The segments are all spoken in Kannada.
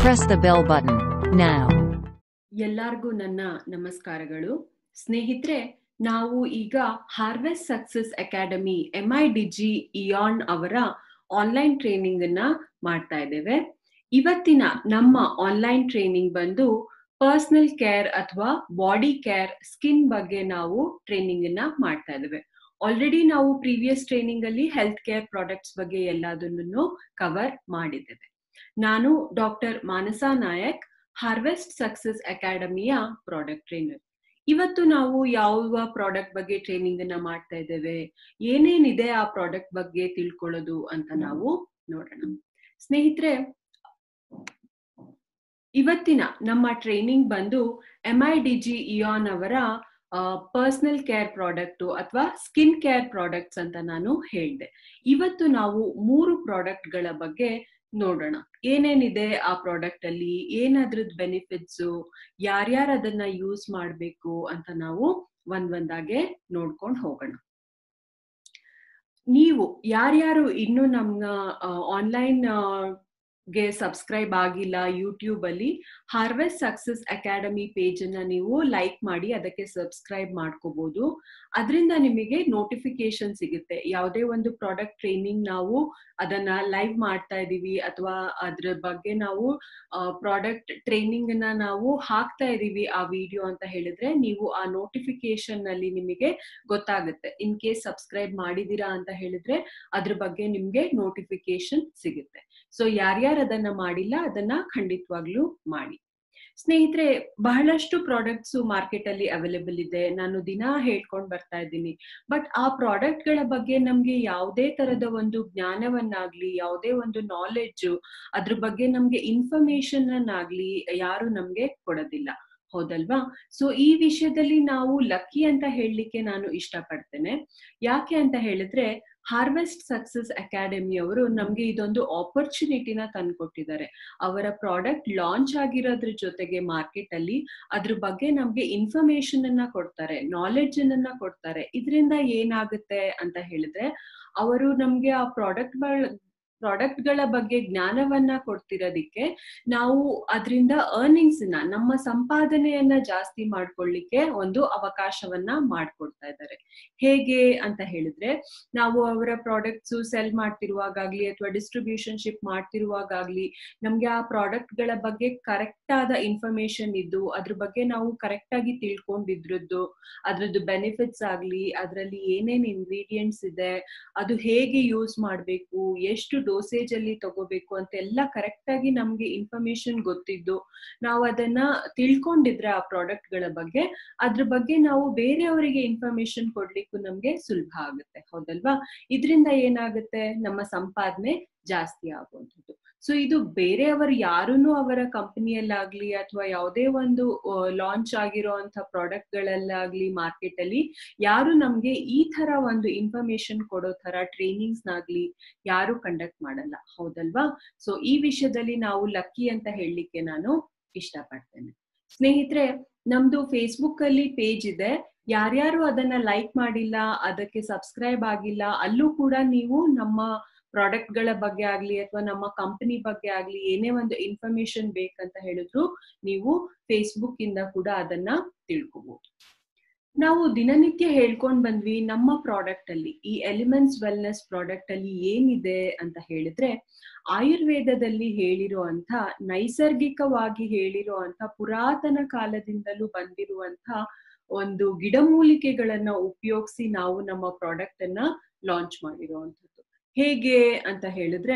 Press the bell button now. ಎಲ್ಲರಿಗೂ ನನ್ನ ನಮಸ್ಕಾರಗಳು. ಸ್ನೇಹಿತರೆ, ನಾವು ಈಗ ಹಾರ್ವೆಸ್ಟ್ ಸಕ್ಸಸ್ ಅಕಾಡೆಮಿ MIDG ಇಯಾನ್ ಅವರ ಆನ್ಲೈನ್ ಟ್ರೈನಿಂಗ್ ಅನ್ನ ಮಾಡ್ತಾ ಇದ್ದೇವೆ. ಇವತ್ತಿನ ನಮ್ಮ ಆನ್ಲೈನ್ ಟ್ರೈನಿಂಗ್ ಬಂದು ಪರ್ಸನಲ್ ಕೇರ್ ಅಥವಾ ಬಾಡಿ ಕೇರ್ ಸ್ಕಿನ್ ಬಗ್ಗೆ ನಾವು ಟ್ರೈನಿಂಗ್ ಅನ್ನ ಮಾಡ್ತಾ ಇದ್ದೇವೆ. ಆಲ್ರೆಡಿ ನಾವು ಪ್ರೀವಿಯಸ್ ಟ್ರೈನಿಂಗ್ ಅಲ್ಲಿ ಹೆಲ್ತ್ ಕೇರ್ ಪ್ರಾಡಕ್ಟ್ಸ್ ಬಗ್ಗೆ ಎಲ್ಲದನ್ನು ಕವರ್ ಮಾಡಿದ್ದೇವೆ. ನಾನು doctor Manasa Nayak, harvest success ಅಕಾಡೆಮಿಯ ಪ್ರಾಡಕ್ಟ್ ಟ್ರೈನರ್. ಇವತ್ತು ನಾವು ಯಾವ ಪ್ರಾಡಕ್ಟ್ ಬಗ್ಗೆ ಟ್ರೈನಿಂಗ್ ಅನ್ನ ಮಾಡ್ತಾ ಇದ್ದೇವೆ, ಏನೇನಿದೆ ಆ ಪ್ರಾಡಕ್ಟ್ ಬಗ್ಗೆ ತಿಳ್ಕೊಳ್ಳೋದು ಅಂತ ನಾವು ನೋಡೋಣ. ಸ್ನೇಹಿತರೆ, ಇವತ್ತಿನ ನಮ್ಮ ಟ್ರೈನಿಂಗ್ ಬಂದು MIDG ಇಯಾನ್ ಅವರ ಪರ್ಸನಲ್ ಕೇರ್ ಪ್ರಾಡಕ್ಟ್ ಅಥವಾ ಸ್ಕಿನ್ ಕೇರ್ ಪ್ರಾಡಕ್ಟ್ಸ್ ಅಂತ ನಾನು ಹೇಳಿದೆ. ಇವತ್ತು ನಾವು 3 ಪ್ರಾಡಕ್ಟ್ ಗಳ ಬಗ್ಗೆ ನೋಡೋಣ. ಏನೇನಿದೆ ಆ ಪ್ರಾಡಕ್ಟ್ ಅಲ್ಲಿ, ಏನಾದ್ರದ್ದು ಬೆನಿಫಿಟ್ಸ್, ಯಾರ್ಯಾರು ಅದನ್ನ ಯೂಸ್ ಮಾಡಬೇಕು ಅಂತ ನಾವು ಒಂದೊಂದಾಗೆ ನೋಡ್ಕೊಂಡು ಹೋಗೋಣ. ನೀವು ಯಾರ್ಯಾರು ಇನ್ನು ನಮ್ಮ ಆನ್ಲೈನ್ ಗೆ ಸಬ್ಸ್ಕ್ರೈಬ್ ಆಗಿಲ್ಲ ಯೂಟ್ಯೂಬ್ ಅಲ್ಲಿ, ಹಾರ್ವೆಸ್ಟ್ ಸಕ್ಸಸ್ ಅಕಾಡೆಮಿ ಪೇಜ್ ಅನ್ನ ನೀವು ಲೈಕ್ ಮಾಡಿ ಅದಕ್ಕೆ ಸಬ್ಸ್ಕ್ರೈಬ್ ಮಾಡ್ಕೋಬಹುದು. ಅದರಿಂದ ನಿಮಗೆ ನೋಟಿಫಿಕೇಶನ್ ಸಿಗುತ್ತೆ. ಯಾವುದೇ ಒಂದು ಪ್ರಾಡಕ್ಟ್ ಟ್ರೈನಿಂಗ್ ನಾವು ಅದನ್ನ ಲೈವ್ ಮಾಡ್ತಾ ಇದೀವಿ ಅಥವಾ ಅದ್ರ ಬಗ್ಗೆ ನಾವು ಪ್ರಾಡಕ್ಟ್ ಟ್ರೈನಿಂಗ್ ಅನ್ನ ನಾವು ಹಾಕ್ತಾ ಇದೀವಿ ಆ ವಿಡಿಯೋ ಅಂತ ಹೇಳಿದ್ರೆ, ನೀವು ಆ ನೋಟಿಫಿಕೇಶನ್ ನಲ್ಲಿ ನಿಮಗೆ ಗೊತ್ತಾಗುತ್ತೆ. ಇನ್ ಕೇಸ್ ಸಬ್ಸ್ಕ್ರೈಬ್ ಮಾಡಿದೀರಾ ಅಂತ ಹೇಳಿದ್ರೆ ಅದ್ರ ಬಗ್ಗೆ ನಿಮ್ಗೆ ನೋಟಿಫಿಕೇಶನ್ ಸಿಗುತ್ತೆ. ಸೊ ಯಾರ್ಯಾರು ಅದನ್ನ ಮಾಡಿಲ್ಲ ಅದನ್ನ ಖಂಡಿತವಾಗ್ಲೂ ಮಾಡಿ. ಸ್ನೇಹಿತರೆ, ಬಹಳಷ್ಟು ಪ್ರಾಡಕ್ಟ್ಸ್ ಮಾರ್ಕೆಟ್ ಅಲ್ಲಿ ಅವೈಲೇಬಲ್ ಇದೆ. ನಾನು ದಿನ ಹೇಳ್ಕೊಂಡ್ ಬರ್ತಾ ಇದ್ದೀನಿ. ಬಟ್ ಆ ಪ್ರಾಡಕ್ಟ್ ಗಳ ಬಗ್ಗೆ ನಮ್ಗೆ ಯಾವುದೇ ತರದ ಒಂದು ಜ್ಞಾನವನ್ನಾಗ್ಲಿ, ಯಾವುದೇ ಒಂದು ನಾಲೆಡ್ಜ್, ಅದ್ರ ಬಗ್ಗೆ ನಮ್ಗೆ ಇನ್ಫಾರ್ಮೇಶನ್ ಅನ್ನಾಗ್ಲಿ ಯಾರು ನಮ್ಗೆ ಕೊಡೋದಿಲ್ಲ, ಹೌದಲ್ವಾ? ಸೊ ಈ ವಿಷಯದಲ್ಲಿ ನಾವು ಲಕ್ಕಿ ಅಂತ ಹೇಳಲಿಕ್ಕೆ ನಾನು ಇಷ್ಟಪಡ್ತೇನೆ. ಯಾಕೆ ಅಂತ ಹೇಳಿದ್ರೆ, ಹಾರ್ವೆಸ್ಟ್ ಸಕ್ಸಸ್ ಅಕಾಡೆಮಿ ಅವರು ನಮ್ಗೆ ಇದೊಂದು ಆಪರ್ಚುನಿಟಿನ ತಂದ್ಕೊಟ್ಟಿದ್ದಾರೆ. ಅವರ ಪ್ರಾಡಕ್ಟ್ ಲಾಂಚ್ ಆಗಿರೋದ್ರ ಜೊತೆಗೆ ಮಾರ್ಕೆಟ್ ಅಲ್ಲಿ ಅದ್ರ ಬಗ್ಗೆ ನಮ್ಗೆ ಇನ್ಫಾರ್ಮೇಶನ್ ಅನ್ನ ಕೊಡ್ತಾರೆ, ನಾಲೆಡ್ಜ್ ಅನ್ನ ಕೊಡ್ತಾರೆ. ಇದರಿಂದ ಏನಾಗುತ್ತೆ ಅಂತ ಹೇಳಿದ್ರೆ, ಅವರು ನಮ್ಗೆ ಆ ಪ್ರಾಡಕ್ಟ್ ಗಳ ಬಗ್ಗೆ ಜ್ಞಾನವನ್ನ ಕೊಡ್ತಿರೋದಿಕ್ಕೆ ನಾವು ಅದರಿಂದ ಅರ್ನಿಂಗ್ಸ್ ನಮ್ಮ ಸಂಪಾದನೆಯನ್ನ ಜಾಸ್ತಿ ಮಾಡ್ಕೊಳ್ಳಿಕ್ಕೆ ಒಂದು ಅವಕಾಶವನ್ನ ಮಾಡ್ಕೊಡ್ತಾ ಇದ್ದಾರೆ. ಹೇಗೆ ಅಂತ ಹೇಳಿದ್ರೆ, ನಾವು ಅವರ ಪ್ರಾಡಕ್ಟ್ಸ್ ಸೆಲ್ ಮಾಡ್ತಿರುವಾಗ್ಲಿ ಅಥವಾ ಡಿಸ್ಟ್ರಿಬ್ಯೂಷನ್ ಶಿಪ್ ಮಾಡ್ತಿರುವಾಗ್ಲಿ ನಮ್ಗೆ ಆ ಪ್ರಾಡಕ್ಟ್ ಗಳ ಬಗ್ಗೆ ಕರೆಕ್ಟ್ ಆದ ಇನ್ಫಾರ್ಮೇಶನ್ ಇದ್ದು, ಅದ್ರ ಬಗ್ಗೆ ನಾವು ಕರೆಕ್ಟ್ ಆಗಿ ತಿಳ್ಕೊಂಡಿದ್ರದ್ದು, ಅದ್ರದ್ದು ಬೆನಿಫಿಟ್ಸ್ ಆಗ್ಲಿ, ಅದರಲ್ಲಿ ಏನೇನ್ ಇಂಗ್ರೀಡಿಯೆಂಟ್ಸ್ ಇದೆ, ಅದು ಹೇಗೆ ಯೂಸ್ ಮಾಡ್ಬೇಕು, ಎಷ್ಟು ಡೋಸೇಜ್ ಅಲ್ಲಿ ತಗೋಬೇಕು ಅಂತ ಎಲ್ಲ ಕರೆಕ್ಟ್ ಆಗಿ ನಮ್ಗೆ ಇನ್ಫಾರ್ಮೇಶನ್ ಗೊತ್ತಿದ್ದು ನಾವು ಅದನ್ನ ತಿಳ್ಕೊಂಡಿದ್ರೆ ಆ ಪ್ರಾಡಕ್ಟ್ ಗಳ ಬಗ್ಗೆ, ಅದ್ರ ಬಗ್ಗೆ ನಾವು ಬೇರೆಯವರಿಗೆ ಇನ್ಫಾರ್ಮೇಶನ್ ಕೊಡ್ಲಿಕ್ಕೂ ನಮ್ಗೆ ಸುಲಭ ಆಗುತ್ತೆ, ಹೌದಲ್ವಾ? ಇದರಿಂದ ಏನಾಗುತ್ತೆ, ನಮ್ಮ ಸಂಪಾದನೆ ಜಾಸ್ತಿ ಆಗುವಂಥದ್ದು. ಸೊ ಇದು ಬೇರೆಯವರು ಯಾರೂನು ಅವರ ಕಂಪನಿಯಲ್ಲಾಗ್ಲಿ ಅಥವಾ ಯಾವುದೇ ಒಂದು ಲಾಂಚ್ ಆಗಿರೋ ಅಂತ ಪ್ರಾಡಕ್ಟ್ ಗಳಲ್ಲಾಗ್ಲಿ ಮಾರ್ಕೆಟ್ ಅಲ್ಲಿ ಯಾರು ನಮ್ಗೆ ಈ ತರ ಒಂದು ಇನ್ಫಾರ್ಮೇಶನ್ ಕೊಡೋ ತರ ಟ್ರೈನಿಂಗ್ಸ್ ನಾಗ್ಲಿ ಯಾರು ಕಂಡಕ್ಟ್ ಮಾಡಲ್ಲ, ಹೌದಲ್ವಾ? ಸೊ ಈ ವಿಷಯದಲ್ಲಿ ನಾವು ಲಕ್ಕಿ ಅಂತ ಹೇಳಲಿಕ್ಕೆ ನಾನು ಇಷ್ಟಪಡ್ತೇನೆ. ಸ್ನೇಹಿತರೆ, ನಮ್ದು ಫೇಸ್ಬುಕ್ ಅಲ್ಲಿ ಪೇಜ್ ಇದೆ. ಯಾರ್ಯಾರು ಅದನ್ನ ಲೈಕ್ ಮಾಡಿಲ್ಲ, ಅದಕ್ಕೆ ಸಬ್ಸ್ಕ್ರೈಬ್ ಆಗಿಲ್ಲ, ಅಲ್ಲೂ ಕೂಡ ನೀವು ನಮ್ಮ ಪ್ರಾಡಕ್ಟ್ ಗಳ ಬಗ್ಗೆ ಆಗ್ಲಿ ಅಥವಾ ನಮ್ಮ ಕಂಪನಿ ಬಗ್ಗೆ ಆಗ್ಲಿ ಏನೇ ಒಂದು ಇನ್ಫಾರ್ಮೇಶನ್ ಬೇಕಂತ ಹೇಳಿದ್ರು ನೀವು ಫೇಸ್ಬುಕ್ ಇಂದ ಕೂಡ ಅದನ್ನ ತಿಳ್ಕೊಬಹುದು. ನಾವು ದಿನನಿತ್ಯ ಹೇಳ್ಕೊಂಡ್ ಬಂದ್ವಿ ನಮ್ಮ ಪ್ರಾಡಕ್ಟ್ ಅಲ್ಲಿ, ಈ ಎಲಿಮೆಂಟ್ಸ್ ವೆಲ್ನೆಸ್ ಪ್ರಾಡಕ್ಟ್ ಅಲ್ಲಿ ಏನಿದೆ ಅಂತ ಹೇಳಿದ್ರೆ, ಆಯುರ್ವೇದದಲ್ಲಿ ಹೇಳಿರುವಂತ, ನೈಸರ್ಗಿಕವಾಗಿ ಹೇಳಿರುವಂತ, ಪುರಾತನ ಕಾಲದಿಂದಲೂ ಬಂದಿರುವಂತ ಒಂದು ಗಿಡಮೂಲಿಕೆಗಳನ್ನ ಉಪಯೋಗಿಸಿ ನಾವು ನಮ್ಮ ಪ್ರಾಡಕ್ಟ್ ಅನ್ನ ಲಾಂಚ್ ಮಾಡಿರುವಂತದ್ದು. ಹೇಗೆ ಅಂತ ಹೇಳಿದ್ರೆ,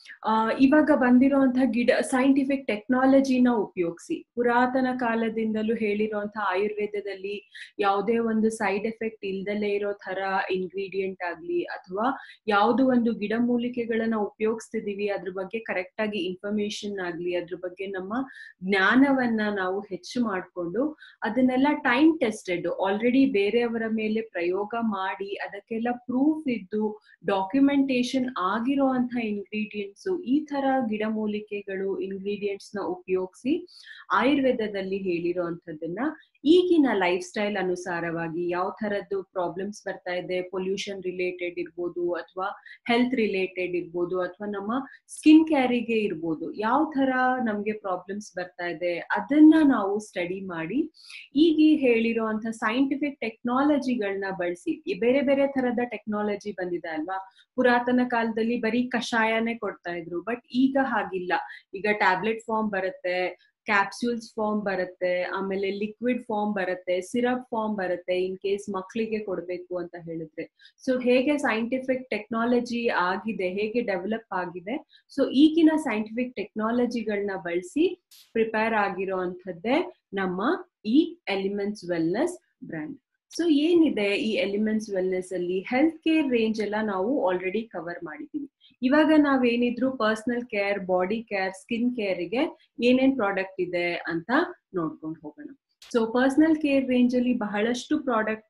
ಇವಾಗ ಬಂದಿರುವಂತಹ ಸೈಂಟಿಫಿಕ್ ಟೆಕ್ನಾಲಜಿನ ಉಪಯೋಗಿಸಿ, ಪುರಾತನ ಕಾಲದಿಂದಲೂ ಹೇಳಿರುವಂತಹ ಆಯುರ್ವೇದದಲ್ಲಿ ಯಾವುದೇ ಒಂದು ಸೈಡ್ ಎಫೆಕ್ಟ್ ಇಲ್ದಲೇ ಇರೋ ತರ ಇಂಗ್ರೀಡಿಯೆಂಟ್ ಆಗ್ಲಿ ಅಥವಾ ಯಾವ್ದು ಒಂದು ಗಿಡಮೂಲಿಕೆಗಳನ್ನ ಉಪಯೋಗಿಸ್ತಿದೀವಿ ಅದ್ರ ಬಗ್ಗೆ ಕರೆಕ್ಟ್ ಆಗಿ ಇನ್ಫಾರ್ಮೇಶನ್ ಆಗ್ಲಿ, ಅದ್ರ ಬಗ್ಗೆ ನಮ್ಮ ಜ್ಞಾನವನ್ನ ನಾವು ಹೆಚ್ಚು ಮಾಡ್ಕೊಂಡು ಅದನ್ನೆಲ್ಲ ಟೈಮ್ ಟೆಸ್ಟೆಡ್, ಆಲ್ರೆಡಿ ಬೇರೆಯವರ ಮೇಲೆ ಪ್ರಯೋಗ ಮಾಡಿ ಅದಕ್ಕೆಲ್ಲ ಪ್ರೂಫ್ ಇದ್ದು ಡಾಕ್ಯುಮೆಂಟೇಶನ್ ಆಗಿರುವಂತ ಇಂಗ್ರೀಡಿಯೆಂಟ್ಸ್, ಈ ತರ ಗಿಡಮೂಲಿಕೆಗಳು ಇಂಗ್ರೀಡಿಯೆಂಟ್ಸ್ ನ ಉಪಯೋಗಿಸಿ ಆಯುರ್ವೇದದಲ್ಲಿ ಹೇಳಿರುವಂತದನ್ನ ಈಗಿನ ಲೈಫ್ ಸ್ಟೈಲ್ ಅನುಸಾರವಾಗಿ ಯಾವ ತರದ್ದು ಪ್ರಾಬ್ಲಮ್ಸ್ ಬರ್ತಾ ಇದೆ, ಪೊಲ್ಯೂಷನ್ ರಿಲೇಟೆಡ್ ಇರ್ಬೋದು ಅಥವಾ ಹೆಲ್ತ್ ರಿಲೇಟೆಡ್ ಇರ್ಬೋದು ಅಥವಾ ನಮ್ಮ ಸ್ಕಿನ್ ಕೇರಿಗೆ ಇರ್ಬೋದು, ಯಾವ ತರ ನಮ್ಗೆ ಪ್ರಾಬ್ಲಮ್ಸ್ ಬರ್ತಾ ಇದೆ ಅದನ್ನ ನಾವು ಸ್ಟಡಿ ಮಾಡಿ ಈಗ ಹೇಳಿರುವಂತ ಸೈಂಟಿಫಿಕ್ ಟೆಕ್ನಾಲಜಿಗಳನ್ನ ಬಳಸಿ, ಬೇರೆ ಬೇರೆ ತರದ ಟೆಕ್ನಾಲಜಿ ಬಂದಿದೆ ಅಲ್ವಾ. ಪುರಾತನ ಕಾಲದಲ್ಲಿ ಬರೀ ಕಷಾಯನೇ ಕೊಡ್ತಾ ಇದ್ರು, ಬಟ್ ಈಗ ಹಾಗಿಲ್ಲ. ಈಗ ಟ್ಯಾಬ್ಲೆಟ್ ಫಾರ್ಮ್ ಬರುತ್ತೆ, ಕ್ಯಾಪ್ಸ್ಯೂಲ್ಸ್ ಫಾರ್ಮ್ ಬರುತ್ತೆ, ಆಮೇಲೆ ಲಿಕ್ವಿಡ್ ಫಾರ್ಮ್ ಬರುತ್ತೆ, ಸಿರಪ್ ಫಾರ್ಮ್ ಬರುತ್ತೆ ಇನ್ ಕೇಸ್ ಮಕ್ಕಳಿಗೆ ಕೊಡ್ಬೇಕು ಅಂತ ಹೇಳಿದ್ರೆ. ಸೊ ಹೇಗೆ ಸೈಂಟಿಫಿಕ್ ಟೆಕ್ನಾಲಜಿ ಆಗಿದೆ, ಹೇಗೆ ಡೆವಲಪ್ ಆಗಿದೆ, ಸೊ ಈಗಿನ ಸೈಂಟಿಫಿಕ್ ಟೆಕ್ನಾಲಜಿಗಳನ್ನ ಬಳಸಿ ಪ್ರಿಪೇರ್ ಆಗಿರೋ ಅಂಥದ್ದೇ ನಮ್ಮ ಈ ಎಲಿಮೆಂಟ್ಸ್ ವೆಲ್ನೆಸ್ ಬ್ರ್ಯಾಂಡ್. ಸೊ ಏನಿದೆ ಈ ಎಲಿಮೆಂಟ್ಸ್ ವೆಲ್ನೆಸ್ ಅಲ್ಲಿ, ಹೆಲ್ತ್ ಕೇರ್ ರೇಂಜ್ ಎಲ್ಲ ನಾವು ಆಲ್ರೆಡಿ ಕವರ್ ಮಾಡಿದೀವಿ. ಇವಾಗ ನಾವೇನಿದ್ರು personal care, body care, skin ಕೇರ್ಗೆ ಏನೇನ್ ಪ್ರಾಡಕ್ಟ್ ಇದೆ ಅಂತ ನೋಡ್ಕೊಂಡು ಹೋಗೋಣ. ಸೊ ಪರ್ಸನಲ್ ಕೇರ್ ರೇಂಜ್ ಅಲ್ಲಿ ಬಹಳಷ್ಟು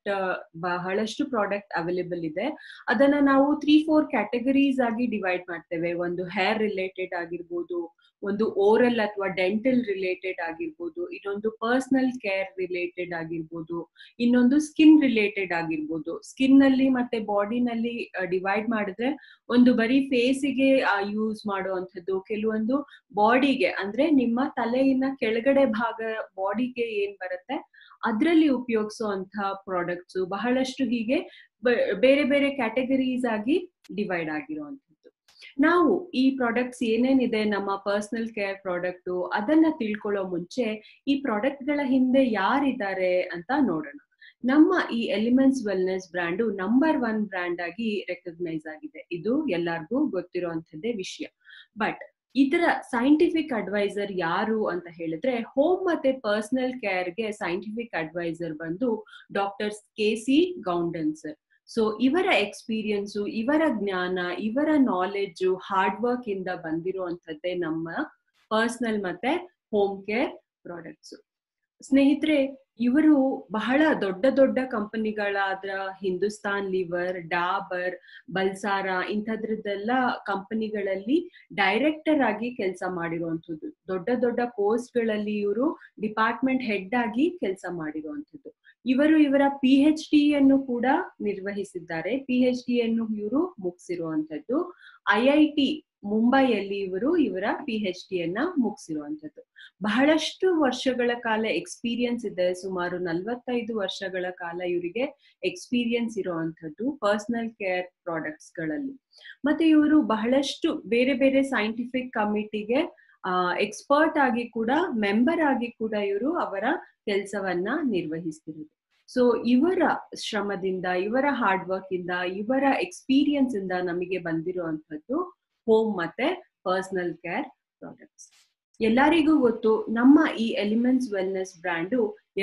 ಪ್ರಾಡಕ್ಟ್ ಅವೈಲೇಬಲ್ ಇದೆ. ಅದನ್ನ ನಾವು 3-4 ಕ್ಯಾಟಗರೀಸ್ ಆಗಿ ಡಿವೈಡ್ ಮಾಡ್ತೇವೆ. ಒಂದು ಹೇರ್ ರಿಲೇಟೆಡ್ ಆಗಿರ್ಬೋದು, ಒಂದು ಓರಲ್ ಅಥವಾ ಡೆಂಟಲ್ ರಿಲೇಟೆಡ್ ಆಗಿರ್ಬೋದು, ಇನ್ನೊಂದು ಪರ್ಸನಲ್ ಕೇರ್ ರಿಲೇಟೆಡ್ ಆಗಿರ್ಬೋದು, ಇನ್ನೊಂದು ಸ್ಕಿನ್ ರಿಲೇಟೆಡ್ ಆಗಿರ್ಬೋದು. ಸ್ಕಿನ್ ನಲ್ಲಿ ಮತ್ತೆ ಬಾಡಿನಲ್ಲಿ ಡಿವೈಡ್ ಮಾಡಿದ್ರೆ ಒಂದು ಬರೀ ಫೇಸಿಗೆ ಯೂಸ್ ಮಾಡುವಂಥದ್ದು, ಕೆಲವೊಂದು ಬಾಡಿಗೆ ಅಂದ್ರೆ ನಿಮ್ಮ ತಲೆಯಿನ ಕೆಳಗಡೆ ಭಾಗ ಬಾಡಿಗೆ ಏನ್ ಬರುತ್ತೆ ಅದ್ರಲ್ಲಿ ಉಪಯೋಗಿಸುವಂತ ಪ್ರಾಡಕ್ಟ್ಸ್ ಬಹಳಷ್ಟು ಹೀಗೆ ಬೇರೆ ಬೇರೆ ಕ್ಯಾಟಗರೀಸ್ ಆಗಿ ಡಿವೈಡ್ ಆಗಿರುವಂಥದ್ದು. ನಾವು ಈ ಪ್ರಾಡಕ್ಟ್ಸ್ ಏನೇನಿದೆ ನಮ್ಮ ಪರ್ಸನಲ್ ಕೇರ್ ಪ್ರಾಡಕ್ಟ್ ಅದನ್ನ ತಿಳ್ಕೊಳ್ಳೋ ಮುಂಚೆ ಈ ಪ್ರಾಡಕ್ಟ್ ಗಳ ಹಿಂದೆ ಯಾರಿದ್ದಾರೆ ಅಂತ ನೋಡೋಣ. ನಮ್ಮ ಈ elements wellness brand number 1 brand ಆಗಿ ರೆಕಗ್ನೈಸ್ ಆಗಿದೆ. ಇದು ಎಲ್ಲರಿಗೂ ಗೊತ್ತಿರುವಂತದ್ದೇ ವಿಷಯ. ಬಟ್ ಇದರ ಸೈಂಟಿಫಿಕ್ ಅಡ್ವೈಸರ್ ಯಾರು ಅಂತ ಹೇಳಿದ್ರೆ, ಹೋಮ್ ಮತ್ತೆ ಪರ್ಸನಲ್ ಕೇರ್ಗೆ ಸೈಂಟಿಫಿಕ್ ಅಡ್ವೈಸರ್ ಬಂದು doctor KC Goundan sir. So ಇವರ ಎಕ್ಸ್ಪೀರಿಯನ್ಸು, ಇವರ ಜ್ಞಾನ, ಇವರ ನಾಲೆಡ್ಜು, ಹಾರ್ಡ್ ವರ್ಕ್ ಇಂದ ಬಂದಿರುವಂತದ್ದೇ ನಮ್ಮ ಪರ್ಸನಲ್ ಮತ್ತೆ ಹೋಮ್ ಕೇರ್ ಪ್ರಾಡಕ್ಟ್ಸ್. ಸ್ನೇಹಿತರೆ, ಇವರು ಬಹಳ ದೊಡ್ಡ ದೊಡ್ಡ ಕಂಪನಿಗಳಾದ ಹಿಂದೂಸ್ತಾನ್ ಲಿವರ್, ಡಾಬರ್, ಬಲ್ಸಾರ ಇಂಥದ್ರದ್ದೆಲ್ಲ ಕಂಪನಿಗಳಲ್ಲಿ ಡೈರೆಕ್ಟರ್ ಆಗಿ ಕೆಲಸ ಮಾಡಿರುವಂಥದ್ದು. ದೊಡ್ಡ ದೊಡ್ಡ ಪೋಸ್ಟ್ ಗಳಲ್ಲಿ ಇವರು ಡಿಪಾರ್ಟ್ಮೆಂಟ್ ಹೆಡ್ ಆಗಿ ಕೆಲಸ ಮಾಡಿರುವಂಥದ್ದು. ಇವರು ಇವರ PhD ಯನ್ನು ಕೂಡ ನಿರ್ವಹಿಸಿದ್ದಾರೆ. PhD ಯನ್ನು ಇವರು ಮುಗಿಸಿರುವಂಥದ್ದು. IIT ಮುಂಬೈಯಲ್ಲಿ ಇವರು ಇವರ PhD ಯನ್ನ ಮುಗಿಸಿರುವಂಥದ್ದು. ಬಹಳಷ್ಟು ವರ್ಷಗಳ ಕಾಲ ಎಕ್ಸ್ಪೀರಿಯನ್ಸ್ ಇದೆ. ಸುಮಾರು 45 ವರ್ಷಗಳ ಕಾಲ ಇವರಿಗೆ ಎಕ್ಸ್ಪೀರಿಯನ್ಸ್ ಇರುವಂಥದ್ದು ಪರ್ಸನಲ್ ಕೇರ್ ಪ್ರಾಡಕ್ಟ್ಸ್ ಗಳಲ್ಲಿ. ಮತ್ತೆ ಇವರು ಬಹಳಷ್ಟು ಬೇರೆ ಬೇರೆ ಸೈಂಟಿಫಿಕ್ ಕಮಿಟಿಗೆ ಎಕ್ಸ್ಪರ್ಟ್ ಆಗಿ ಕೂಡ, ಮೆಂಬರ್ ಆಗಿ ಕೂಡ ಇವರು ಅವರ ಕೆಲಸವನ್ನ ನಿರ್ವಹಿಸ್ತಿರೋದು. ಸೊ ಇವರ ಶ್ರಮದಿಂದ, ಇವರ ಹಾರ್ಡ್ ವರ್ಕ್ ಇಂದ, ಇವರ ಎಕ್ಸ್ಪೀರಿಯನ್ಸ್ ಇಂದ ನಮಗೆ ಬಂದಿರುವಂತದ್ದು ಹೋಮ್ ಮತ್ತೆ ಪರ್ಸನಲ್ ಕೇರ್ ಪ್ರಾಡಕ್ಟ್ಸ್. ಎಲ್ಲರಿಗೂ ಗೊತ್ತು, ನಮ್ಮ ಈ ಎಲಿಮೆಂಟ್ಸ್ ವೆಲ್ನೆಸ್ ಬ್ರ್ಯಾಂಡು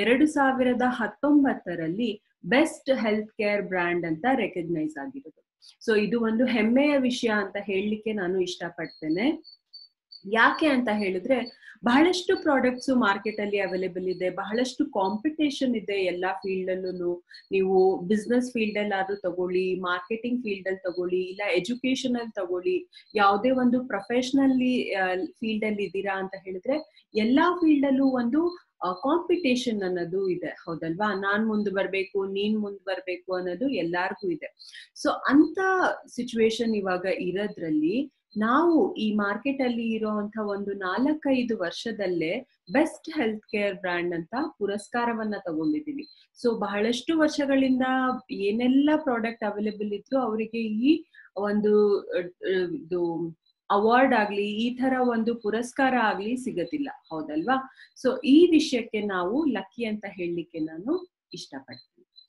2019ರಲ್ಲಿ ಬೆಸ್ಟ್ ಹೆಲ್ತ್ ಕೇರ್ ಬ್ರ್ಯಾಂಡ್ ಅಂತ ರೆಕಗ್ನೈಸ್ ಆಗಿರೋದು. ಸೊ ಇದು ಒಂದು ಹೆಮ್ಮೆಯ ವಿಷಯ ಅಂತ ಹೇಳಲಿಕ್ಕೆ ನಾನು ಇಷ್ಟಪಡ್ತೇನೆ. ಯಾಕೆ ಅಂತ ಹೇಳಿದ್ರೆ, ಬಹಳಷ್ಟು ಪ್ರಾಡಕ್ಟ್ಸ್ ಮಾರ್ಕೆಟ್ ಅಲ್ಲಿ ಅವೈಲೇಬಲ್ ಇದೆ, ಬಹಳಷ್ಟು ಕಾಂಪಿಟೇಷನ್ ಇದೆ ಎಲ್ಲಾ ಫೀಲ್ಡ್ ಅಲ್ಲೂ. ನೀವು ಬಿಸ್ನೆಸ್ ಫೀಲ್ಡ್ ಅಲ್ಲಾದ್ರೂ ತಗೊಳ್ಳಿ, ಮಾರ್ಕೆಟಿಂಗ್ ಫೀಲ್ಡ್ ಅಲ್ಲಿ ತಗೊಳ್ಳಿ, ಇಲ್ಲ ಎಜುಕೇಶನ್ ಅಲ್ಲಿ ತಗೊಳ್ಳಿ, ಯಾವುದೇ ಒಂದು ಪ್ರೊಫೆಷನಲಿ ಫೀಲ್ಡ್ ಅಲ್ಲಿ ಇದ್ದೀರಾ ಅಂತ ಹೇಳಿದ್ರೆ ಎಲ್ಲಾ ಫೀಲ್ಡ್ ಅಲ್ಲೂ ಒಂದು ಕಾಂಪಿಟೇಷನ್ ಅನ್ನೋದು ಇದೆ, ಹೌದಲ್ವಾ? ನಾನ್ ಮುಂದೆ ಬರ್ಬೇಕು, ನೀನ್ ಮುಂದೆ ಬರ್ಬೇಕು ಅನ್ನೋದು ಎಲ್ಲಾರ್ಗೂ ಇದೆ. ಸೊ ಅಂತ ಸಿಚುವೇಶನ್ ಇವಾಗ ಇರೋದ್ರಲ್ಲಿ ನಾವು ಈ ಮಾರ್ಕೆಟ್ ಅಲ್ಲಿ ಇರುವಂತ ಒಂದು 4-5 ವರ್ಷದಲ್ಲೇ ಬೆಸ್ಟ್ ಹೆಲ್ತ್ ಕೇರ್ ಬ್ರ್ಯಾಂಡ್ ಅಂತ ಪುರಸ್ಕಾರವನ್ನ ತಗೊಂಡಿದೀವಿ. ಸೊ ಬಹಳಷ್ಟು ವರ್ಷಗಳಿಂದ ಏನೆಲ್ಲ ಪ್ರಾಡಕ್ಟ್ ಅವೈಲೇಬಲ್ ಇತ್ತು ಅವರಿಗೆ ಈ ಒಂದು ಇದು ಅವಾರ್ಡ್ ಆಗ್ಲಿ, ಈ ತರ ಒಂದು ಪುರಸ್ಕಾರ ಆಗ್ಲಿ ಸಿಗತಿಲ್ಲ, ಹೌದಲ್ವಾ? ಸೊ ಈ ವಿಷಯಕ್ಕೆ ನಾವು ಲಕ್ಕಿ ಅಂತ ಹೇಳಲಿಕ್ಕೆ ನಾನು ಇಷ್ಟಪಡ್ತೀನಿ.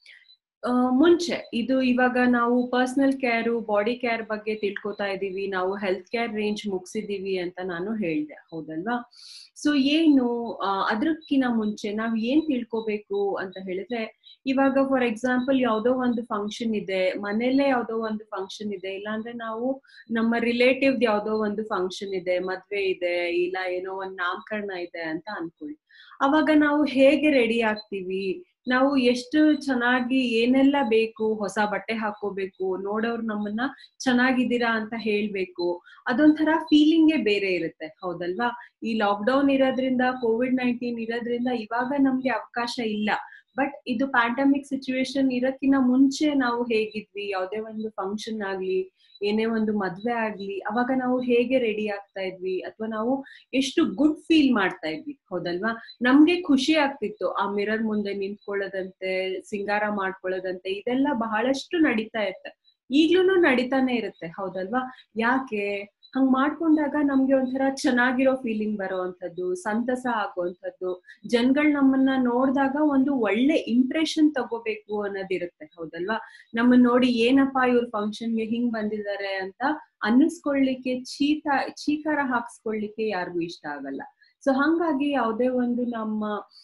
ಮುಂಚೆ ಇದು ಇವಾಗ ನಾವು ಪರ್ಸನಲ್ ಕೇರು, ಬಾಡಿ ಕೇರ್ ಬಗ್ಗೆ ತಿಳ್ಕೊತಾ ಇದೀವಿ, ನಾವು ಹೆಲ್ತ್ ಕೇರ್ ರೇಂಜ್ ಮುಗಿಸಿದೀವಿ ಅಂತ ನಾನು ಹೇಳ್ದೆ, ಹೌದಲ್ವಾ? ಸೊ ಏನು ಅದಕ್ಕಿಂತ ಮುಂಚೆ ನಾವ್ ಏನ್ ತಿಳ್ಕೊಬೇಕು ಅಂತ ಹೇಳಿದ್ರೆ, ಇವಾಗ ಫಾರ್ ಎಕ್ಸಾಂಪಲ್ ಯಾವ್ದೋ ಒಂದು ಫಂಕ್ಷನ್ ಇದೆ, ಮನೇಲೆ ಯಾವ್ದೋ ಒಂದು ಫಂಕ್ಷನ್ ಇದೆ, ಇಲ್ಲಾಂದ್ರೆ ನಾವು ನಮ್ಮ ರಿಲೇಟಿವ್ ಯಾವ್ದೋ ಒಂದು ಫಂಕ್ಷನ್ ಇದೆ, ಮದ್ವೆ ಇದೆ, ಇಲ್ಲ ಏನೋ ಒಂದ್ ನಾಮಕರಣ ಇದೆ ಅಂತ ಅನ್ಕೊಳ್ಳಿ. ಅವಾಗ ನಾವು ಹೇಗೆ ರೆಡಿ ಆಗ್ತೀವಿ, ನಾವು ಎಷ್ಟು ಚೆನ್ನಾಗಿ ಏನೆಲ್ಲ ಬೇಕು, ಹೊಸ ಬಟ್ಟೆ ಹಾಕೋಬೇಕು, ನೋಡೋರು ನಮ್ಮನ್ನ ಚೆನ್ನಾಗಿದ್ದೀರಾ ಅಂತ ಹೇಳ್ಬೇಕು, ಅದೊಂಥರ ಫೀಲಿಂಗೇ ಬೇರೆ ಇರುತ್ತೆ, ಹೌದಲ್ವಾ? ಈ ಲಾಕ್ಡೌನ್ ಇರೋದ್ರಿಂದ, COVID-19 ಇರೋದ್ರಿಂದ ಇವಾಗ ನಮ್ಗೆ ಅವಕಾಶ ಇಲ್ಲ. ಬಟ್ ಇದು ಪ್ಯಾಂಡಮಿಕ್ ಸಿಚುವೇಶನ್ ಇರಕ್ಕಿಂತ ಮುಂಚೆ ನಾವು ಹೇಗಿದ್ವಿ, ಯಾವುದೇ ಒಂದು ಫಂಕ್ಷನ್ ಆಗ್ಲಿ, ಏನೇ ಒಂದು ಮದ್ವೆ ಆಗ್ಲಿ, ಅವಾಗ ನಾವು ಹೇಗೆ ರೆಡಿ ಆಗ್ತಾ ಇದ್ವಿ, ಅಥವಾ ನಾವು ಎಷ್ಟು ಗುಡ್ ಫೀಲ್ ಮಾಡ್ತಾ ಇದ್ವಿ, ಹೌದಲ್ವಾ? ನಮ್ಗೆ ಖುಷಿ ಆಗ್ತಿತ್ತು ಆ ಮಿರರ್ ಮುಂದೆ ನಿಂತ್ಕೊಳ್ಳೋದಂತೆ, ಸಿಂಗಾರ ಮಾಡ್ಕೊಳ್ಳೋದಂತೆ, ಇದೆಲ್ಲ ಬಹಳಷ್ಟು ನಡೀತಾ ಇರುತ್ತೆ. ಈಗ್ಲೂ ನಡೀತಾನೆ ಇರುತ್ತೆ, ಹೌದಲ್ವಾ? ಯಾಕೆ ಹಂಗ್ ಮಾಡ್ಕೊಂಡಾಗ ನಮ್ಗೆ ಒಂಥರ ಚೆನ್ನಾಗಿರೋ ಫೀಲಿಂಗ್ ಬರೋವಂಥದ್ದು, ಸಂತಸ ಆಗುವಂಥದ್ದು, ಜನಗಳು ನಮ್ಮನ್ನ ನೋಡಿದಾಗ ಒಂದು ಒಳ್ಳೆ ಇಂಪ್ರೆಷನ್ ತಗೋಬೇಕು ಅನ್ನೋದಿರುತ್ತೆ, ಹೌದಲ್ವಾ? ನಮ್ಮನ್ನ ನೋಡಿ ಏನಪ್ಪಾ ಇವ್ರ ಫಂಕ್ಷನ್ಗೆ ಹಿಂಗ್ ಬಂದಿದ್ದಾರೆ ಅಂತ ಅನ್ನಿಸ್ಕೊಳ್ಳಿಕ್ಕೆ, ಚೀಕಾರ ಹಾಕ್ಸ್ಕೊಳ್ಳಿಕ್ಕೆ ಯಾರಿಗೂ ಇಷ್ಟ ಆಗಲ್ಲ. ಸೊ ಹಂಗಾಗಿ ಯಾವುದೇ ಒಂದು ನಮ್ಮ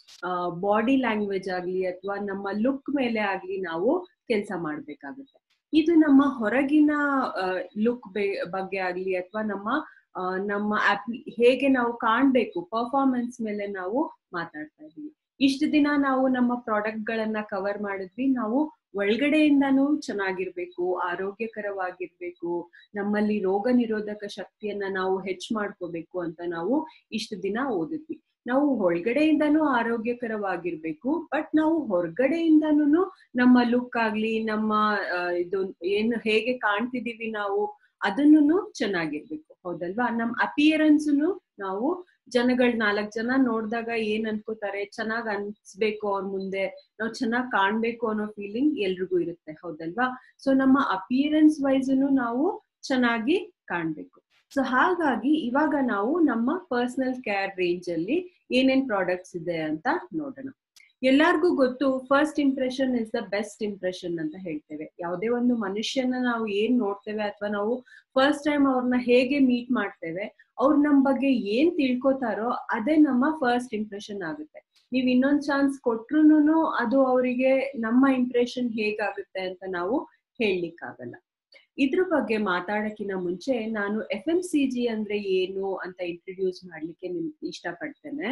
ಬಾಡಿ ಲ್ಯಾಂಗ್ವೇಜ್ ಆಗ್ಲಿ ಅಥವಾ ನಮ್ಮ ಲುಕ್ ಮೇಲೆ ಆಗ್ಲಿ ನಾವು ಕೆಲಸ ಮಾಡ್ಬೇಕಾಗುತ್ತೆ. ಇದು ನಮ್ಮ ಹೊರಗಿನ ಲುಕ್ ಬಗ್ಗೆ ಆಗ್ಲಿ ಅಥವಾ ನಮ್ಮ ಹೇಗೆ ನಾವು ಕಾಣ್ಬೇಕು, ಪರ್ಫಾರ್ಮೆನ್ಸ್ ಮೇಲೆ ನಾವು ಮಾತಾಡ್ತಾ ಇದೀವಿ. ಇಷ್ಟು ದಿನ ನಾವು ನಮ್ಮ ಪ್ರಾಡಕ್ಟ್ ಗಳನ್ನ ಕವರ್ ಮಾಡಿದ್ವಿ. ನಾವು ಒಳಗಡೆಯಿಂದಾನು ಚೆನ್ನಾಗಿರ್ಬೇಕು, ಆರೋಗ್ಯಕರವಾಗಿರ್ಬೇಕು, ನಮ್ಮಲ್ಲಿ ರೋಗ ನಿರೋಧಕ ಶಕ್ತಿಯನ್ನ ನಾವು ಹೆಚ್ಚು ಮಾಡ್ಕೋಬೇಕು ಅಂತ ನಾವು ಇಷ್ಟು ದಿನ ಓದಿದ್ವಿ. ನಾವು ಒಳಗಡೆಯಿಂದಾನು ಆರೋಗ್ಯಕರವಾಗಿರ್ಬೇಕು, ಬಟ್ ನಾವು ಹೊರಗಡೆಯಿಂದಾನು ನಮ್ಮ ಲುಕ್ ಆಗ್ಲಿ, ನಮ್ಮ ಇದು ಏನು ಹೇಗೆ ಕಾಣ್ತಿದೀವಿ ನಾವು ಅದನ್ನು ಚೆನ್ನಾಗಿರ್ಬೇಕು, ಹೌದಲ್ವಾ? ನಮ್ ಅಪಿಯರೆನ್ಸ್ನು ನಾವು ಜನಗಳು 4 ಜನ ನೋಡಿದಾಗ ಏನ್ ಅನ್ಕೋತಾರೆ, ಚೆನ್ನಾಗ್ ಅನ್ಸ್ಬೇಕು ಅವ್ರ ಮುಂದೆ, ನಾವು ಚೆನ್ನಾಗ್ ಕಾಣ್ಬೇಕು ಅನ್ನೋ ಫೀಲಿಂಗ್ ಎಲ್ರಿಗೂ ಇರುತ್ತೆ, ಹೌದಲ್ವಾ? ಸೊ ನಮ್ಮ ಅಪಿಯರೆನ್ಸ್ ವೈಸ್ನು ನಾವು ಚೆನ್ನಾಗಿ ಕಾಣ್ಬೇಕು. ಸೊ ಹಾಗಾಗಿ ಇವಾಗ ನಾವು ನಮ್ಮ ಪರ್ಸನಲ್ ಕೇರ್ ರೇಂಜ್ ಅಲ್ಲಿ ಏನೇನ್ ಪ್ರಾಡಕ್ಟ್ಸ್ ಇದೆ ಅಂತ ನೋಡೋಣ. ಎಲ್ಲಾರ್ಗೂ ಗೊತ್ತು, first impression is the best impression ಅಂತ ಹೇಳ್ತೇವೆ. ಯಾವುದೇ ಒಂದು ಮನುಷ್ಯನ ನಾವು ಏನ್ ನೋಡ್ತೇವೆ ಅಥವಾ ನಾವು ಫಸ್ಟ್ ಟೈಮ್ ಅವ್ರನ್ನ ಹೇಗೆ ಮೀಟ್ ಮಾಡ್ತೇವೆ, ಅವ್ರು ನಮ್ ಬಗ್ಗೆ ಏನ್ ತಿಳ್ಕೊತಾರೋ ಅದೇ ನಮ್ಮ ಫಸ್ಟ್ ಇಂಪ್ರೆಷನ್ ಆಗುತ್ತೆ. ನೀವ್ ಇನ್ನೊಂದ್ ಚಾನ್ಸ್ ಕೊಟ್ರುನು ಅದು ಅವರಿಗೆ ನಮ್ಮ ಇಂಪ್ರೆಷನ್ ಹೇಗಾಗುತ್ತೆ ಅಂತ ನಾವು ಹೇಳಲಿಕ್ಕಾಗಲ್ಲ. ಇದ್ರ ಬಗ್ಗೆ ಮಾತಾಡಕ್ಕಿಂತ ಮುಂಚೆ ನಾನು FMCG ಅಂದ್ರೆ ಏನು ಅಂತ ಇಂಟ್ರೊಡ್ಯೂಸ್ ಮಾಡ್ಲಿಕ್ಕೆ ಇಷ್ಟಪಡ್ತೇನೆ.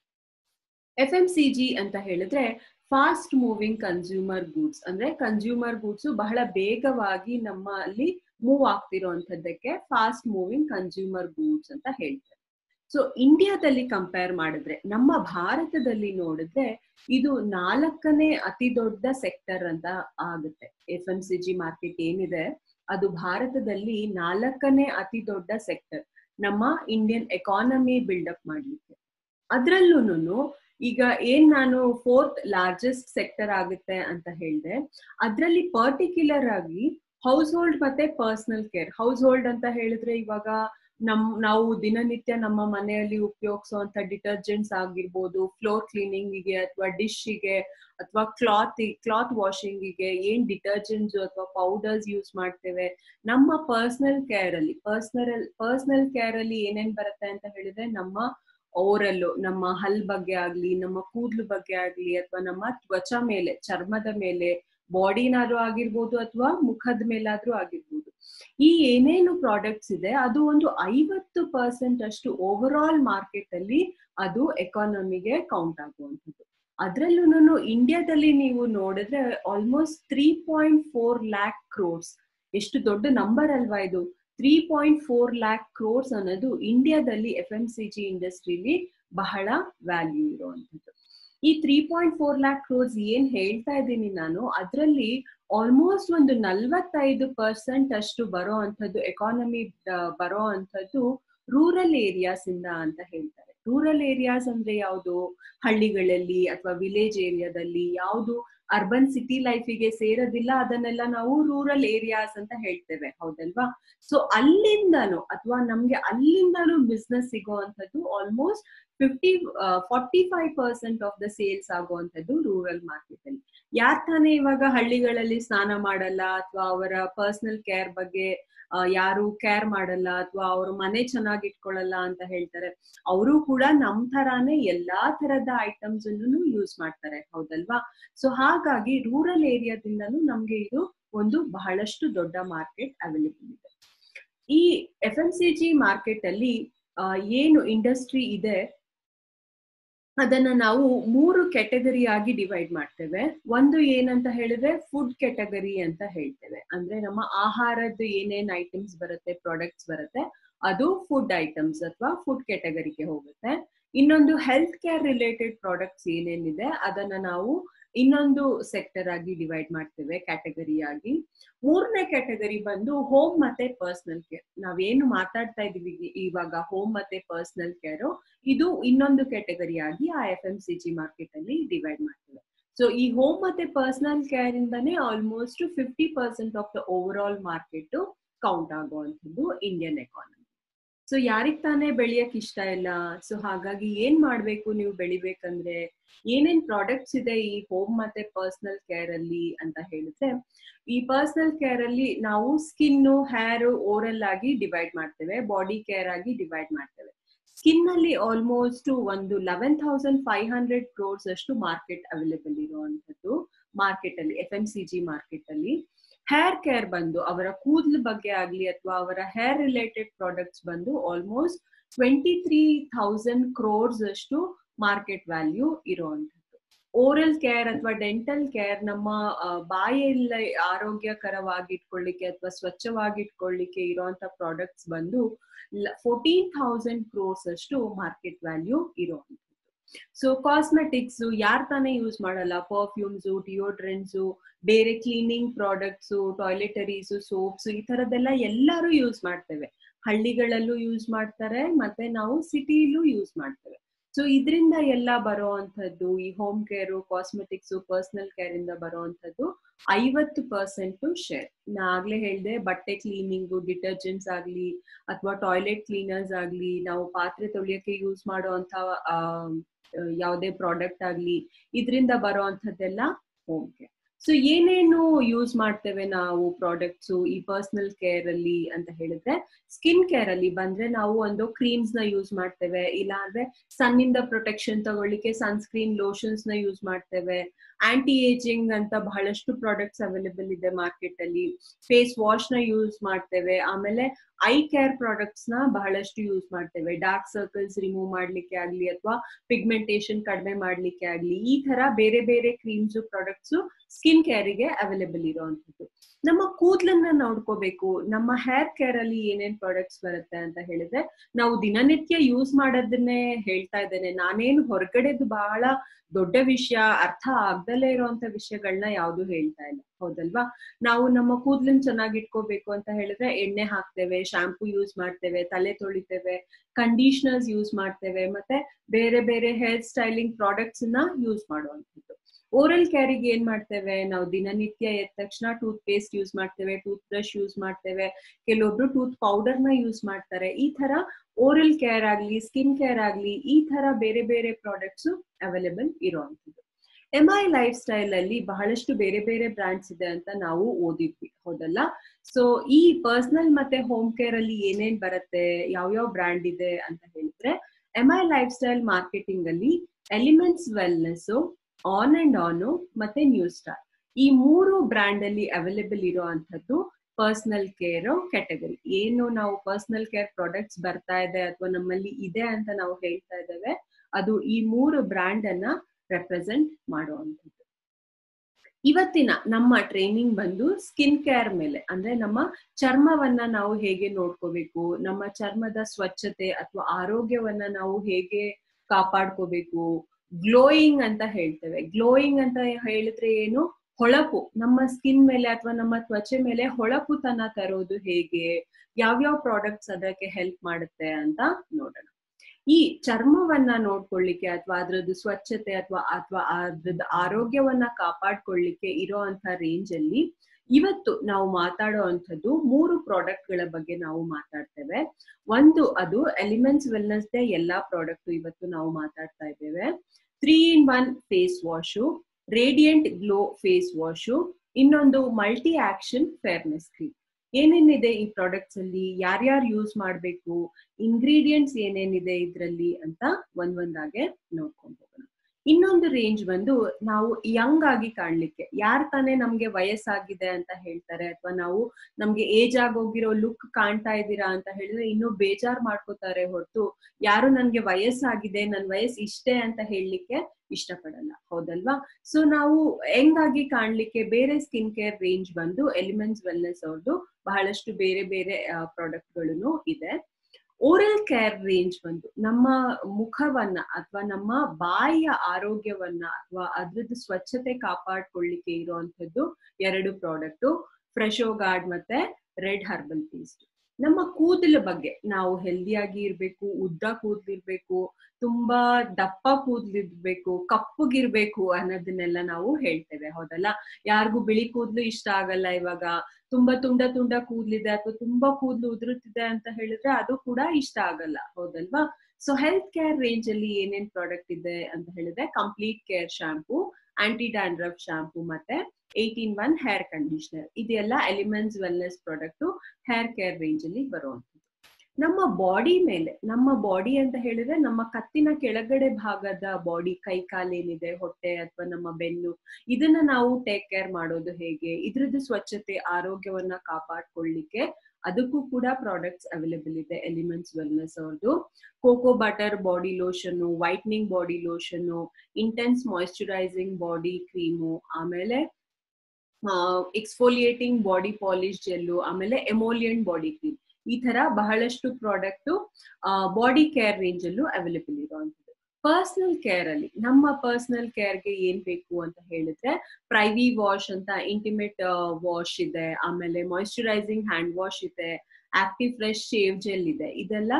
FMCG ಅಂತ ಹೇಳಿದ್ರೆ ಫಾಸ್ಟ್ ಮೂವಿಂಗ್ ಕನ್ಸ್ಯೂಮರ್ ಗೂಡ್ಸ್. ಅಂದ್ರೆ ಕನ್ಸ್ಯೂಮರ್ ಗೂಡ್ಸ್ ಬಹಳ ಬೇಗವಾಗಿ ನಮ್ಮಲ್ಲಿ ಮೂವ್ ಆಗ್ತಿರೋಂಥದ್ದಕ್ಕೆ ಫಾಸ್ಟ್ ಮೂವಿಂಗ್ ಕನ್ಸ್ಯೂಮರ್ ಗೂಡ್ಸ್ ಅಂತ ಹೇಳ್ತಾರೆ. ಸೊ ಇಂಡಿಯಾದಲ್ಲಿ ಕಂಪೇರ್ ಮಾಡಿದ್ರೆ, ನಮ್ಮ ಭಾರತದಲ್ಲಿ ನೋಡಿದ್ರೆ ಇದು 4ನೇ ಅತಿ ದೊಡ್ಡ ಸೆಕ್ಟರ್ ಅಂತ ಆಗುತ್ತೆ. FMCG ಮಾರ್ಕೆಟ್ ಏನಿದೆ ಅದು ಭಾರತದಲ್ಲಿ 4ನೇ ಅತಿ ದೊಡ್ಡ ಸೆಕ್ಟರ್ ನಮ್ಮ ಇಂಡಿಯನ್ ಎಕಾನಮಿ ಬಿಲ್ಡಪ್ ಮಾಡ್ಲಿಕ್ಕೆ. ಅದ್ರಲ್ಲೂನು ಈಗ ಏನ್ ನಾನು 4th ಲಾರ್ಜೆಸ್ಟ್ ಸೆಕ್ಟರ್ ಆಗುತ್ತೆ ಅಂತ ಹೇಳಿದೆ, ಅದ್ರಲ್ಲಿ ಪರ್ಟಿಕ್ಯುಲರ್ ಆಗಿ ಹೌಸ್ ಹೋಲ್ಡ್ ಮತ್ತೆ ಪರ್ಸನಲ್ ಕೇರ್. ಹೌಸ್ ಹೋಲ್ಡ್ ಅಂತ ಹೇಳಿದ್ರೆ ಇವಾಗ ನಾವು ದಿನನಿತ್ಯ ನಮ್ಮ ಮನೆಯಲ್ಲಿ ಉಪಯೋಗಿಸುವಂತ ಡಿಟರ್ಜೆಂಟ್ಸ್ ಆಗಿರ್ಬೋದು, ಫ್ಲೋರ್ ಕ್ಲೀನಿಂಗಿಗೆ ಅಥವಾ ಡಿಶ್ಗೆ ಅಥವಾ ಕ್ಲಾತ್ ವಾಷಿಂಗಿಗೆ ಏನ್ ಡಿಟರ್ಜೆಂಟ್ಸ್ ಅಥವಾ ಪೌಡರ್ಸ್ ಯೂಸ್ ಮಾಡ್ತೇವೆ, ನಮ್ಮ ಪರ್ಸನಲ್ ಕೇರ್ ಅಲ್ಲಿ ಏನೇನ್ ಬರುತ್ತೆ ಅಂತ ಹೇಳಿದ್ರೆ, ನಮ್ಮ ಓರಲ್ಲು, ನಮ್ಮ ಹಲ್ ಬಗ್ಗೆ ಆಗ್ಲಿ, ನಮ್ಮ ಕೂದಲು ಬಗ್ಗೆ ಆಗ್ಲಿ, ಅಥವಾ ನಮ್ಮ ತ್ವಚ ಮೇಲೆ, ಚರ್ಮದ ಮೇಲೆ, ಬಾಡಿನಾದ್ರೂ ಆಗಿರ್ಬೋದು ಅಥವಾ ಮುಖದ ಮೇಲಾದ್ರೂ ಆಗಿರ್ಬೋದು, ಈ ಏನೇನು ಪ್ರಾಡಕ್ಟ್ಸ್ ಇದೆ ಅದು ಒಂದು 50% ಅಷ್ಟು ಓವರ್ ಆಲ್ ಮಾರ್ಕೆಟ್ ಅಲ್ಲಿ ಅದು ಎಕಾನಮಿಗೆ ಕೌಂಟ್ ಆಗುವಂಥದ್ದು. ಅದ್ರಲ್ಲೂ ಇಂಡಿಯಾದಲ್ಲಿ ನೀವು ನೋಡಿದ್ರೆ ಆಲ್ಮೋಸ್ಟ್ 3.4 lakh crores. ಎಷ್ಟು ದೊಡ್ಡ ನಂಬರ್ ಅಲ್ವಾ ಇದು? 3.4 lakh crores ಅನ್ನೋದು ಇಂಡಿಯಾದಲ್ಲಿ FMCG ಇಂಡಸ್ಟ್ರಿಲಿ ಬಹಳ ವ್ಯಾಲ್ಯೂ ಇರುವಂಥದ್ದು. ಈ 3.4 lakh crores ಏನ್ ಹೇಳ್ತಾ ಇದ್ದೀನಿ ನಾನು, ಅದರಲ್ಲಿ ಆಲ್ಮೋಸ್ಟ್ ಒಂದು 45% ಅಷ್ಟು ಬರೋ ಅಂಥದ್ದು, ಎಕಾನಮಿ ಬರೋ ಅಂಥದ್ದು ರೂರಲ್ ಏರಿಯಾಸ್ ಇಂದ ಅಂತ ಹೇಳ್ತಾರೆ. ರೂರಲ್ ಏರಿಯಾಸ್ ಅಂದ್ರೆ ಯಾವುದು? ಹಳ್ಳಿಗಳಲ್ಲಿ ಅಥವಾ ವಿಲೇಜ್ ಏರಿಯಾದಲ್ಲಿ, ಯಾವುದು ಅರ್ಬನ್ ಸಿಟಿ ಲೈಫಿಗೆ ಸೇರೋದಿಲ್ಲ, ಅದನ್ನೆಲ್ಲ ನಾವು ರೂರಲ್ ಏರಿಯಾಸ್ ಅಂತ ಹೇಳ್ತೇವೆ, ಹೌದಲ್ವಾ? ಸೊ ಅಲ್ಲಿಂದನೂ ಅಥವಾ ನಮ್ಗೆ ಅಲ್ಲಿಂದನೂ ಬಿಸ್ನೆಸ್ ಸಿಗೋವಂಥದ್ದು ಆಲ್ಮೋಸ್ಟ್ 45% ಆಫ್ ದ ಸೇಲ್ಸ್ ಆಗುವಂಥದ್ದು ರೂರಲ್ ಮಾರ್ಕೆಟ್ ಅಲ್ಲಿ. ಯಾರ್ ತಾನೇ ಇವಾಗ ಹಳ್ಳಿಗಳಲ್ಲಿ ಸ್ನಾನ ಮಾಡಲ್ಲ ಅಥವಾ ಅವರ ಪರ್ಸನಲ್ ಕೇರ್ ಬಗ್ಗೆ ಯಾರು ಕೇರ್ ಮಾಡಲ್ಲ ಅಥವಾ ಅವ್ರ ಮನೆ ಚೆನ್ನಾಗಿ ಇಟ್ಕೊಳ್ಳಲ್ಲ ಅಂತ ಹೇಳ್ತಾರೆ, ಅವರು ಕೂಡ ನಮ್ ತರಾನೇ ಎಲ್ಲಾ ತರದ ಐಟಮ್ಸ್ ಅನ್ನು ಯೂಸ್ ಮಾಡ್ತಾರೆ, ಹೌದಲ್ವಾ? ಸೊ ಹಾಗಾಗಿ ರೂರಲ್ ಏರಿಯಾದಿಂದನೂ ನಮ್ಗೆ ಇದು ಒಂದು ಬಹಳಷ್ಟು ದೊಡ್ಡ ಮಾರ್ಕೆಟ್ ಅವೈಲೇಬಲ್ ಇದೆ. ಈ FMCG ಮಾರ್ಕೆಟ್ ಅಲ್ಲಿ ಏನು ಇಂಡಸ್ಟ್ರಿ ಇದೆ ಅದನ್ನ ನಾವು 3 ಕ್ಯಾಟಗರಿ ಆಗಿ ಡಿವೈಡ್ ಮಾಡ್ತೇವೆ. ಒಂದು ಏನಂತ ಹೇಳಿದ್ರೆ ಫುಡ್ ಕ್ಯಾಟಗರಿ ಅಂತ ಹೇಳ್ತೇವೆ. ಅಂದ್ರೆ ನಮ್ಮ ಆಹಾರದ ಏನೇನ್ ಐಟಮ್ಸ್ ಬರುತ್ತೆ, ಪ್ರಾಡಕ್ಟ್ಸ್ ಬರುತ್ತೆ, ಅದು ಫುಡ್ ಐಟಮ್ಸ್ ಅಥವಾ ಫುಡ್ ಕ್ಯಾಟಗರಿಗೆ ಹೋಗುತ್ತೆ. ಇನ್ನೊಂದು ಹೆಲ್ತ್ ಕೇರ್ ರಿಲೇಟೆಡ್ ಪ್ರಾಡಕ್ಟ್ಸ್ ಏನೇನಿದೆ ಅದನ್ನ ನಾವು ಇನ್ನೊಂದು ಸೆಕ್ಟರ್ ಆಗಿ ಡಿವೈಡ್ ಮಾಡ್ತೇವೆ, ಕ್ಯಾಟಗರಿ ಆಗಿ. ಮೂರನೇ ಕ್ಯಾಟಗರಿ ಬಂದು ಹೋಮ್ ಮತ್ತೆ ಪರ್ಸನಲ್ ಕೇರ್. ನಾವೇನು ಮಾತಾಡ್ತಾ ಇದೀವಿ ಇವಾಗ, ಹೋಮ್ ಮತ್ತೆ ಪರ್ಸನಲ್ ಕೇರ್, ಇದು ಇನ್ನೊಂದು ಕ್ಯಾಟಗರಿ ಆಗಿ ಆ FMCG ಮಾರ್ಕೆಟ್ ಅಲ್ಲಿ ಡಿವೈಡ್ ಮಾಡ್ತೇವೆ. ಸೊ ಈ ಹೋಮ್ ಮತ್ತೆ ಪರ್ಸನಲ್ ಕೇರ್ ಇಂದಾನೆ almost 50% of the overall market count ಆಗುವಂಥದ್ದು ಇಂಡಿಯನ್ ಎಕಾನಮಿ. ಸೊ ಯಾರಿಗ್ ತಾನೇ ಬೆಳೆಯಕ್ ಇಷ್ಟ ಇಲ್ಲ? ಸೊ ಹಾಗಾಗಿ ಏನ್ ಮಾಡ್ಬೇಕು ನೀವು ಬೆಳಿಬೇಕಂದ್ರೆ, ಏನೇನ್ ಪ್ರಾಡಕ್ಟ್ಸ್ ಇದೆ ಈ ಹೋಮ್ ಮತ್ತೆ ಪರ್ಸನಲ್ ಕೇರ್ ಅಲ್ಲಿ ಅಂತ ಹೇಳಿದ್ರೆ, ಈ ಪರ್ಸನಲ್ ಕೇರ್ ಅಲ್ಲಿ ನಾವು ಸ್ಕಿನ್, ಹೇರ್, ಓರಲ್ ಆಗಿ ಡಿವೈಡ್ ಮಾಡ್ತೇವೆ, ಬಾಡಿ ಕೇರ್ ಆಗಿ ಡಿವೈಡ್ ಮಾಡ್ತೇವೆ. ಸ್ಕಿನ್ ಅಲ್ಲಿ ಆಲ್ಮೋಸ್ಟ್ ಒಂದು 11,500 crores ಅಷ್ಟು ಮಾರ್ಕೆಟ್ ಅವೈಲೇಬಲ್ ಇರುವಂತದ್ದು ಮಾರ್ಕೆಟ್ ಅಲ್ಲಿ, FMCG ಮಾರ್ಕೆಟ್ ಅಲ್ಲಿ. ಹೇರ್ ಕೇರ್ ಬಂದು ಅವರ ಕೂದಲು ಬಗ್ಗೆ ಆಗ್ಲಿ ಅಥವಾ ಅವರ ಹೇರ್ ರಿಲೇಟೆಡ್ ಪ್ರಾಡಕ್ಟ್ಸ್ ಬಂದು ಆಲ್ಮೋಸ್ಟ್ 23,000 crores ಅಷ್ಟು ಮಾರ್ಕೆಟ್ ವ್ಯಾಲ್ಯೂ ಇರುವಂತದ್ದು. ಓರಲ್ ಕೇರ್ ಅಥವಾ ಡೆಂಟಲ್ ಕೇರ್, ನಮ್ಮ ಬಾಯಲ್ಲಿ ಆರೋಗ್ಯಕರವಾಗಿಟ್ಕೊಳ್ಳಿಕ್ಕೆ ಅಥವಾ ಸ್ವಚ್ಛವಾಗಿಟ್ಕೊಳ್ಳಿಕ್ಕೆ ಇರುವಂತ ಪ್ರಾಡಕ್ಟ್ಸ್ ಬಂದು 14,000 crores ಅಷ್ಟು ಮಾರ್ಕೆಟ್ ವ್ಯಾಲ್ಯೂ ಇರುವಂತದ್ದು. ಸೊ ಕಾಸ್ಮೆಟಿಕ್ಸ್ ಯಾರ್ ತಾನೇ ಯೂಸ್ ಮಾಡಲ್ಲ? ಪರ್ಫ್ಯೂಮ್ಸ್, ಡಿಯೋಡ್ರೆಂಟ್ಸ್, ಬೇರೆ ಕ್ಲೀನಿಂಗ್ ಪ್ರಾಡಕ್ಟ್ಸ್, ಟಾಯ್ಲೆಟರೀಸ್, ಸೋಪ್ಸ್, ಈ ತರದೆಲ್ಲ ಎಲ್ಲರೂ ಯೂಸ್ ಮಾಡ್ತೇವೆ. ಹಳ್ಳಿಗಳಲ್ಲೂ ಯೂಸ್ ಮಾಡ್ತಾರೆ, ಮತ್ತೆ ನಾವು ಸಿಟಿಲೂ ಯೂಸ್ ಮಾಡ್ತೇವೆ. ಸೊ ಇದರಿಂದ ಎಲ್ಲ ಬರುವಂತದ್ದು ಈ home care, cosmetics, personal care ಇಂದ ಬರುವಂತದ್ದು 50% ಶೇರ್. ನಾ ಆಗ್ಲೇ ಹೇಳ್ದೆ, ಬಟ್ಟೆ ಕ್ಲೀನಿಂಗು, ಡಿಟರ್ಜೆಂಟ್ಸ್ ಆಗ್ಲಿ ಅಥವಾ ಟಾಯ್ಲೆಟ್ ಕ್ಲೀನರ್ಸ್ ಆಗ್ಲಿ, ನಾವು ಪಾತ್ರೆ ತೊಳಿಯಕ್ಕೆ ಯೂಸ್ ಮಾಡುವಂತ ಯಾವುದೇ ಪ್ರಾಡಕ್ಟ್ ಆಗ್ಲಿ, ಇದರಿಂದ ಬರುವಂತದ್ದೆಲ್ಲ ಹೋಮ್ ಕೇರ್. ಸೊ ಏನೇನು ಯೂಸ್ ಮಾಡ್ತೇವೆ ನಾವು ಪ್ರಾಡಕ್ಟ್ಸು ಈ ಪರ್ಸನಲ್ ಕೇರ್ ಅಲ್ಲಿ ಅಂತ ಹೇಳಿದ್ರೆ, ಸ್ಕಿನ್ ಕೇರ್ ಅಲ್ಲಿ ಬಂದ್ರೆ ನಾವು ಒಂದು ಕ್ರೀಮ್ಸ್ ನ ಯೂಸ್ ಮಾಡ್ತೇವೆ, ಇಲ್ಲ ಅಂದ್ರೆ ಸನ್ನಿಂದ ಪ್ರೊಟೆಕ್ಷನ್ ತಗೊಳ್ಳಿಕ್ಕೆ ಸನ್ಸ್ಕ್ರೀನ್, ಲೋಷನ್ಸ್ ನ ಯೂಸ್ ಮಾಡ್ತೇವೆ. ಆಂಟಿ ಏಜಿಂಗ್ ಅಂತ ಬಹಳಷ್ಟು ಪ್ರಾಡಕ್ಟ್ಸ್ ಅವೈಲೇಬಲ್ ಇದೆ ಮಾರ್ಕೆಟ್ ಅಲ್ಲಿ. ಫೇಸ್ ವಾಶ್ ನ ಯೂಸ್ ಮಾಡ್ತೇವೆ. ಆಮೇಲೆ ಐ ಕೇರ್ ಪ್ರಾಡಕ್ಟ್ಸ್ ನ ಬಹಳಷ್ಟು ಯೂಸ್ ಮಾಡ್ತೇವೆ, ಡಾರ್ಕ್ ಸರ್ಕಲ್ಸ್ ರಿಮೂವ್ ಮಾಡ್ಲಿಕ್ಕೆ ಆಗ್ಲಿ ಅಥವಾ ಪಿಗ್ಮೆಂಟೇಶನ್ ಕಡಿಮೆ ಮಾಡ್ಲಿಕ್ಕೆ ಆಗ್ಲಿ. ಈ ತರ ಬೇರೆ ಬೇರೆ ಕ್ರೀಮ್ಸ್, ಪ್ರಾಡಕ್ಟ್ಸ್ ಸ್ಕಿನ್ ಕೇರಿಗೆ ಅವೈಲೇಬಲ್ ಇರುವಂತದ್ದು. ನಮ್ಮ ಕೂದಲನ್ನ ನೋಡ್ಕೋಬೇಕು. ನಮ್ಮ ಹೇರ್ ಕೇರ್ ಅಲ್ಲಿ ಏನೇನ್ ಪ್ರಾಡಕ್ಟ್ಸ್ ಬರುತ್ತೆ ಅಂತ ಹೇಳಿದ್ರೆ, ನಾವು ದಿನನಿತ್ಯ ಯೂಸ್ ಮಾಡೋದನ್ನೇ ಹೇಳ್ತಾ ಇದ್ದೇನೆ. ನಾನೇನು ಹೊರಗಡೆದು ಬಹಳ ದೊಡ್ಡ ವಿಷಯ, ಅರ್ಥ ಆಗ್ದಲೇ ಇರುವಂತ ವಿಷಯಗಳನ್ನ ಯಾವ್ದು ಹೇಳ್ತಾ ಇಲ್ಲ, ಹೌದಲ್ವಾ? ನಾವು ನಮ್ಮ ಕೂದಲನ್ನ ಚೆನ್ನಾಗಿ ಇಟ್ಕೋಬೇಕು ಅಂತ ಹೇಳಿದ್ರೆ ಎಣ್ಣೆ ಹಾಕ್ತೇವೆ, ಶಾಂಪೂ ಯೂಸ್ ಮಾಡ್ತೇವೆ, ತಲೆ ತೊಳಿತೇವೆ, ಕಂಡೀಷನರ್ಸ್ ಯೂಸ್ ಮಾಡ್ತೇವೆ, ಮತ್ತೆ ಬೇರೆ ಬೇರೆ ಹೇರ್ ಸ್ಟೈಲಿಂಗ್ ಪ್ರಾಡಕ್ಟ್ಸ್ ನ ಯೂಸ್ ಮಾಡುವಂಥದ್ದು. ಓರಲ್ ಕೇರಿಗೆ ಏನ್ ಮಾಡ್ತೇವೆ ನಾವು? ದಿನನಿತ್ಯ ಎದ್ದ ತಕ್ಷಣ ಟೂತ್ ಪೇಸ್ಟ್ ಯೂಸ್ ಮಾಡ್ತೇವೆ, ಟೂತ್ ಬ್ರಷ್ ಯೂಸ್ ಮಾಡ್ತೇವೆ, ಕೆಲವೊಬ್ರು ಟೂತ್ ಪೌಡರ್ ನ ಯೂಸ್ ಮಾಡ್ತಾರೆ. ಈ ತರ ಓರಲ್ ಕೇರ್ ಆಗ್ಲಿ, ಸ್ಕಿನ್ ಕೇರ್ ಆಗ್ಲಿ, ಈ ತರ ಬೇರೆ ಬೇರೆ ಪ್ರಾಡಕ್ಟ್ಸ್ ಅವೈಲೇಬಲ್ ಇರುವಂತದ್ದು. MI ಲೈಫ್ ಸ್ಟೈಲ್ ಅಲ್ಲಿ ಬಹಳಷ್ಟು ಬೇರೆ ಬೇರೆ ಬ್ರಾಂಡ್ಸ್ ಇದೆ ಅಂತ ನಾವು ಓದಿದ್ವಿ, ಹೌದಲ್ಲ? ಸೊ ಈ ಪರ್ಸನಲ್ ಮತ್ತೆ ಹೋಮ್ ಕೇರ್ ಅಲ್ಲಿ ಏನೇನ್ ಬರುತ್ತೆ, ಯಾವ್ಯಾವ ಬ್ರ್ಯಾಂಡ್ ಇದೆ ಅಂತ ಹೇಳಿದ್ರೆ, MI ಲೈಫ್ ಸ್ಟೈಲ್ ಮಾರ್ಕೆಟಿಂಗ್ ಅಲ್ಲಿ elements wellness, on and on ಮತ್ತೆ ನ್ಯೂ ಸ್ಟಾರ್, ಈ 3 ಬ್ರ್ಯಾಂಡ್ ಅಲ್ಲಿ ಅವೈಲೇಬಲ್ ಇರುವಂತದ್ದು ಪರ್ಸನಲ್ ಕೇರ್ ಕ್ಯಾಟಗರಿ. ಏನು ನಾವು ಪರ್ಸನಲ್ ಕೇರ್ ಪ್ರಾಡಕ್ಟ್ಸ್ ಬರ್ತಾ ಇದೆ ಅಥವಾ ನಮ್ಮಲ್ಲಿ ಇದೆ ಅಂತ ನಾವು ಹೇಳ್ತಾ ಇದ್ದೇವೆ, ಅದು ಈ 3 ಬ್ರ್ಯಾಂಡ್ ಅನ್ನ ರೆಪ್ರೆಸೆಂಟ್ ಮಾಡುವಂಥದ್ದು. ಇವತ್ತಿನ ನಮ್ಮ ಟ್ರೈನಿಂಗ್ ಬಂದು ಸ್ಕಿನ್ ಕೇರ್ ಮೇಲೆ, ಅಂದ್ರೆ ನಮ್ಮ ಚರ್ಮವನ್ನ ನಾವು ಹೇಗೆ ನೋಡ್ಕೋಬೇಕು, ನಮ್ಮ ಚರ್ಮದ ಸ್ವಚ್ಛತೆ ಅಥವಾ ಆರೋಗ್ಯವನ್ನ ನಾವು ಹೇಗೆ ಕಾಪಾಡ್ಕೋಬೇಕು. ಗ್ಲೋಯಿಂಗ್ ಅಂತ ಹೇಳ್ತೇವೆ. ಗ್ಲೋಯಿಂಗ್ ಅಂತ ಹೇಳಿದ್ರೆ ಏನು? ಹೊಳಪು, ನಮ್ಮ ಸ್ಕಿನ್ ಮೇಲೆ ಅಥವಾ ನಮ್ಮ ತ್ವಚೆ ಮೇಲೆ ಹೊಳಪುತನ ತರೋದು ಹೇಗೆ, ಯಾವ್ಯಾವ ಪ್ರಾಡಕ್ಟ್ಸ್ ಅದಕ್ಕೆ ಹೆಲ್ಪ್ ಮಾಡುತ್ತೆ ಅಂತ ನೋಡೋಣ. ಈ ಚರ್ಮವನ್ನ ನೋಡ್ಕೊಳ್ಳಿಕ್ಕೆ ಅಥವಾ ಅದ್ರದ್ದು ಸ್ವಚ್ಛತೆ ಅಥವಾ ಅದ್ರದ್ದು ಆರೋಗ್ಯವನ್ನ ಕಾಪಾಡ್ಕೊಳ್ಳಿಕ್ಕೆ ಇರೋಂಥ ರೇಂಜ್ ಅಲ್ಲಿ ಇವತ್ತು ನಾವು ಮಾತಾಡೋ ಅಂಥದ್ದು 3 ಪ್ರಾಡಕ್ಟ್ ಗಳ ಬಗ್ಗೆ ನಾವು ಮಾತಾಡ್ತೇವೆ. ಒಂದು, ಅದು ಎಲಿಮೆಂಟ್ಸ್ ವೆಲ್ನೆಸ್ ದೇ ಎಲ್ಲಾ ಪ್ರಾಡಕ್ಟ್ ಇವತ್ತು ನಾವು ಮಾತಾಡ್ತಾ ಇದ್ದೇವೆ. 3-in-1 face wash, radiant glow face wash, ಇನ್ನೊಂದು ಮಲ್ಟಿ ಆಕ್ಷನ್ ಫೇರ್ನೆಸ್ ಕ್ರೀಮ್. ಏನೇನಿದೆ ಈ ಪ್ರಾಡಕ್ಟ್ಸ್ ಅಲ್ಲಿ, ಯಾರ್ಯಾರು ಯೂಸ್ ಮಾಡ್ಬೇಕು, ಇಂಗ್ರೀಡಿಯೆಂಟ್ಸ್ ಏನೇನಿದೆ ಇದ್ರಲ್ಲಿ ಅಂತ ಒಂದೊಂದಾಗೆ ನೋಡ್ಕೊಂಡು ಹೋಗೋಣ. ಇನ್ನೊಂದು ರೇಂಜ್ ಬಂದು ನಾವು ಯಂಗ್ ಆಗಿ ಕಾಣ್ಲಿಕ್ಕೆ, ಯಾರ್ ತಾನೇ ನಮ್ಗೆ ವಯಸ್ಸಾಗಿದೆ ಅಂತ ಹೇಳ್ತಾರೆ ಅಥವಾ ನಾವು ನಮ್ಗೆ ಏಜ್ ಆಗೋಗಿರೋ ಲುಕ್ ಕಾಣ್ತಾ ಇದ್ದೀರಾ ಅಂತ ಹೇಳಿದ್ರೆ ಇನ್ನೂ ಬೇಜಾರ್ ಮಾಡ್ಕೋತಾರೆ ಹೊರತು ಯಾರು ನನ್ಗೆ ವಯಸ್ಸಾಗಿದೆ, ನನ್ ವಯಸ್ಸು ಇಷ್ಟೇ ಅಂತ ಹೇಳಲಿಕ್ಕೆ ಇಷ್ಟಪಡಲ್ಲ, ಹೌದಲ್ವಾ? ಸೊ ನಾವು ಯಂಗ್ ಆಗಿ ಕಾಣ್ಲಿಕ್ಕೆ ಬೇರೆ ಸ್ಕಿನ್ ಕೇರ್ ರೇಂಜ್ ಬಂದು ಎಲಿಮೆಂಟ್ಸ್ ವೆಲ್ನೆಸ್ ಅವ್ರದ್ದು ಬಹಳಷ್ಟು ಬೇರೆ ಬೇರೆ ಪ್ರಾಡಕ್ಟ್ಗಳು ಇದೆ. ಓರಲ್ ಕೇರ್ ರೇಂಜ್ ಬಂದು ನಮ್ಮ ಮುಖವನ್ನ ಅಥವಾ ನಮ್ಮ ಬಾಯಿಯ ಆರೋಗ್ಯವನ್ನ ಅಥವಾ ಅದ್ರದ್ದು ಸ್ವಚ್ಛತೆ ಕಾಪಾಡ್ಕೊಳ್ಳಿಕ್ಕೆ ಇರುವಂತದ್ದು 2 ಪ್ರಾಡಕ್ಟ್, ಫ್ರೆಶೋ ಗಾರ್ಡ್ ಮತ್ತೆ ರೆಡ್ ಹರ್ಬಲ್ ಪೇಸ್ಟ್. ನಮ್ಮ ಕೂದಲ ಬಗ್ಗೆ, ನಾವು ಹೆಲ್ದಿಯಾಗಿ ಇರ್ಬೇಕು, ಉದ್ದ ಕೂದ್ಲಿರ್ಬೇಕು, ತುಂಬಾ ದಪ್ಪ ಕೂದ್ಲಿರ್ಬೇಕು, ಕಪ್ಪಗಿರ್ಬೇಕು ಅನ್ನೋದನ್ನೆಲ್ಲ ನಾವು ಹೇಳ್ತೇವೆ, ಹೌದಲ್ಲ? ಯಾರಿಗೂ ಬಿಳಿ ಕೂದ್ಲು ಇಷ್ಟ ಆಗಲ್ಲ. ಇವಾಗ ತುಂಬಾ ತುಂಡ ಕೂದ್ಲಿದೆ ಅಥವಾ ತುಂಬಾ ಕೂದ್ಲು ಉದುರುತ್ತಿದೆ ಅಂತ ಹೇಳಿದ್ರೆ ಅದು ಕೂಡ ಇಷ್ಟ ಆಗಲ್ಲ, ಹೌದಲ್ವಾ? ಸೊ ಹೆಲ್ತ್ ಕೇರ್ ರೇಂಜ್ ಅಲ್ಲಿ ಏನೇನ್ ಪ್ರಾಡಕ್ಟ್ ಇದೆ ಅಂತ ಹೇಳಿದ್ರೆ complete care shampoo, anti dandruff shampoo ಮತ್ತೆ 18-1 ಹೇರ್ ಕಂಡೀಷನರ್, ಇದೆಲ್ಲ elements wellness product hair care range ಅಲ್ಲಿ ಬರುವಂತದ್ದು. ನಮ್ಮ ಬಾಡಿ ಮೇಲೆ, ನಮ್ಮ ಬಾಡಿ ಅಂತ ಹೇಳಿದ್ರೆ ನಮ್ಮ ಕತ್ತಿನ ಕೆಳಗಡೆ ಭಾಗದ ಬಾಡಿ, ಕೈ ಕಾಲೇನಿದೆ, ಹೊಟ್ಟೆ ಅಥವಾ ನಮ್ಮ ಬೆನ್ನು, ಇದನ್ನ ನಾವು ಟೇಕ್ ಕೇರ್ ಮಾಡೋದು ಹೇಗೆ, ಇದ್ರದ್ದು ಸ್ವಚ್ಛತೆ ಆರೋಗ್ಯವನ್ನ ಕಾಪಾಡ್ಕೊಳ್ಳಿಕ್ಕೆ ಅದಕ್ಕೂ ಕೂಡ ಪ್ರಾಡಕ್ಟ್ಸ್ ಅವೈಲೇಬಲ್ ಇದೆ ಎಲಿಮೆಂಟ್ಸ್ ವೆಲ್ನೆಸ್ ಅವ್ರದ್ದು. Cocoa butter body lotion, whitening body lotion, intense moisturising body cream, ಆಮೇಲೆ ಎಕ್ಸ್ಫೋಲಿಯೇಟಿಂಗ್ ಬಾಡಿ ಪಾಲಿಶ್ ಜೆಲ್ಲು, ಆಮೇಲೆ ಎಮೋಲಿಯಂಟ್ ಬಾಡಿ ಕ್ರೀಮ್, ಈ ತರ ಬಹಳಷ್ಟು ಪ್ರಾಡಕ್ಟ್ ಬಾಡಿ ಕೇರ್ ರೇಂಜ್ ಅಲ್ಲೂ ಅವೈಲೇಬಲ್ ಇರುವಂತದ್ದು. ಪರ್ಸನಲ್ ಕೇರ್ ಅಲ್ಲಿ, ನಮ್ಮ ಪರ್ಸನಲ್ ಕೇರ್ಗೆ ಏನ್ ಬೇಕು ಅಂತ ಹೇಳಿದ್ರೆ ಪ್ರೈವಿ ವಾಶ್ ಅಂತ ಇಂಟಿಮೇಟ್ ವಾಶ್ ಇದೆ, ಆಮೇಲೆ ಮಾಯಿಶ್ಚರೈಸಿಂಗ್ ಹ್ಯಾಂಡ್ ವಾಶ್ ಇದೆ, ಆಕ್ಟಿವ್ ಫ್ರೆಶ್ ಶೇವ್ ಜೆಲ್ ಇದೆ, ಇದೆಲ್ಲ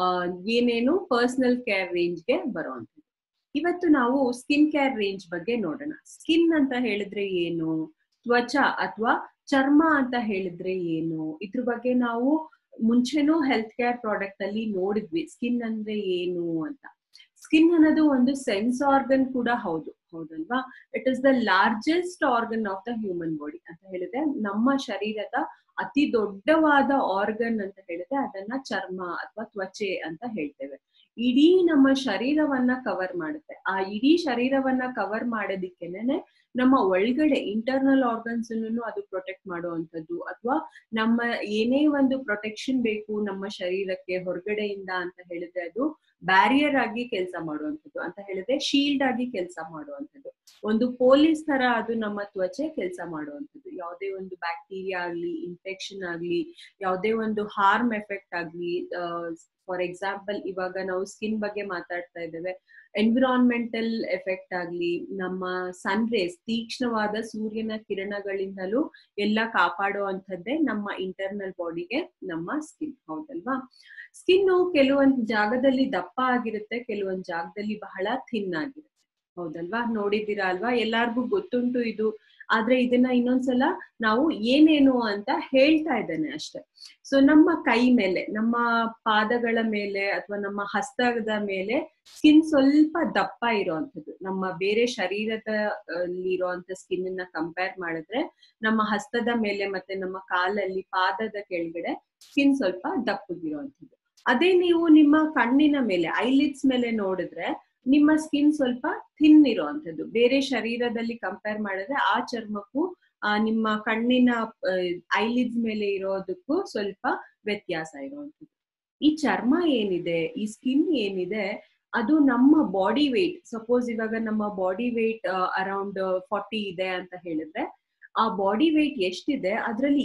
ಏನೇನು ಪರ್ಸನಲ್ ಕೇರ್ ರೇಂಜ್ಗೆ ಬರುವಂತದ್ದು. ಇವತ್ತು ನಾವು ಸ್ಕಿನ್ ಕೇರ್ ರೇಂಜ್ ಬಗ್ಗೆ ನೋಡೋಣ. ಸ್ಕಿನ್ ಅಂತ ಹೇಳಿದ್ರೆ ಏನು, ತ್ವಚ ಅಥವಾ ಚರ್ಮ ಅಂತ ಹೇಳಿದ್ರೆ ಏನು, ಇದ್ರ ಬಗ್ಗೆ ನಾವು ಮುಂಚೆನೂ ಹೆಲ್ತ್ ಕೇರ್ ಪ್ರಾಡಕ್ಟ್ ಅಲ್ಲಿ ನೋಡಿದ್ವಿ ಸ್ಕಿನ್ ಅಂದ್ರೆ ಏನು ಅಂತ. ಸ್ಕಿನ್ ಅನ್ನೋದು ಒಂದು ಸೆನ್ಸ್ ಆರ್ಗನ್ ಕೂಡ ಹೌದು, ಹೌದಲ್ವಾ? It is the largest organ of the human body ಅಂತ ಹೇಳಿದ್ರೆ, ನಮ್ಮ ಶರೀರದ ಅತಿ ದೊಡ್ಡವಾದ ಆರ್ಗನ್ ಅಂತ ಹೇಳಿದ್ರೆ ಅದನ್ನ ಚರ್ಮ ಅಥವಾ ತ್ವಚೆ ಅಂತ ಹೇಳ್ತೇವೆ. ಇಡೀ ನಮ್ಮ ಶರೀರವನ್ನ ಕವರ್ ಮಾಡುತ್ತೆ. ಆ ಇಡೀ ಶರೀರವನ್ನ ಕವರ್ ಮಾಡೋದಿಕ್ಕೆನೆ ನಮ್ಮ ಒಳಗಡೆ ಇಂಟರ್ನಲ್ ಆರ್ಗನ್ಸ್ ಅದು ಪ್ರೊಟೆಕ್ಟ್ ಮಾಡುವಂಥದ್ದು, ಅಥವಾ ನಮ್ಮ ಏನೇ ಒಂದು ಪ್ರೊಟೆಕ್ಷನ್ ಬೇಕು ನಮ್ಮ ಶರೀರಕ್ಕೆ ಹೊರಗಡೆಯಿಂದ ಅಂತ ಹೇಳಿದ್ರೆ ಅದು ಬ್ಯಾರಿಯರ್ ಆಗಿ ಕೆಲಸ ಮಾಡುವಂಥದ್ದು, ಅಂತ ಹೇಳಿದ್ರೆ ಶೀಲ್ಡ್ ಆಗಿ ಕೆಲಸ ಮಾಡುವಂಥದ್ದು, ಒಂದು ಪೊಲೀಸ್ ತರ ಅದು ನಮ್ಮ ತ್ವಚೆ ಕೆಲಸ ಮಾಡುವಂಥದ್ದು. ಯಾವುದೇ ಒಂದು ಬ್ಯಾಕ್ಟೀರಿಯಾ ಆಗ್ಲಿ, ಇನ್ಫೆಕ್ಷನ್ ಆಗ್ಲಿ, ಯಾವುದೇ ಒಂದು ಹಾರ್ಮ್ ಎಫೆಕ್ಟ್ ಆಗ್ಲಿ, ಫಾರ್ ಎಕ್ಸಾಂಪಲ್ ಇವಾಗ ನಾವು ಸ್ಕಿನ್ ಬಗ್ಗೆ ಮಾತಾಡ್ತಾ ಇದ್ದೇವೆ, ಎನ್ವಿರಾನ್ಮೆಂಟಲ್ ಎಫೆಕ್ಟ್ ಆಗ್ಲಿ, ನಮ್ಮ ಸನ್ ರೇಸ್, ತೀಕ್ಷ್ಣವಾದ ಸೂರ್ಯನ ಕಿರಣಗಳಿಂದಲೂ ಎಲ್ಲ ಕಾಪಾಡುವಂಥದ್ದೇ ನಮ್ಮ ಇಂಟರ್ನಲ್ ಬಾಡಿಗೆ ನಮ್ಮ ಸ್ಕಿನ್, ಹೌದಲ್ವಾ? ಸ್ಕಿನ್ನು ಕೆಲವೊಂದು ಜಾಗದಲ್ಲಿ ದಪ್ಪ ಆಗಿರುತ್ತೆ, ಕೆಲವೊಂದು ಜಾಗದಲ್ಲಿ ಬಹಳ ಥಿನ್ ಆಗಿರುತ್ತೆ, ಹೌದಲ್ವಾ? ನೋಡಿದ್ದೀರಾ ಅಲ್ವಾ? ಎಲ್ಲಾರ್ಗೂ ಗೊತ್ತುಂಟು ಇದು, ಆದ್ರೆ ಇದನ್ನ ಇನ್ನೊಂದ್ಸಲ ನಾವು ಏನೇನು ಅಂತ ಹೇಳ್ತಾ ಇದ್ದೇನೆ ಅಷ್ಟೆ. ಸೊ ನಮ್ಮ ಕೈ ಮೇಲೆ, ನಮ್ಮ ಪಾದಗಳ ಮೇಲೆ ಅಥವಾ ನಮ್ಮ ಹಸ್ತದ ಮೇಲೆ ಸ್ಕಿನ್ ಸ್ವಲ್ಪ ದಪ್ಪ ಇರುವಂತದ್ದು, ನಮ್ಮ ಬೇರೆ ಶರೀರದ ಇರುವಂತ ಸ್ಕಿನ್ ಅನ್ನ ಕಂಪೇರ್ ಮಾಡಿದ್ರೆ ನಮ್ಮ ಹಸ್ತದ ಮೇಲೆ ಮತ್ತೆ ನಮ್ಮ ಕಾಲಲ್ಲಿ, ಪಾದದ ಕೆಳಗಡೆ ಸ್ಕಿನ್ ಸ್ವಲ್ಪ ದಪ್ಪಗಿರುವಂತದ್ದು. ಅದೇ ನೀವು ನಿಮ್ಮ ಕಣ್ಣಿನ ಮೇಲೆ, ಐಲಿಡ್ಸ್ ಮೇಲೆ ನೋಡಿದ್ರೆ ನಿಮ್ಮ ಸ್ಕಿನ್ ಸ್ವಲ್ಪ ಥಿನ್ ಇರುವಂತದ್ದು, ಬೇರೆ ಶರೀರದಲ್ಲಿ ಕಂಪೇರ್ ಮಾಡಿದ್ರೆ ಆ ಚರ್ಮಕ್ಕೂ ನಿಮ್ಮ ಕಣ್ಣಿನ ಐಲಿಡ್ಸ್ ಮೇಲೆ ಇರೋದಕ್ಕೂ ಸ್ವಲ್ಪ ವ್ಯತ್ಯಾಸ ಇರುವಂತದ್ದು. ಈ ಚರ್ಮ ಏನಿದೆ, ಈ ಸ್ಕಿನ್ ಏನಿದೆ, ಅದು ನಮ್ಮ ಬಾಡಿ ವೇಟ್, ಸಪೋಸ್ ಇವಾಗ ನಮ್ಮ ಬಾಡಿ ವೇಟ್ ಅರೌಂಡ್ 40 ಇದೆ ಅಂತ ಹೇಳಿದ್ರೆ, ಆ ಬಾಡಿ ವೇಟ್ ಎಷ್ಟಿದೆ ಅದರಲ್ಲಿ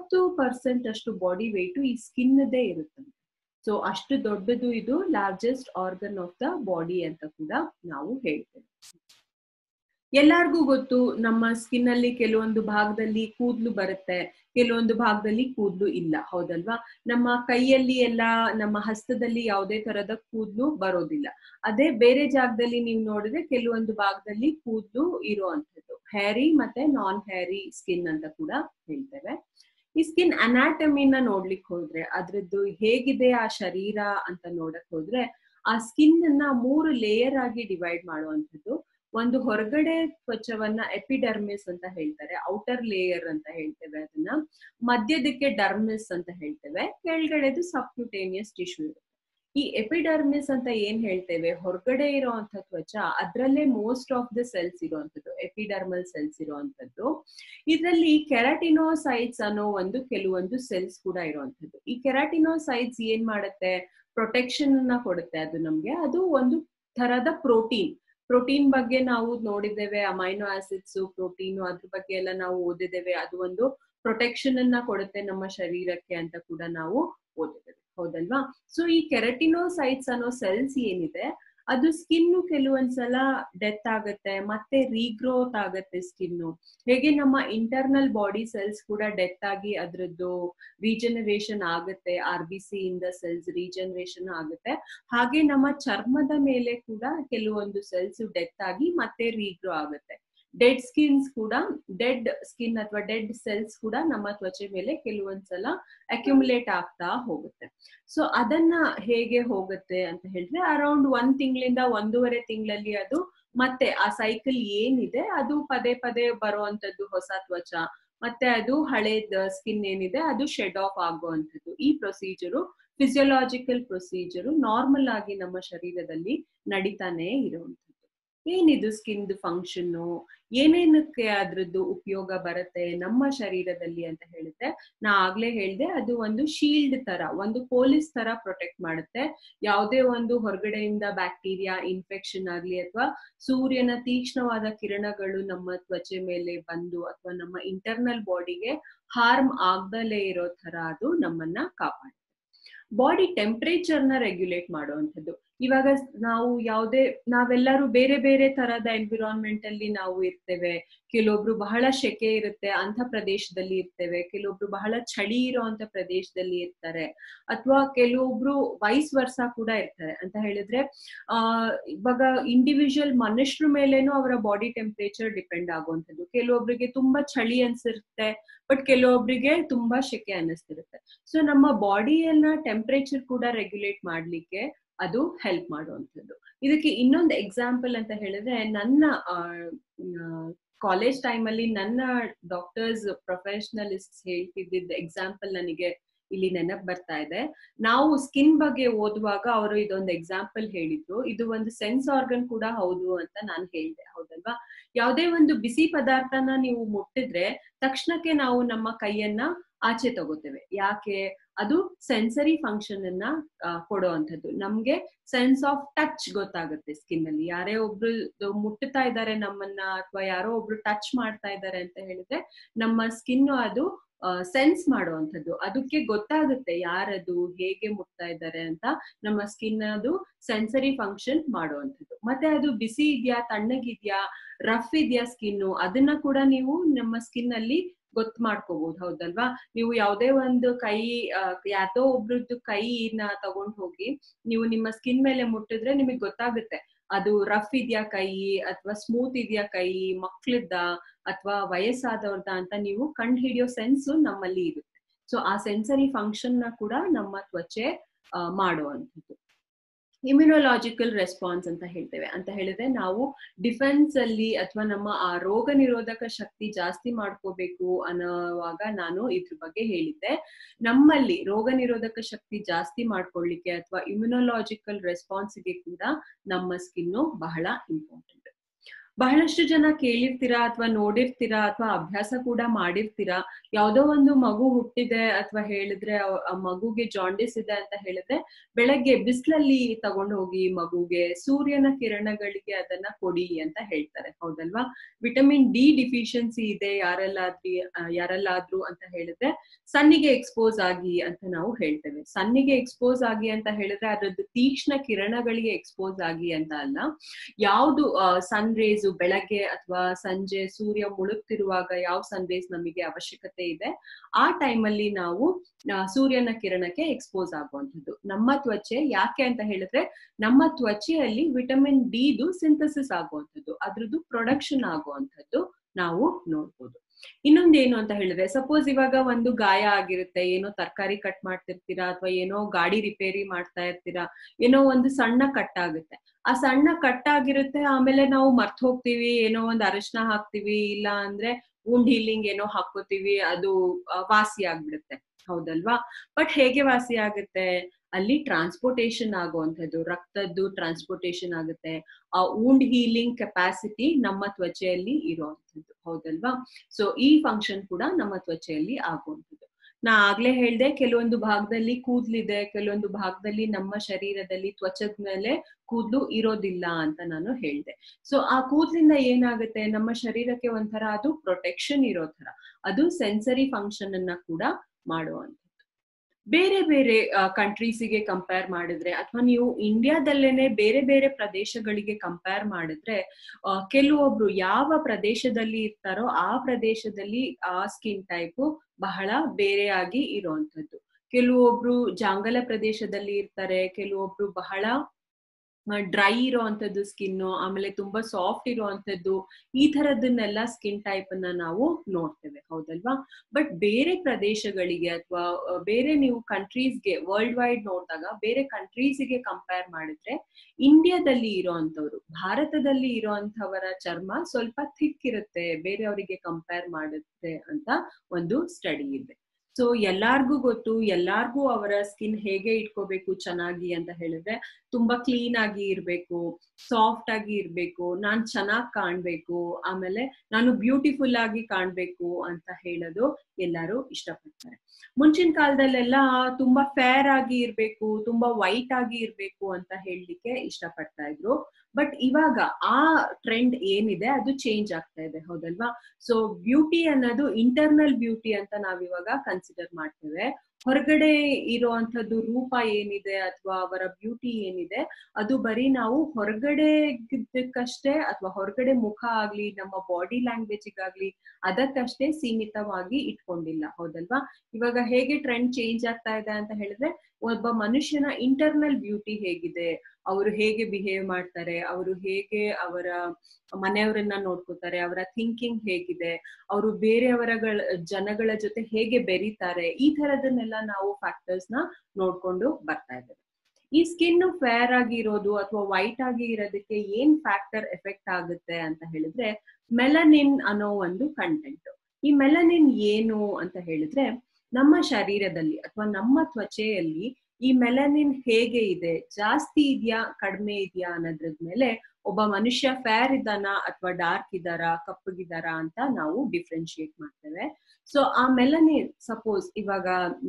20% ಅಷ್ಟು ಬಾಡಿ ವೇಟ್ ಈ ಸ್ಕಿನ್ದೇ ಇರುತ್ತೆ. ಸೊ ಅಷ್ಟು ದೊಡ್ಡದು ಇದು, largest organ of the body ಅಂತ ಕೂಡ ನಾವು ಹೇಳ್ತೇವೆ. ಎಲ್ಲಾರ್ಗೂ ಗೊತ್ತು ನಮ್ಮ ಸ್ಕಿನ್ ಅಲ್ಲಿ ಕೆಲವೊಂದು ಭಾಗದಲ್ಲಿ ಕೂದ್ಲು ಬರುತ್ತೆ, ಕೆಲವೊಂದು ಭಾಗದಲ್ಲಿ ಕೂದ್ಲು ಇಲ್ಲ, ಹೌದಲ್ವಾ? ನಮ್ಮ ಕೈಯಲ್ಲಿ ಎಲ್ಲ, ನಮ್ಮ ಹಸ್ತದಲ್ಲಿ ಯಾವುದೇ ತರದ ಕೂದ್ಲು ಬರೋದಿಲ್ಲ. ಅದೇ ಬೇರೆ ಜಾಗದಲ್ಲಿ ನೀವು ನೋಡಿದ್ರೆ ಕೆಲವೊಂದು ಭಾಗದಲ್ಲಿ ಕೂದ್ಲು ಇರುವಂತದ್ದು, ಹ್ಯಾರಿ ಮತ್ತೆ ನಾನ್ ಹ್ಯಾರಿ ಸ್ಕಿನ್ ಅಂತ ಕೂಡ ಹೇಳ್ತೇವೆ. ಈ ಸ್ಕಿನ್ ಅನಾಟಮಿನ ನೋಡ್ಲಿಕ್ಕೆ ಹೋದ್ರೆ, ಅದ್ರದ್ದು ಹೇಗಿದೆ ಆ ಶರೀರ ಅಂತ ನೋಡಕ್ ಹೋದ್ರೆ, ಆ ಸ್ಕಿನ್ ಅನ್ನ 3 ಲೇಯರ್ ಆಗಿ ಡಿವೈಡ್ ಮಾಡುವಂಥದ್ದು. ಒಂದು ಹೊರಗಡೆ ತ್ವಚವನ್ನ ಎಪಿಡರ್ಮಿಸ್ ಅಂತ ಹೇಳ್ತಾರೆ, ಔಟರ್ ಲೇಯರ್ ಅಂತ ಹೇಳ್ತೇವೆ ಅದನ್ನ, ಮಧ್ಯದಕ್ಕೆ ಡರ್ಮಿಸ್ ಅಂತ ಹೇಳ್ತೇವೆ, ಕೆಳಗಡೆದು ಸಬ್ಕ್ಯೂಟೇನಿಯಸ್ ಟಿಶ್ಯೂ ಇರುತ್ತೆ. ಈ ಎಪಿಡರ್ಮಿಸ್ ಅಂತ ಏನ್ ಹೇಳ್ತೇವೆ, ಹೊರಗಡೆ ಇರುವಂತ ತ್ವಚ, ಅದ್ರಲ್ಲೇ ಮೋಸ್ಟ್ ಆಫ್ ದ ಸೆಲ್ಸ್ ಇರುವಂತದ್ದು ಎಪಿಡರ್ಮಲ್ ಸೆಲ್ಸ್ ಇರುವಂತದ್ದು. ಇದರಲ್ಲಿ ಕೆರಾಟಿನೋಸೈಟ್ಸ್ ಅನ್ನೋ ಕೆಲವೊಂದು ಸೆಲ್ಸ್ ಕೂಡ ಇರುವಂತದ್ದು. ಈ ಕೆರಾಟಿನೋಸೈಟ್ಸ್ ಏನ್ ಮಾಡುತ್ತೆ, ಪ್ರೊಟೆಕ್ಷನ್ ಅನ್ನ ಕೊಡುತ್ತೆ. ಅದು ನಮ್ಗೆ ಅದು ಒಂದು ತರದ ಪ್ರೋಟೀನ್ ಬಗ್ಗೆ ನಾವು ನೋಡಿದ್ದೇವೆ, ಅಮೈನೋ ಆಸಿಡ್ಸ್, ಪ್ರೋಟೀನ್, ಅದ್ರ ಬಗ್ಗೆ ಎಲ್ಲ ನಾವು ಓದಿದ್ದೇವೆ. ಅದು ಒಂದು ಪ್ರೊಟೆಕ್ಷನ್ ಅನ್ನ ಕೊಡುತ್ತೆ ನಮ್ಮ ಶರೀರಕ್ಕೆ ಅಂತ ಕೂಡ ನಾವು ಓದಿದ್ದೇವೆ, ಹೌದಲ್ವಾ? ಸೊ ಈ ಕೆರಟಿನೋಸೈಟ್ಸ್ ಅನ್ನೋ ಸೆಲ್ಸ್ ಏನಿದೆ, ಅದು ಸ್ಕಿನ್ ಕೆಲವೊಂದ್ಸಲ ಡೆತ್ ಆಗುತ್ತೆ, ಮತ್ತೆ ರೀಗ್ರೋತ್ ಆಗುತ್ತೆ ಸ್ಕಿನ್. ಹೇಗೆ ನಮ್ಮ ಇಂಟರ್ನಲ್ ಬಾಡಿ ಸೆಲ್ಸ್ ಕೂಡ ಡೆತ್ ಆಗಿ ಅದ್ರದ್ದು ರೀಜನರೇಷನ್ ಆಗುತ್ತೆ, RBC ಇಂದ ಸೆಲ್ಸ್ ರೀಜನರೇಷನ್ ಆಗುತ್ತೆ, ಹಾಗೆ ನಮ್ಮ ಚರ್ಮದ ಮೇಲೆ ಕೂಡ ಕೆಲವೊಂದು ಸೆಲ್ಸ್ ಡೆತ್ ಆಗಿ ಮತ್ತೆ ರೀಗ್ರೋ ಆಗುತ್ತೆ. ಡೆಡ್ ಸ್ಕಿನ್ ಅಥವಾ ಡೆಡ್ ಸೆಲ್ಸ್ ಕೂಡ ನಮ್ಮ ತ್ವಚೆ ಮೇಲೆ ಕೆಲವೊಂದ್ಸಲ ಅಕ್ಯುಮುಲೇಟ್ ಆಗ್ತಾ ಹೋಗುತ್ತೆ. ಸೊ ಅದನ್ನ ಹೇಗೆ ಹೋಗುತ್ತೆ ಅಂತ ಹೇಳಿದ್ರೆ, ಅರೌಂಡ್ 1 ತಿಂಗಳಿಂದ 1.5 ತಿಂಗಳಲ್ಲಿ ಅದು ಮತ್ತೆ ಆ ಸೈಕಲ್ ಏನಿದೆ ಅದು ಪದೇ ಪದೇ ಬರುವಂತದ್ದು ಹೊಸ ತ್ವಚ, ಮತ್ತೆ ಅದು ಹಳೇದ್ ಸ್ಕಿನ್ ಏನಿದೆ ಅದು ಶೆಡ್ ಆಫ್ ಆಗುವಂಥದ್ದು. ಈ ಪ್ರೊಸೀಜರು ಫಿಸಿಯೋಲಾಜಿಕಲ್ ಪ್ರೊಸೀಜರು ನಾರ್ಮಲ್ ಆಗಿ ನಮ್ಮ ಶರೀರದಲ್ಲಿ ನಡೀತಾನೆ ಇರುವಂಥದ್ದು. ಏನಿದು ಸ್ಕಿನ್ ಫಂಕ್ಷನ್, ಏನೇನಕ್ಕೆ ಅದ್ರದ್ದು ಉಪಯೋಗ ಬರುತ್ತೆ ನಮ್ಮ ಶರೀರದಲ್ಲಿ ಅಂತ ಹೇಳಿದ್ರೆ, ನಾ ಆಗ್ಲೇ ಹೇಳ್ದೆ, ಅದು ಒಂದು ಶೀಲ್ಡ್ ತರ, ಒಂದು ಪೊಲೀಸ್ ತರ ಪ್ರೊಟೆಕ್ಟ್ ಮಾಡುತ್ತೆ. ಯಾವುದೇ ಒಂದು ಹೊರಗಡೆಯಿಂದ ಬ್ಯಾಕ್ಟೀರಿಯಾ ಇನ್ಫೆಕ್ಷನ್ ಆಗ್ಲಿ ಅಥವಾ ಸೂರ್ಯನ ತೀಕ್ಷ್ಣವಾದ ಕಿರಣಗಳು ನಮ್ಮ ತ್ವಚೆ ಮೇಲೆ ಬಂದು ಅಥವಾ ನಮ್ಮ ಇಂಟರ್ನಲ್ ಬಾಡಿಗೆ ಹಾರ್ಮ್ ಆಗ್ದಲೇ ಇರೋ ತರ ಅದು ನಮ್ಮನ್ನ ಕಾಪಾಡುತ್ತೆ. ಬಾಡಿ ಟೆಂಪರೇಚರ್ ನ ರೆಗ್ಯುಲೇಟ್ ಮಾಡುವಂಥದ್ದು. ಇವಾಗ ನಾವೆಲ್ಲರೂ ಬೇರೆ ಬೇರೆ ತರದ ಎನ್ವಿರಾನ್ಮೆಂಟ್ ಅಲ್ಲಿ ನಾವು ಇರ್ತೇವೆ. ಕೆಲವೊಬ್ರು ಬಹಳ ಸೆಕೆ ಇರುತ್ತೆ ಅಂತ ಪ್ರದೇಶದಲ್ಲಿ ಇರ್ತೇವೆ, ಕೆಲವೊಬ್ರು ಬಹಳ ಚಳಿ ಇರೋಂತ ಪ್ರದೇಶದಲ್ಲಿ ಇರ್ತಾರೆ, ಅಥವಾ ಕೆಲವೊಬ್ರು ವೈಸ್ ವರ್ಸ ಕೂಡ ಇರ್ತಾರೆ. ಅಂತ ಹೇಳಿದ್ರೆ ಇವಾಗ ಇಂಡಿವಿಜುವಲ್ ಮನುಷ್ಯರ ಮೇಲೇನು ಅವರ ಬಾಡಿ ಟೆಂಪರೇಚರ್ ಡಿಪೆಂಡ್ ಆಗುವಂಥದ್ದು. ಕೆಲವೊಬ್ರಿಗೆ ತುಂಬಾ ಚಳಿ ಅನ್ಸಿರುತ್ತೆ, ಬಟ್ ಕೆಲವೊಬ್ರಿಗೆ ತುಂಬಾ ಸೆಕೆ ಅನ್ನಿಸ್ತಿರುತ್ತೆ. ಸೊ ನಮ್ಮ ಬಾಡಿಯನ್ನ ಟೆಂಪರೇಚರ್ ಕೂಡ ರೆಗ್ಯುಲೇಟ್ ಮಾಡ್ಲಿಕ್ಕೆ ಅದು ಹೆಲ್ಪ್ ಮಾಡುವಂಥದ್ದು. ಇದಕ್ಕೆ ಇನ್ನೊಂದು ಎಕ್ಸಾಂಪಲ್ ಅಂತ ಹೇಳಿದ್ರೆ, ನನ್ನ ಕಾಲೇಜ್ ಟೈಮಲ್ಲಿ ನನ್ನ ಡಾಕ್ಟರ್ಸ್ ಪ್ರೊಫೆಷನಲಿಸ್ಟ್ ಹೇಳ್ತಿದ್ದ ಎಕ್ಸಾಂಪಲ್ ನನಗೆ ಇಲ್ಲಿ ನೆನಪು ಬರ್ತಾ ಇದೆ. ನಾವು ಸ್ಕಿನ್ ಬಗ್ಗೆ ಓದುವಾಗ ಅವರು ಇದೊಂದು ಎಕ್ಸಾಂಪಲ್ ಹೇಳಿದ್ರು. ಇದು ಒಂದು ಸೆನ್ಸ್ ಆರ್ಗನ್ ಕೂಡ ಹೌದು ಅಂತ ನಾನು ಹೇಳಿದೆ, ಹೌದಲ್ವಾ? ಯಾವುದೇ ಒಂದು ಬಿಸಿ ಪದಾರ್ಥನ ನೀವು ಮುಟ್ಟಿದ್ರೆ ತಕ್ಷಣಕ್ಕೆ ನಾವು ನಮ್ಮ ಕೈಯನ್ನ ಆಚೆ ತಗೋತೇವೆ. ಯಾಕೆ? ಅದು ಸೆನ್ಸರಿ ಫಂಕ್ಷನ್ ಅನ್ನ ಕೊಡುವಂಥದ್ದು. ನಮ್ಗೆ ಸೆನ್ಸ್ ಆಫ್ ಟಚ್ ಗೊತ್ತಾಗುತ್ತೆ ಸ್ಕಿನ್ ಅಲ್ಲಿ. ಯಾರೇ ಒಬ್ರು ಮುಟ್ಟುತ್ತಾ ಇದ್ದಾರೆ ನಮ್ಮನ್ನ, ಅಥವಾ ಯಾರೋ ಒಬ್ರು ಟಚ್ ಮಾಡ್ತಾ ಇದ್ದಾರೆ ಅಂತ ಹೇಳಿದ್ರೆ ನಮ್ಮ ಸ್ಕಿನ್ ಅದು ಸೆನ್ಸ್ ಮಾಡುವಂಥದ್ದು. ಅದಕ್ಕೆ ಗೊತ್ತಾಗುತ್ತೆ ಯಾರದು, ಹೇಗೆ ಮುಟ್ತಾ ಇದ್ದಾರೆ ಅಂತ. ನಮ್ಮ ಸ್ಕಿನ್ ಅದು ಸೆನ್ಸರಿ ಫಂಕ್ಷನ್ ಮಾಡುವಂಥದ್ದು. ಮತ್ತೆ ಅದು ಬಿಸಿ ಇದೆಯಾ, ತಣ್ಣಗಿದ್ಯಾ, ರಫ್ ಇದೆಯಾ ಸ್ಕಿನ್, ಅದನ್ನ ಕೂಡ ನೀವು ನಮ್ಮ ಸ್ಕಿನ್ ಅಲ್ಲಿ ಗೊತ್ತು ಮಾಡ್ಕೋಬಹುದು, ಹೌದಲ್ವಾ? ನೀವು ಯಾವುದೇ ಒಂದು ಯಾವ್ದೋ ಒಬ್ರದ್ದು ಕೈನ ತಗೊಂಡ್ ಹೋಗಿ ನೀವು ನಿಮ್ಮ ಸ್ಕಿನ್ ಮೇಲೆ ಮುಟ್ಟಿದ್ರೆ ನಿಮಗೆ ಗೊತ್ತಾಗುತ್ತೆ ಅದು ರಫ್ ಇದೆಯಾ ಕೈ, ಅಥವಾ ಸ್ಮೂತ್ ಇದೆಯಾ ಕೈ, ಮಕ್ಳದ್ದ ಅಥವಾ ವಯಸ್ಸಾದವ್ರದ ಅಂತ ನೀವು ಕಂಡು ಹಿಡಿಯೋ ಸೆನ್ಸು ನಮ್ಮಲ್ಲಿ ಇರುತ್ತೆ. ಸೊ ಆ ಸೆನ್ಸರಿ ಫಂಕ್ಷನ್ ನ ಕೂಡ ನಮ್ಮ ತ್ವಚೆ ಮಾಡುವಂಥದ್ದು. ಇಮ್ಯುನೊಲಾಜಿಕಲ್ ರೆಸ್ಪಾನ್ಸ್ ಅಂತ ಹೇಳ್ತೇವೆ. ಅಂತ ಹೇಳಿದ್ರೆ ನಾವು ಡಿಫೆನ್ಸ್ ಅಲ್ಲಿ ಅಥವಾ ನಮ್ಮ ಆ ರೋಗ ನಿರೋಧಕ ಶಕ್ತಿ ಜಾಸ್ತಿ ಮಾಡ್ಕೋಬೇಕು ಅನ್ನೋವಾಗ ನಾನು ಇದ್ರ ಬಗ್ಗೆ ಹೇಳಿದ್ದೆ. ನಮ್ಮಲ್ಲಿ ರೋಗ ನಿರೋಧಕ ಶಕ್ತಿ ಜಾಸ್ತಿ ಮಾಡ್ಕೊಳ್ಳಿಕ್ಕೆ ಅಥವಾ ಇಮ್ಯುನೊಲಾಜಿಕಲ್ ರೆಸ್ಪಾನ್ಸ್ಗೆ ಕೂಡ ನಮ್ಮ ಸ್ಕಿನ್ನು ಬಹಳ ಇಂಪಾರ್ಟೆಂಟ್. ಬಹಳಷ್ಟು ಜನ ಕೇಳಿರ್ತೀರಾ ಅಥವಾ ನೋಡಿರ್ತೀರಾ ಅಥವಾ ಅಭ್ಯಾಸ ಕೂಡ ಮಾಡಿರ್ತೀರಾ. ಯಾವುದೋ ಒಂದು ಮಗು ಹುಟ್ಟಿದೆ ಅಥವಾ ಹೇಳಿದ್ರೆ ಆ ಮಗುಗೆ ಜಾಂಡಿಸ್ ಇದೆ ಅಂತ ಹೇಳಿದ್ರೆ ಬೆಳಗ್ಗೆ ಬಿಸಿಲಲ್ಲಿ ತಗೊಂಡು ಹೋಗಿ ಮಗುಗೆ ಸೂರ್ಯನ ಕಿರಣಗಳಿಗೆ ಅದನ್ನ ಕೊಡಿ ಅಂತ ಹೇಳ್ತಾರೆ, ಹೌದಲ್ವಾ? ವಿಟಮಿನ್ ಡಿ ಡಿಫಿಷಿಯನ್ಸಿ ಇದೆ ಯಾರೆಲ್ಲಾದ್ರೂ ಅಂತ ಹೇಳಿದ್ರೆ ಸನ್ನಿಗೆ ಎಕ್ಸ್ಪೋಸ್ ಆಗಿ ಅಂತ ನಾವು ಹೇಳ್ತೇವೆ. ಸನ್ನಿಗೆ ಎಕ್ಸ್ಪೋಸ್ ಆಗಿ ಅಂತ ಹೇಳಿದ್ರೆ ಅದರದ್ದು ತೀಕ್ಷ್ಣ ಕಿರಣಗಳಿಗೆ ಎಕ್ಸ್ಪೋಸ್ ಆಗಿ ಅಂತ ಅಲ್ಲ. ಯಾವ್ದು ಸನ್ ರೇಸ್ ಬೆಳಗ್ಗೆ ಅಥವಾ ಸಂಜೆ ಸೂರ್ಯ ಮುಳುಗ್ತಿರುವಾಗ ಯಾವ ಸನ್ ರೇಸ್ ನಮಗೆ ಅವಶ್ಯಕತೆ ಇದೆ, ಆ ಟೈಮಲ್ಲಿ ನಾವು ಸೂರ್ಯನ ಕಿರಣಕ್ಕೆ ಎಕ್ಸ್ಪೋಸ್ ಆಗುವಂಥದ್ದು. ನಮ್ಮ ತ್ವಚೆ ಯಾಕೆ ಅಂತ ಹೇಳಿದ್ರೆ ನಮ್ಮ ತ್ವಚೆಯಲ್ಲಿ ವಿಟಮಿನ್ ಡಿದು ಸಿಂಥಸಿಸ್ ಆಗುವಂಥದ್ದು, ಅದ್ರದ್ದು ಪ್ರೊಡಕ್ಷನ್ ಆಗುವಂಥದ್ದು ನಾವು ನೋಡ್ಬೋದು. ಇನ್ನೊಂದೇನು ಅಂತ ಹೇಳಿದ್ರೆ, ಸಪೋಸ್ ಇವಾಗ ಒಂದು ಗಾಯ ಆಗಿರುತ್ತೆ, ಏನೋ ತರಕಾರಿ ಕಟ್ ಮಾಡ್ತಿರ್ತೀರಾ ಅಥವಾ ಏನೋ ಗಾಡಿ ರಿಪೇರಿ ಮಾಡ್ತಾ ಇರ್ತೀರಾ, ಏನೋ ಒಂದು ಸಣ್ಣ ಕಟ್ಟಾಗುತ್ತೆ. ಆ ಸಣ್ಣ ಕಟ್ಟಾಗಿರುತ್ತೆ, ಆಮೇಲೆ ನಾವು ಮರ್ತ್ ಹೋಗ್ತೀವಿ, ಏನೋ ಒಂದು ಅರಿಶಿನ ಹಾಕ್ತಿವಿ, ಇಲ್ಲ ಅಂದ್ರೆ ವೂಂಡ್ ಹೀಲಿಂಗ್ ಏನೋ ಹಾಕೋತೀವಿ, ಅದು ವಾಸಿ ಆಗ್ಬಿಡುತ್ತೆ. ಹೌದಲ್ವಾ? ಬಟ್ ಹೇಗೆ ವಾಸಿ ಆಗುತ್ತೆ? ಅಲ್ಲಿ ಟ್ರಾನ್ಸ್ಪೋರ್ಟೇಷನ್ ಆಗುವಂಥದ್ದು, ರಕ್ತದ್ದು ಟ್ರಾನ್ಸ್ಪೋರ್ಟೇಷನ್ ಆಗುತ್ತೆ. ಆ ವೂಂಡ್ ಹೀಲಿಂಗ್ ಕೆಪಾಸಿಟಿ ನಮ್ಮ ತ್ವಚೆಯಲ್ಲಿ ಇರುವಂಥದ್ದು, ಹೌದಲ್ವಾ? ಸೊ ಈ ಫಂಕ್ಷನ್ ಕೂಡ ನಮ್ಮ ತ್ವಚೆಯಲ್ಲಿ ಆಗುವಂಥದ್ದು. ನಾ ಆಗ್ಲೇ ಹೇಳ್ದೆ, ಕೆಲವೊಂದು ಭಾಗದಲ್ಲಿ ಕೂದ್ಲಿದೆ, ಕೆಲವೊಂದು ಭಾಗದಲ್ಲಿ ನಮ್ಮ ಶರೀರದಲ್ಲಿ ತ್ವಚದ ಮೇಲೆ ಕೂದ್ಲು ಇರೋದಿಲ್ಲ ಅಂತ ನಾನು ಹೇಳ್ದೆ. ಸೊ ಆ ಕೂದ್ಲಿಂದ ಏನಾಗುತ್ತೆ, ನಮ್ಮ ಶರೀರಕ್ಕೆ ಒಂಥರ ಅದು ಪ್ರೊಟೆಕ್ಷನ್ ಇರೋ ತರ, ಅದು ಸೆನ್ಸರಿ ಫಂಕ್ಷನ್ ಅನ್ನ ಕೂಡ ಮಾಡುವಂಥದ್ದು. ಬೇರೆ ಬೇರೆ ಕಂಟ್ರೀಸಿಗೆ ಕಂಪೇರ್ ಮಾಡಿದ್ರೆ, ಅಥವಾ ನೀವು ಇಂಡಿಯಾದಲ್ಲೇನೆ ಬೇರೆ ಬೇರೆ ಪ್ರದೇಶಗಳಿಗೆ ಕಂಪೇರ್ ಮಾಡಿದ್ರೆ, ಕೆಲವೊಬ್ರು ಯಾವ ಪ್ರದೇಶದಲ್ಲಿ ಇರ್ತಾರೋ ಆ ಪ್ರದೇಶದಲ್ಲಿ ಆ ಸ್ಕಿನ್ ಟೈಪ್ ಬಹಳ ಬೇರೆಯಾಗಿ ಇರುವಂತದ್ದು. ಕೆಲವೊಬ್ರು ಜಾಂಗಲ ಪ್ರದೇಶದಲ್ಲಿ ಇರ್ತಾರೆ, ಕೆಲವೊಬ್ರು ಬಹಳ ಡ್ರೈ ಇರುವಂತದ್ದು ಸ್ಕಿನ್, ಆಮೇಲೆ ತುಂಬಾ ಸಾಫ್ಟ್ ಇರುವಂತದ್ದು, ಈ ತರದನ್ನೆಲ್ಲ ಸ್ಕಿನ್ ಟೈಪ್ ಅನ್ನ ನಾವು ನೋಡ್ತೇವೆ, ಹೌದಲ್ವಾ? ಬಟ್ ಬೇರೆ ಪ್ರದೇಶಗಳಿಗೆ ಅಥವಾ ಬೇರೆ ನೀವು ಕಂಟ್ರೀಸ್ಗೆ ವರ್ಲ್ಡ್ ವೈಡ್ ನೋಡಿದಾಗ ಬೇರೆ ಕಂಟ್ರೀಸ್ಗೆ ಕಂಪೇರ್ ಮಾಡಿದ್ರೆ, ಇಂಡಿಯಾದಲ್ಲಿ ಇರೋಂಥವ್ರು, ಭಾರತದಲ್ಲಿ ಇರೋಂಥವರ ಚರ್ಮ ಸ್ವಲ್ಪ ಥಿಕ್ ಇರುತ್ತೆ ಬೇರೆಯವರಿಗೆ ಕಂಪೇರ್ ಮಾಡಿದ್ರೆ ಅಂತ ಒಂದು ಸ್ಟಡಿ ಇದೆ. ಸೊ ಎಲ್ಲಾರ್ಗೂ ಗೊತ್ತು, ಎಲ್ಲಾರ್ಗೂ ಅವರ ಸ್ಕಿನ್ ಹೇಗೆ ಇಟ್ಕೋಬೇಕು ಚೆನ್ನಾಗಿ ಅಂತ ಹೇಳಿದ್ರೆ, ತುಂಬಾ ಕ್ಲೀನ್ ಆಗಿ ಇರ್ಬೇಕು, ಸಾಫ್ಟ್ ಆಗಿ ಇರ್ಬೇಕು, ನಾನ್ ಚೆನ್ನಾಗ್ ಕಾಣ್ಬೇಕು, ಆಮೇಲೆ ನಾನು ಬ್ಯೂಟಿಫುಲ್ ಆಗಿ ಕಾಣ್ಬೇಕು ಅಂತ ಹೇಳೋದು ಎಲ್ಲಾರು ಇಷ್ಟಪಡ್ತಾರೆ. ಮುಂಚಿನ ಕಾಲದಲ್ಲೆಲ್ಲ ತುಂಬಾ ಫೇರ್ ಆಗಿ ಇರ್ಬೇಕು, ತುಂಬಾ ವೈಟ್ ಆಗಿ ಇರ್ಬೇಕು ಅಂತ ಹೇಳಲಿಕ್ಕೆ ಇಷ್ಟಪಡ್ತಾ ಇದ್ರು. ಬಟ್ ಇವಾಗ ಆ ಟ್ರೆಂಡ್ ಏನಿದೆ ಅದು ಚೇಂಜ್ ಆಗ್ತಾ ಇದೆ, ಹೌದಲ್ವಾ? ಸೊ ಬ್ಯೂಟಿ ಅನ್ನೋದು ಇಂಟರ್ನಲ್ ಬ್ಯೂಟಿ ಅಂತ ನಾವಿವಾಗ ಕನ್ಸಿಡರ್ ಮಾಡ್ತೇವೆ. ಹೊರಗಡೆ ಇರುವಂತದ್ದು ರೂಪ ಏನಿದೆ ಅಥವಾ ಅವರ ಬ್ಯೂಟಿ ಏನಿದೆ, ಅದು ಬರೀ ನಾವು ಹೊರಗಡೆಗಷ್ಟೇ ಅಥವಾ ಹೊರಗಡೆ ಮುಖ ಆಗ್ಲಿ, ನಮ್ಮ ಬಾಡಿ ಲ್ಯಾಂಗ್ವೇಜ್ಗಾಗ್ಲಿ ಅದಕ್ಕಷ್ಟೇ ಸೀಮಿತವಾಗಿ ಇಟ್ಕೊಂಡಿಲ್ಲ, ಹೌದಲ್ವಾ? ಇವಾಗ ಹೇಗೆ ಟ್ರೆಂಡ್ ಚೇಂಜ್ ಆಗ್ತಾ ಇದೆ ಅಂತ ಹೇಳಿದ್ರೆ, ಒಬ್ಬ ಮನುಷ್ಯನ ಇಂಟರ್ನಲ್ ಬ್ಯೂಟಿ ಹೇಗಿದೆ, ಅವರು ಹೇಗೆ ಬಿಹೇವ್ ಮಾಡ್ತಾರೆ, ಅವರು ಹೇಗೆ ಅವರ ಮನೆಯವರನ್ನ ನೋಡ್ಕೋತಾರೆ, ಅವರ ಥಿಂಕಿಂಗ್ ಹೇಗಿದೆ, ಅವರು ಬೇರೆಯವರ ಜನಗಳ ಜೊತೆ ಹೇಗೆ ಬೆರೀತಾರೆ, ಈ ತರದನ್ನೆಲ್ಲ ನಾವು ಫ್ಯಾಕ್ಟರ್ಸ್ ನ ನೋಡ್ಕೊಂಡು ಬರ್ತಾ ಇದ್ದೇವೆ. ಈ ಸ್ಕಿನ್ ಫೇರ್ ಆಗಿ ಇರೋದು ಅಥವಾ ವೈಟ್ ಆಗಿ ಇರೋದಕ್ಕೆ ಏನ್ ಫ್ಯಾಕ್ಟರ್ ಎಫೆಕ್ಟ್ ಆಗುತ್ತೆ ಅಂತ ಹೇಳಿದ್ರೆ, ಮೆಲನಿನ್ ಅನ್ನೋ ಒಂದು ಕಂಟೆಂಟ್. ಈ ಮೆಲನಿನ್ ಏನು ಅಂತ ಹೇಳಿದ್ರೆ, ನಮ್ಮ ಶರೀರದಲ್ಲಿ ಅಥವಾ ನಮ್ಮ ತ್ವಚೆಯಲ್ಲಿ ಈ ಮೆಲನಿನ್ ಹೇಗೆ ಇದೆ, ಜಾಸ್ತಿ ಇದೆಯಾ ಕಡಿಮೆ ಇದೆಯಾ ಅನ್ನೋದ್ರ ಮೇಲೆ ಒಬ್ಬ ಮನುಷ್ಯ ಫೇರ್ ಇದ್ದಾನ ಅಥವಾ ಡಾರ್ಕ್ ಇದ್ದಾರಾ, ಕಪ್ಪಗಿದ್ದಾರ ಅಂತ ನಾವು ಡಿಫ್ರೆನ್ಶಿಯೇಟ್ ಮಾಡ್ತೇವೆ. ಸೊ ಆ ಮೆಲನಿನ್, ಸಪೋಸ್ ಇವಾಗ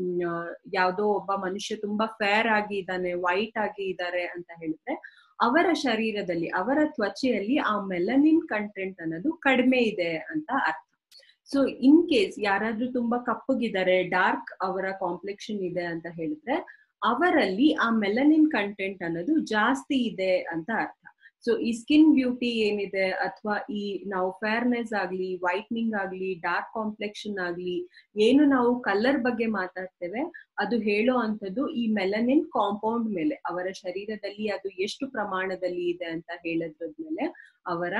ಯಾವ್ದೋ ಒಬ್ಬ ಮನುಷ್ಯ ತುಂಬಾ ಫೇರ್ ಆಗಿ ಇದ್ದಾನೆ, ವೈಟ್ ಆಗಿ ಇದ್ದಾರೆ ಅಂತ ಹೇಳಿದ್ರೆ, ಅವರ ಶರೀರದಲ್ಲಿ, ಅವರ ತ್ವಚೆಯಲ್ಲಿ ಆ ಮೆಲನಿನ್ ಕಂಟೆಂಟ್ ಅನ್ನೋದು ಕಡಿಮೆ ಇದೆ ಅಂತ ಅರ್ಥ. ಸೊ ಇನ್ ಕೇಸ್ ಯಾರಾದ್ರೂ ತುಂಬಾ ಕಪ್ಪಗಿದ್ದಾರೆ, ಡಾರ್ಕ್ ಅವರ ಕಾಂಪ್ಲೆಕ್ಷನ್ ಇದೆ ಅಂತ ಹೇಳಿದ್ರೆ, ಅವರಲ್ಲಿ ಆ ಮೆಲನಿನ್ ಕಂಟೆಂಟ್ ಅನ್ನೋದು ಜಾಸ್ತಿ ಇದೆ ಅಂತ ಅರ್ಥ. ಸೊ ಈ ಸ್ಕಿನ್ ಬ್ಯೂಟಿ ಏನಿದೆ, ಅಥವಾ ಈ ನಾವು ಫೇರ್ನೆಸ್ ಆಗ್ಲಿ, ವೈಟ್ನಿಂಗ್ ಆಗ್ಲಿ, ಡಾರ್ಕ್ ಕಾಂಪ್ಲೆಕ್ಷನ್ ಆಗ್ಲಿ, ಏನು ನಾವು ಕಲರ್ ಬಗ್ಗೆ ಮಾತಾಡ್ತೇವೆ, ಅದು ಹೇಳೋ ಅಂತದ್ದು ಈ ಮೆಲನಿನ್ ಕಾಂಪೌಂಡ್ ಮೇಲೆ, ಅವರ ಶರೀರದಲ್ಲಿ ಅದು ಎಷ್ಟು ಪ್ರಮಾಣದಲ್ಲಿ ಇದೆ ಅಂತ ಹೇಳೋದ್ಮೇಲೆ ಅವರ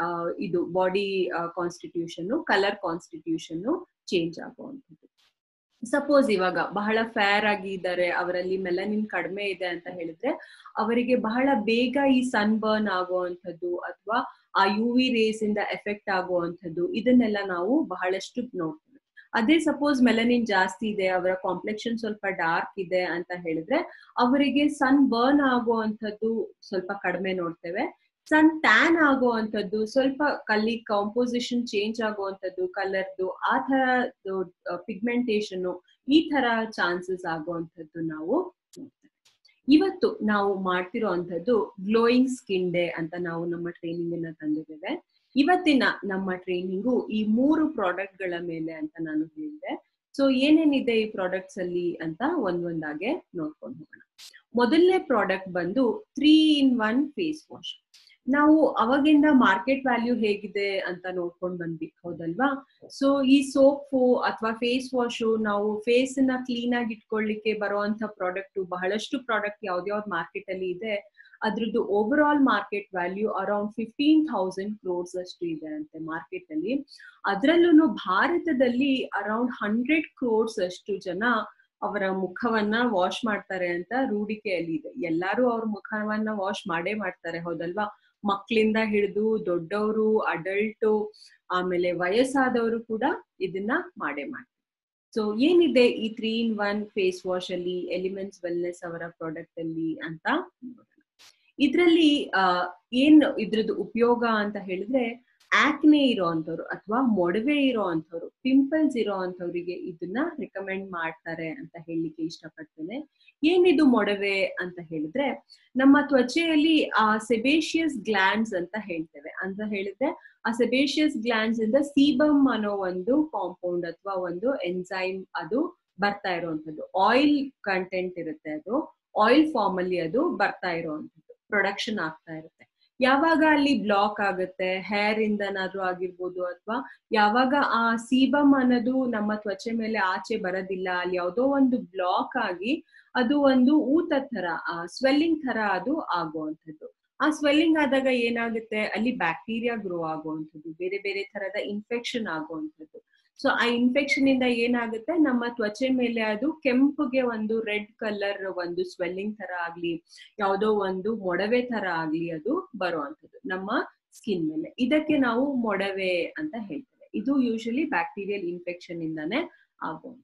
ಇದು body constitution, colour constitution change ಆಗುವಂಥದ್ದು. ಸಪೋಸ್ ಇವಾಗ ಬಹಳ ಫೇರ್ ಆಗಿ ಇದ್ದಾರೆ, ಅವರಲ್ಲಿ ಮೆಲನಿನ್ ಕಡಿಮೆ ಇದೆ ಅಂತ ಹೇಳಿದ್ರೆ, ಅವರಿಗೆ ಬಹಳ ಬೇಗ ಈ ಸನ್ ಬರ್ನ್ ಆಗುವಂಥದ್ದು ಅಥವಾ ಆ UV ರೇಸ್ ಇಂದ ಎಫೆಕ್ಟ್ ಆಗುವಂಥದ್ದು, ಇದನ್ನೆಲ್ಲ ನಾವು ಬಹಳಷ್ಟು ನೋಡ್ತೇವೆ. ಅದೇ ಸಪೋಸ್ ಮೆಲನಿನ್ ಜಾಸ್ತಿ ಇದೆ, ಅವರ ಕಾಂಪ್ಲೆಕ್ಷನ್ ಸ್ವಲ್ಪ ಡಾರ್ಕ್ ಇದೆ ಅಂತ ಹೇಳಿದ್ರೆ, ಅವರಿಗೆ ಸನ್ ಬರ್ನ್ ಆಗುವಂಥದ್ದು ಸ್ವಲ್ಪ ಕಡಿಮೆ ನೋಡ್ತೇವೆ. ಸನ್ ಟ್ಯಾನ್ ಆಗುವಂಥದ್ದು, ಸ್ವಲ್ಪ ಕಲ್ಲಿ ಕಾಂಪೋಸಿಷನ್ ಚೇಂಜ್ ಆಗುವಂಥದ್ದು, ಕಲರ್ದು ಆ ತರ ಪಿಗ್ಮೆಂಟೇಶನ್, ಈ ತರ ಚಾನ್ಸಸ್ ಆಗುವಂಥದ್ದು ನಾವು ನೋಡ್ತೇವೆ. ಇವತ್ತು ನಾವು ಮಾಡ್ತಿರೋ ಅಂಥದ್ದು ಗ್ಲೋಯಿಂಗ್ ಸ್ಕಿನ್ ಡೇ ಅಂತ ನಾವು ನಮ್ಮ ಟ್ರೈನಿಂಗ್ ಅನ್ನ ತಂದಿದ್ದೇವೆ. ಇವತ್ತಿನ ನಮ್ಮ ಟ್ರೈನಿಂಗು ಈ 3 ಪ್ರಾಡಕ್ಟ್ ಗಳ ಮೇಲೆ ಅಂತ ನಾನು ಹೇಳಿದೆ. ಸೊ ಏನೇನಿದೆ ಈ ಪ್ರಾಡಕ್ಟ್ಸ್ ಅಲ್ಲಿ ಅಂತ ಒಂದೊಂದಾಗೆ ನೋಡ್ಕೊಂಡು ಹೋಗೋಣ. ಮೊದಲನೇ ಪ್ರಾಡಕ್ಟ್ ಬಂದು 3-in-1 ಫೇಸ್ ವಾಶ್. ನಾವು ಅವಾಗಿಂದ ಮಾರ್ಕೆಟ್ ವ್ಯಾಲ್ಯೂ ಹೇಗಿದೆ ಅಂತ ನೋಡ್ಕೊಂಡು ಬಂದ್ವಿ, ಹೌದಲ್ವಾ? ಸೊ ಈ ಸೋಪು ಅಥವಾ ಫೇಸ್ ವಾಶು, ನಾವು ಫೇಸ್ ನ ಕ್ಲೀನ್ ಆಗಿ ಇಟ್ಕೊಳ್ಳಿಕ್ಕೆ ಬರುವಂತ ಪ್ರಾಡಕ್ಟ್, ಬಹಳಷ್ಟು ಪ್ರಾಡಕ್ಟ್ ಯಾವ್ದ್ಯಾವ್ದು ಮಾರ್ಕೆಟ್ ಅಲ್ಲಿ ಇದೆ, ಅದ್ರದ್ದು overall market value around 15,000 crores ಅಷ್ಟು ಇದೆ ಅಂತೆ ಮಾರ್ಕೆಟ್ ಅಲ್ಲಿ. ಅದ್ರಲ್ಲೂ ಭಾರತದಲ್ಲಿ ಅರೌಂಡ್ 100 crores ಅಷ್ಟು ಜನ ಅವರ ಮುಖವನ್ನ ವಾಶ್ ಮಾಡ್ತಾರೆ ಅಂತ ರೂಢಿಕೆಯಲ್ಲಿ ಇದೆ. ಎಲ್ಲಾರು ಅವ್ರ ಮುಖವನ್ನ ವಾಶ್ ಮಾಡೇ ಮಾಡ್ತಾರೆ, ಹೌದಲ್ವಾ? ಮಕ್ಕಳಿಂದ ಹಿಡಿದು ದೊಡ್ಡವರು, ಅಡಲ್ಟು, ಆಮೇಲೆ ವಯಸ್ಸಾದವರು ಕೂಡ ಇದನ್ನ ಮಾಡೇ ಮಾಡ್ತಾರೆ. ಸೊ ಏನಿದೆ ಈ 3-in-1 ಫೇಸ್ ವಾಶ್ ಅಲ್ಲಿ, ಎಲಿಮೆಂಟ್ಸ್ ವೆಲ್ನೆಸ್ ಅವರ ಪ್ರಾಡಕ್ಟ್ ಅಲ್ಲಿ ಅಂತ ನೋಡೋಣ. ಇದ್ರಲ್ಲಿ ಏನ್ ಇದ್ರದ್ದು ಉಪಯೋಗ ಅಂತ ಹೇಳಿದ್ರೆ, ಆಕ್ನೆ ಇರೋ ಅಂಥವ್ರು ಅಥವಾ ಮೊಡವೆ ಇರೋ ಅಂಥವ್ರು, ಪಿಂಪಲ್ಸ್ ಇರೋ ಅಂಥವ್ರಿಗೆ ಇದನ್ನ ರಿಕಮೆಂಡ್ ಮಾಡ್ತಾರೆ ಅಂತ ಹೇಳಲಿಕ್ಕೆ ಇಷ್ಟಪಡ್ತೇನೆ. ಏನಿದು ಮೊಡವೆ ಅಂತ ಹೇಳಿದ್ರೆ, ನಮ್ಮ ತ್ವಚೆಯಲ್ಲಿ ಸೆಬೇಷಿಯಸ್ ಗ್ಲ್ಯಾಂಡ್ಸ್ ಅಂತ ಹೇಳ್ತೇವೆ. ಅಂತ ಹೇಳಿದ್ರೆ ಆ ಸೆಬೇಷಿಯಸ್ ಗ್ಲ್ಯಾಂಡ್ಸ್ ಇಂದ ಸೀಬಮ್ ಅನ್ನೋ ಒಂದು ಕಾಂಪೌಂಡ್ ಅಥವಾ ಒಂದು ಎನ್ಸೈಮ್ ಅದು ಬರ್ತಾ ಇರುವಂತದ್ದು. ಆಯಿಲ್ ಕಂಟೆಂಟ್ ಇರುತ್ತೆ, ಅದು ಆಯಿಲ್ ಫಾರ್ಮ್ ಅಲ್ಲಿ ಅದು ಬರ್ತಾ ಇರುವಂತದ್ದು, ಪ್ರೊಡಕ್ಷನ್ ಆಗ್ತಾ ಇರುತ್ತೆ. ಯಾವಾಗ ಅಲ್ಲಿ ಬ್ಲಾಕ್ ಆಗುತ್ತೆ, ಹೇರ್ ಇಂದನಾದ್ರೂ ಆಗಿರ್ಬೋದು, ಅಥವಾ ಯಾವಾಗ ಆ ಸೀಬಮ್ ಅನ್ನೋದು ನಮ್ಮ ತ್ವಚೆ ಮೇಲೆ ಆಚೆ ಬರೋದಿಲ್ಲ, ಅಲ್ಲಿ ಯಾವುದೋ ಒಂದು ಬ್ಲಾಕ್ ಆಗಿ ಅದು ಒಂದು ಊತ ತರ, ಸ್ವೆಲ್ಲಿಂಗ್ ತರ ಅದು ಆಗುವಂಥದ್ದು. ಆ ಸ್ವೆಲ್ಲಿಂಗ್ ಆದಾಗ ಏನಾಗುತ್ತೆ, ಅಲ್ಲಿ ಬ್ಯಾಕ್ಟೀರಿಯಾ ಗ್ರೋ ಆಗುವಂಥದ್ದು, ಬೇರೆ ಬೇರೆ ತರದ ಇನ್ಫೆಕ್ಷನ್ ಆಗುವಂಥದ್ದು. ಸೊ ಆ ಇನ್ಫೆಕ್ಷನ್ ಇಂದ ಏನಾಗುತ್ತೆ, ನಮ್ಮ ತ್ವಚೆ ಮೇಲೆ ಅದು ಕೆಂಪುಗೆ ಒಂದು ರೆಡ್ ಕಲರ್ ಒಂದು ಸ್ವೆಲ್ಲಿಂಗ್ ತರ ಆಗ್ಲಿ, ಯಾವುದೋ ಒಂದು ಮೊಡವೆ ತರ ಆಗ್ಲಿ ಅದು ಬರುವಂಥದ್ದು ನಮ್ಮ ಸ್ಕಿನ್ ಮೇಲೆ. ಇದಕ್ಕೆ ನಾವು ಮೊಡವೆ ಅಂತ ಹೇಳ್ತೇವೆ. ಇದು ಯೂಶಲಿ ಬ್ಯಾಕ್ಟೀರಿಯಲ್ ಇನ್ಫೆಕ್ಷನ್ ಇಂದಾನೆ ಆಗುವಂಥದ್ದು.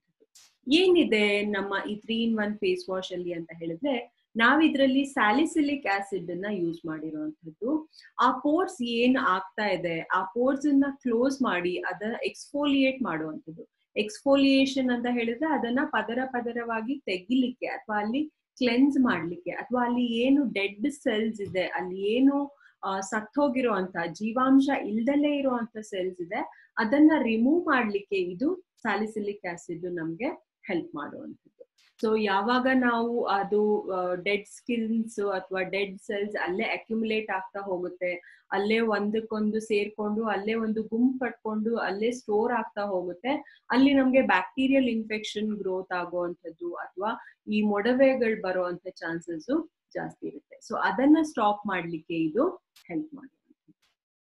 ಏನಿದೆ ನಮ್ಮ ಈ 3-in-1 ಫೇಸ್ ವಾಶ್ ಅಲ್ಲಿ ಅಂತ ಹೇಳಿದ್ರೆ, ನಾವಿದ್ರಲ್ಲಿ ಸ್ಯಾಲಿಸಿಲಿಕ್ ಆಸಿಡ್ ಅನ್ನ ಯೂಸ್ ಮಾಡಿರುವಂತದ್ದು. ಆ ಪೋರ್ಸ್ ಏನ್ ಆಗ್ತಾ ಇದೆ, ಆ ಪೋರ್ಸ್ ಅನ್ನ ಕ್ಲೋಸ್ ಮಾಡಿ ಅದನ್ನ ಎಕ್ಸ್ಫೋಲಿಯೇಟ್ ಮಾಡುವಂಥದ್ದು. ಎಕ್ಸ್ಫೋಲಿಯೇಷನ್ ಅಂತ ಹೇಳಿದ್ರೆ ಅದನ್ನ ಪದರ ಪದರವಾಗಿ ತೆಗಿಲಿಕ್ಕೆ, ಅಥವಾ ಅಲ್ಲಿ ಕ್ಲೆನ್ಸ್ ಮಾಡ್ಲಿಕ್ಕೆ, ಅಥವಾ ಅಲ್ಲಿ ಏನು ಡೆಡ್ ಸೆಲ್ಸ್ ಇದೆ, ಅಲ್ಲಿ ಏನು ಸತ್ತೋಗಿರೋ ಅಂತ, ಜೀವಾಂಶ ಇಲ್ದಲೇ ಇರುವಂತ ಸೆಲ್ಸ್ ಇದೆ, ಅದನ್ನ ರಿಮೂವ್ ಮಾಡ್ಲಿಕ್ಕೆ ಇದು ಸ್ಯಾಲಿಸಿಲಿಕ್ ಆಸಿಡ್ ನಮ್ಗೆ ಹೆಲ್ಪ್ ಮಾಡುವಂಥದ್ದು. ಸೊ ಯಾವಾಗ ನಾವು ಅದು ಡೆಡ್ ಸ್ಕಿನ್ಸ್ ಅಥವಾ ಡೆಡ್ ಸೆಲ್ಸ್ ಅಲ್ಲೇ ಅಕ್ಯುಮುಲೇಟ್ ಆಗ್ತಾ ಹೋಗುತ್ತೆ, ಅಲ್ಲೇ ಒಂದಕ್ಕೊಂದು ಸೇರ್ಕೊಂಡು ಅಲ್ಲೇ ಒಂದು ಗುಂಪು ಕಟ್ಕೊಂಡು ಅಲ್ಲೇ ಸ್ಟೋರ್ ಆಗ್ತಾ ಹೋಗುತ್ತೆ, ಅಲ್ಲಿ ನಮ್ಗೆ ಬ್ಯಾಕ್ಟೀರಿಯಲ್ ಇನ್ಫೆಕ್ಷನ್ ಗ್ರೋತ್ ಆಗುವಂಥದ್ದು ಅಥವಾ ಈ ಮೊಡವೆಗಳು ಬರುವಂತ ಚಾನ್ಸಸ್ ಜಾಸ್ತಿ ಇರುತ್ತೆ. ಸೊ ಅದನ್ನ ಸ್ಟಾಪ್ ಮಾಡ್ಲಿಕ್ಕೆ ಇದು ಹೆಲ್ಪ್ ಮಾಡುವಂಥದ್ದು.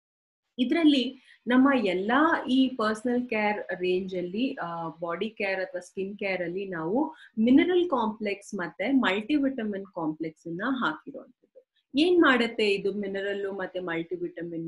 ಇದರಲ್ಲಿ ನಮ್ಮ ಎಲ್ಲಾ ಈ ಪರ್ಸನಲ್ ಕೇರ್ ರೇಂಜ್ ಅಲ್ಲಿ, ಬಾಡಿ ಕೇರ್ ಅಥವಾ ಸ್ಕಿನ್ ಕೇರ್ ಅಲ್ಲಿ ನಾವು ಮಿನರಲ್ ಕಾಂಪ್ಲೆಕ್ಸ್ ಮತ್ತೆ ಮಲ್ಟಿವಿಟಮಿನ್ ಕಾಂಪ್ಲೆಕ್ಸ್ ಅನ್ನ ಹಾಕಿರುವಂಥದ್ದು. ಏನ್ ಮಾಡುತ್ತೆ ಇದು ಮಿನರಲ್ ಮತ್ತೆ ಮಲ್ಟಿವಿಟಮಿನ್?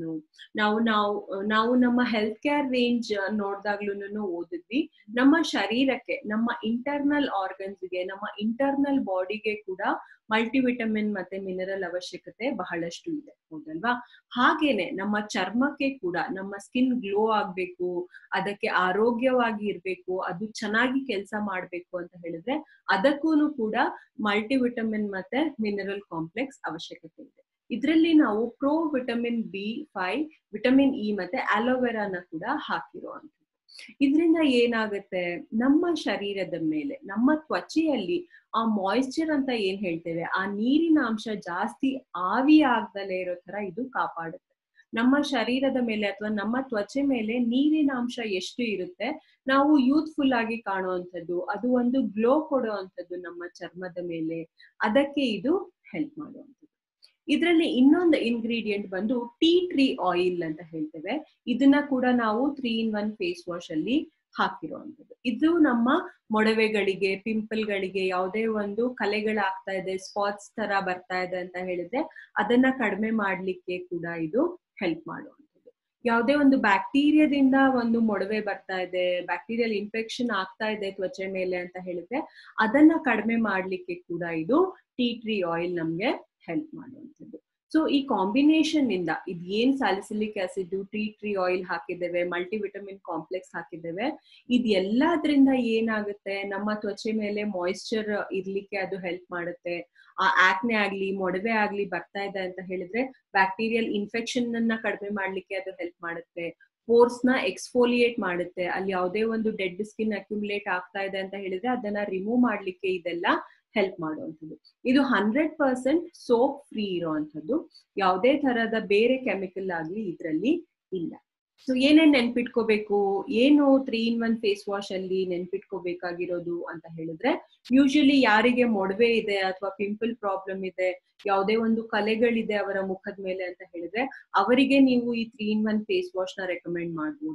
ನಾವು ನಮ್ಮ ಹೆಲ್ತ್ ಕೇರ್ ರೇಂಜ್ ನೋಡ್ದಾಗ್ಲೂ ಓದಿದ್ವಿ, ನಮ್ಮ ಶರೀರಕ್ಕೆ, ನಮ್ಮ ಇಂಟರ್ನಲ್ ಆರ್ಗನ್ಸ್ಗೆ, ನಮ್ಮ ಇಂಟರ್ನಲ್ ಬಾಡಿಗೆ ಕೂಡ ಮಲ್ಟಿವಿಟಮಿನ್ ಮತ್ತೆ ಮಿನರಲ್ ಅವಶ್ಯಕತೆ ಬಹಳಷ್ಟು ಇದೆ, ಹೌದಲ್ವಾ? ಹಾಗೇನೆ ನಮ್ಮ ಚರ್ಮಕ್ಕೆ ಕೂಡ, ನಮ್ಮ ಸ್ಕಿನ್ ಗ್ಲೋ ಆಗ್ಬೇಕು, ಅದಕ್ಕೆ ಆರೋಗ್ಯವಾಗಿ ಇರ್ಬೇಕು, ಅದು ಚೆನ್ನಾಗಿ ಕೆಲಸ ಮಾಡ್ಬೇಕು ಅಂತ ಹೇಳಿದ್ರೆ ಅದಕ್ಕೂ ಕೂಡ ಮಲ್ಟಿವಿಟಮಿನ್ ಮತ್ತೆ ಮಿನರಲ್ ಕಾಂಪ್ಲೆಕ್ಸ್ ಅವಶ್ಯಕತೆ ಇದೆ. ಇದರಲ್ಲಿ ನಾವು pro vitamin B5, vitamin E ಮತ್ತೆ ಆಲೋವೆರಾನ ಕೂಡ ಹಾಕಿರುವಂಥದ್ದು. ಇದರಿಂದ ಏನಾಗುತ್ತೆ, ನಮ್ಮ ಶರೀರದ ಮೇಲೆ, ನಮ್ಮ ತ್ವಚೆಯಲ್ಲಿ ಆ ಮಾಯಿಶ್ಚರ್ ಅಂತ ಏನ್ ಹೇಳ್ತೇವೆ, ಆ ನೀರಿನ ಅಂಶ ಜಾಸ್ತಿ ಆವಿ ಆಗ್ದಲೇ ಇರೋ ತರ ಇದು ಕಾಪಾಡುತ್ತೆ. ನಮ್ಮ ಶರೀರದ ಮೇಲೆ ಅಥವಾ ನಮ್ಮ ತ್ವಚೆ ಮೇಲೆ ನೀರಿನ ಅಂಶ ಎಷ್ಟು ಇರುತ್ತೆ, ನಾವು ಯೂತ್ಫುಲ್ ಆಗಿ ಕಾಣುವಂಥದ್ದು, ಅದು ಒಂದು ಗ್ಲೋ ಕೊಡುವಂಥದ್ದು ನಮ್ಮ ಚರ್ಮದ ಮೇಲೆ, ಅದಕ್ಕೆ ಇದು ಹೆಲ್ಪ್ ಮಾಡುವಂಥದ್ದು. ಇದರಲ್ಲಿ ಇನ್ನೊಂದು ಇಂಗ್ರೀಡಿಯೆಂಟ್ ಬಂದು ಟೀ ಟ್ರೀ ಆಯಿಲ್ ಅಂತ ಹೇಳ್ತೇವೆ. ಇದನ್ನ ಕೂಡ ನಾವು 3-in-1 ಫೇಸ್ ವಾಶ್ ಅಲ್ಲಿ ಹಾಕಿರುವಂಥದ್ದು. ಇದು ನಮ್ಮ ಮೊಡವೆಗಳಿಗೆ, ಪಿಂಪಲ್ಗಳಿಗೆ, ಯಾವುದೇ ಒಂದು ಕಲೆಗಳಾಗ್ತಾ ಇದೆ, ಸ್ಪಾಟ್ಸ್ ತರ ಬರ್ತಾ ಇದೆ ಅಂತ ಹೇಳಿದ್ರೆ ಅದನ್ನ ಕಡಿಮೆ ಮಾಡ್ಲಿಕ್ಕೆ ಕೂಡ ಇದು ಹೆಲ್ಪ್ ಮಾಡುವಂಥದ್ದು. ಯಾವುದೇ ಒಂದು ಬ್ಯಾಕ್ಟೀರಿಯಾದಿಂದ ಒಂದು ಮೊಡವೆ ಬರ್ತಾ ಇದೆ, ಬ್ಯಾಕ್ಟೀರಿಯಲ್ ಇನ್ಫೆಕ್ಷನ್ ಆಗ್ತಾ ಇದೆ ತ್ವಚೆ ಮೇಲೆ ಅಂತ ಹೇಳಿದ್ರೆ ಅದನ್ನ ಕಡಿಮೆ ಮಾಡ್ಲಿಕ್ಕೆ ಕೂಡ ಇದು ಟೀ ಟ್ರೀ ಆಯಿಲ್ ನಮ್ಗೆ ಹೆಲ್ಪ್ ಮಾಡುವಂಥದ್ದು. ಸೊ ಈ ಕಾಂಬಿನೇಷನ್ ಇಂದ ಇದು ಏನ್ salicylic acid, tea tree oil ಹಾಕಿದ್ದೇವೆ, ಮಲ್ಟಿವಿಟಮಿನ್ ಕಾಂಪ್ಲೆಕ್ಸ್ ಹಾಕಿದ್ದೇವೆ, ಇದು ಎಲ್ಲದ್ರಿಂದ ಏನಾಗುತ್ತೆ, ನಮ್ಮ ತ್ವಚೆ ಮೇಲೆ ಮಾಯಿಶ್ಚರ್ ಇರ್ಲಿಕ್ಕೆ ಅದು ಹೆಲ್ಪ್ ಮಾಡುತ್ತೆ. ಆ ಆಕ್ನೆ ಆಗ್ಲಿ, ಮೊಡವೆ ಆಗ್ಲಿ ಬರ್ತಾ ಇದೆ ಅಂತ ಹೇಳಿದ್ರೆ ಬ್ಯಾಕ್ಟೀರಿಯಲ್ ಇನ್ಫೆಕ್ಷನ್ ಅನ್ನ ಕಡಿಮೆ ಮಾಡ್ಲಿಕ್ಕೆ ಅದು ಹೆಲ್ಪ್ ಮಾಡುತ್ತೆ. ಪೋರ್ಸ್ ನ ಎಕ್ಸ್ಫೋಲಿಯೇಟ್ ಮಾಡುತ್ತೆ, ಅಲ್ಲಿ ಯಾವುದೇ ಒಂದು ಡೆಡ್ ಸ್ಕಿನ್ ಅಕ್ಯುಮುಲೇಟ್ ಆಗ್ತಾ ಇದೆ ಅಂತ ಹೇಳಿದ್ರೆ ಅದನ್ನ ರಿಮೂವ್ ಮಾಡ್ಲಿಕ್ಕೆ ಇದೆಲ್ಲ ಹೆಲ್ಪ್ ಮಾಡುವಂಥದ್ದು. ಇದು 100% ಸೋಪ್ ಫ್ರೀ ಇರುವಂಥದ್ದು, ಯಾವುದೇ ತರಹದ ಬೇರೆ ಕೆಮಿಕಲ್ ಆಗ್ಲಿ ಇದರಲ್ಲಿ ಇಲ್ಲ. ಸೊ ಏನೇನ್ ನೆನ್ಪಿಟ್ಕೋಬೇಕು, ಏನು 3-in-1 ಫೇಸ್ ವಾಶ್ ಅಲ್ಲಿ ನೆನ್ಪಿಟ್ಕೋಬೇಕಾಗಿರೋದು ಅಂತ ಹೇಳಿದ್ರೆ, ಯೂಶಲಿ ಯಾರಿಗೆ ಮೊಡವೆ ಇದೆ ಅಥವಾ ಪಿಂಪಲ್ ಪ್ರಾಬ್ಲಮ್ ಇದೆ, ಯಾವುದೇ ಒಂದು ಕಲೆಗಳಿದೆ ಅವರ ಮುಖದ ಮೇಲೆ ಅಂತ ಹೇಳಿದ್ರೆ ಅವರಿಗೆ ನೀವು ಈ 3-in-1 ಫೇಸ್ ವಾಶ್ ನ ರೆಕಮೆಂಡ್ ಮಾಡ್ಬೋದು.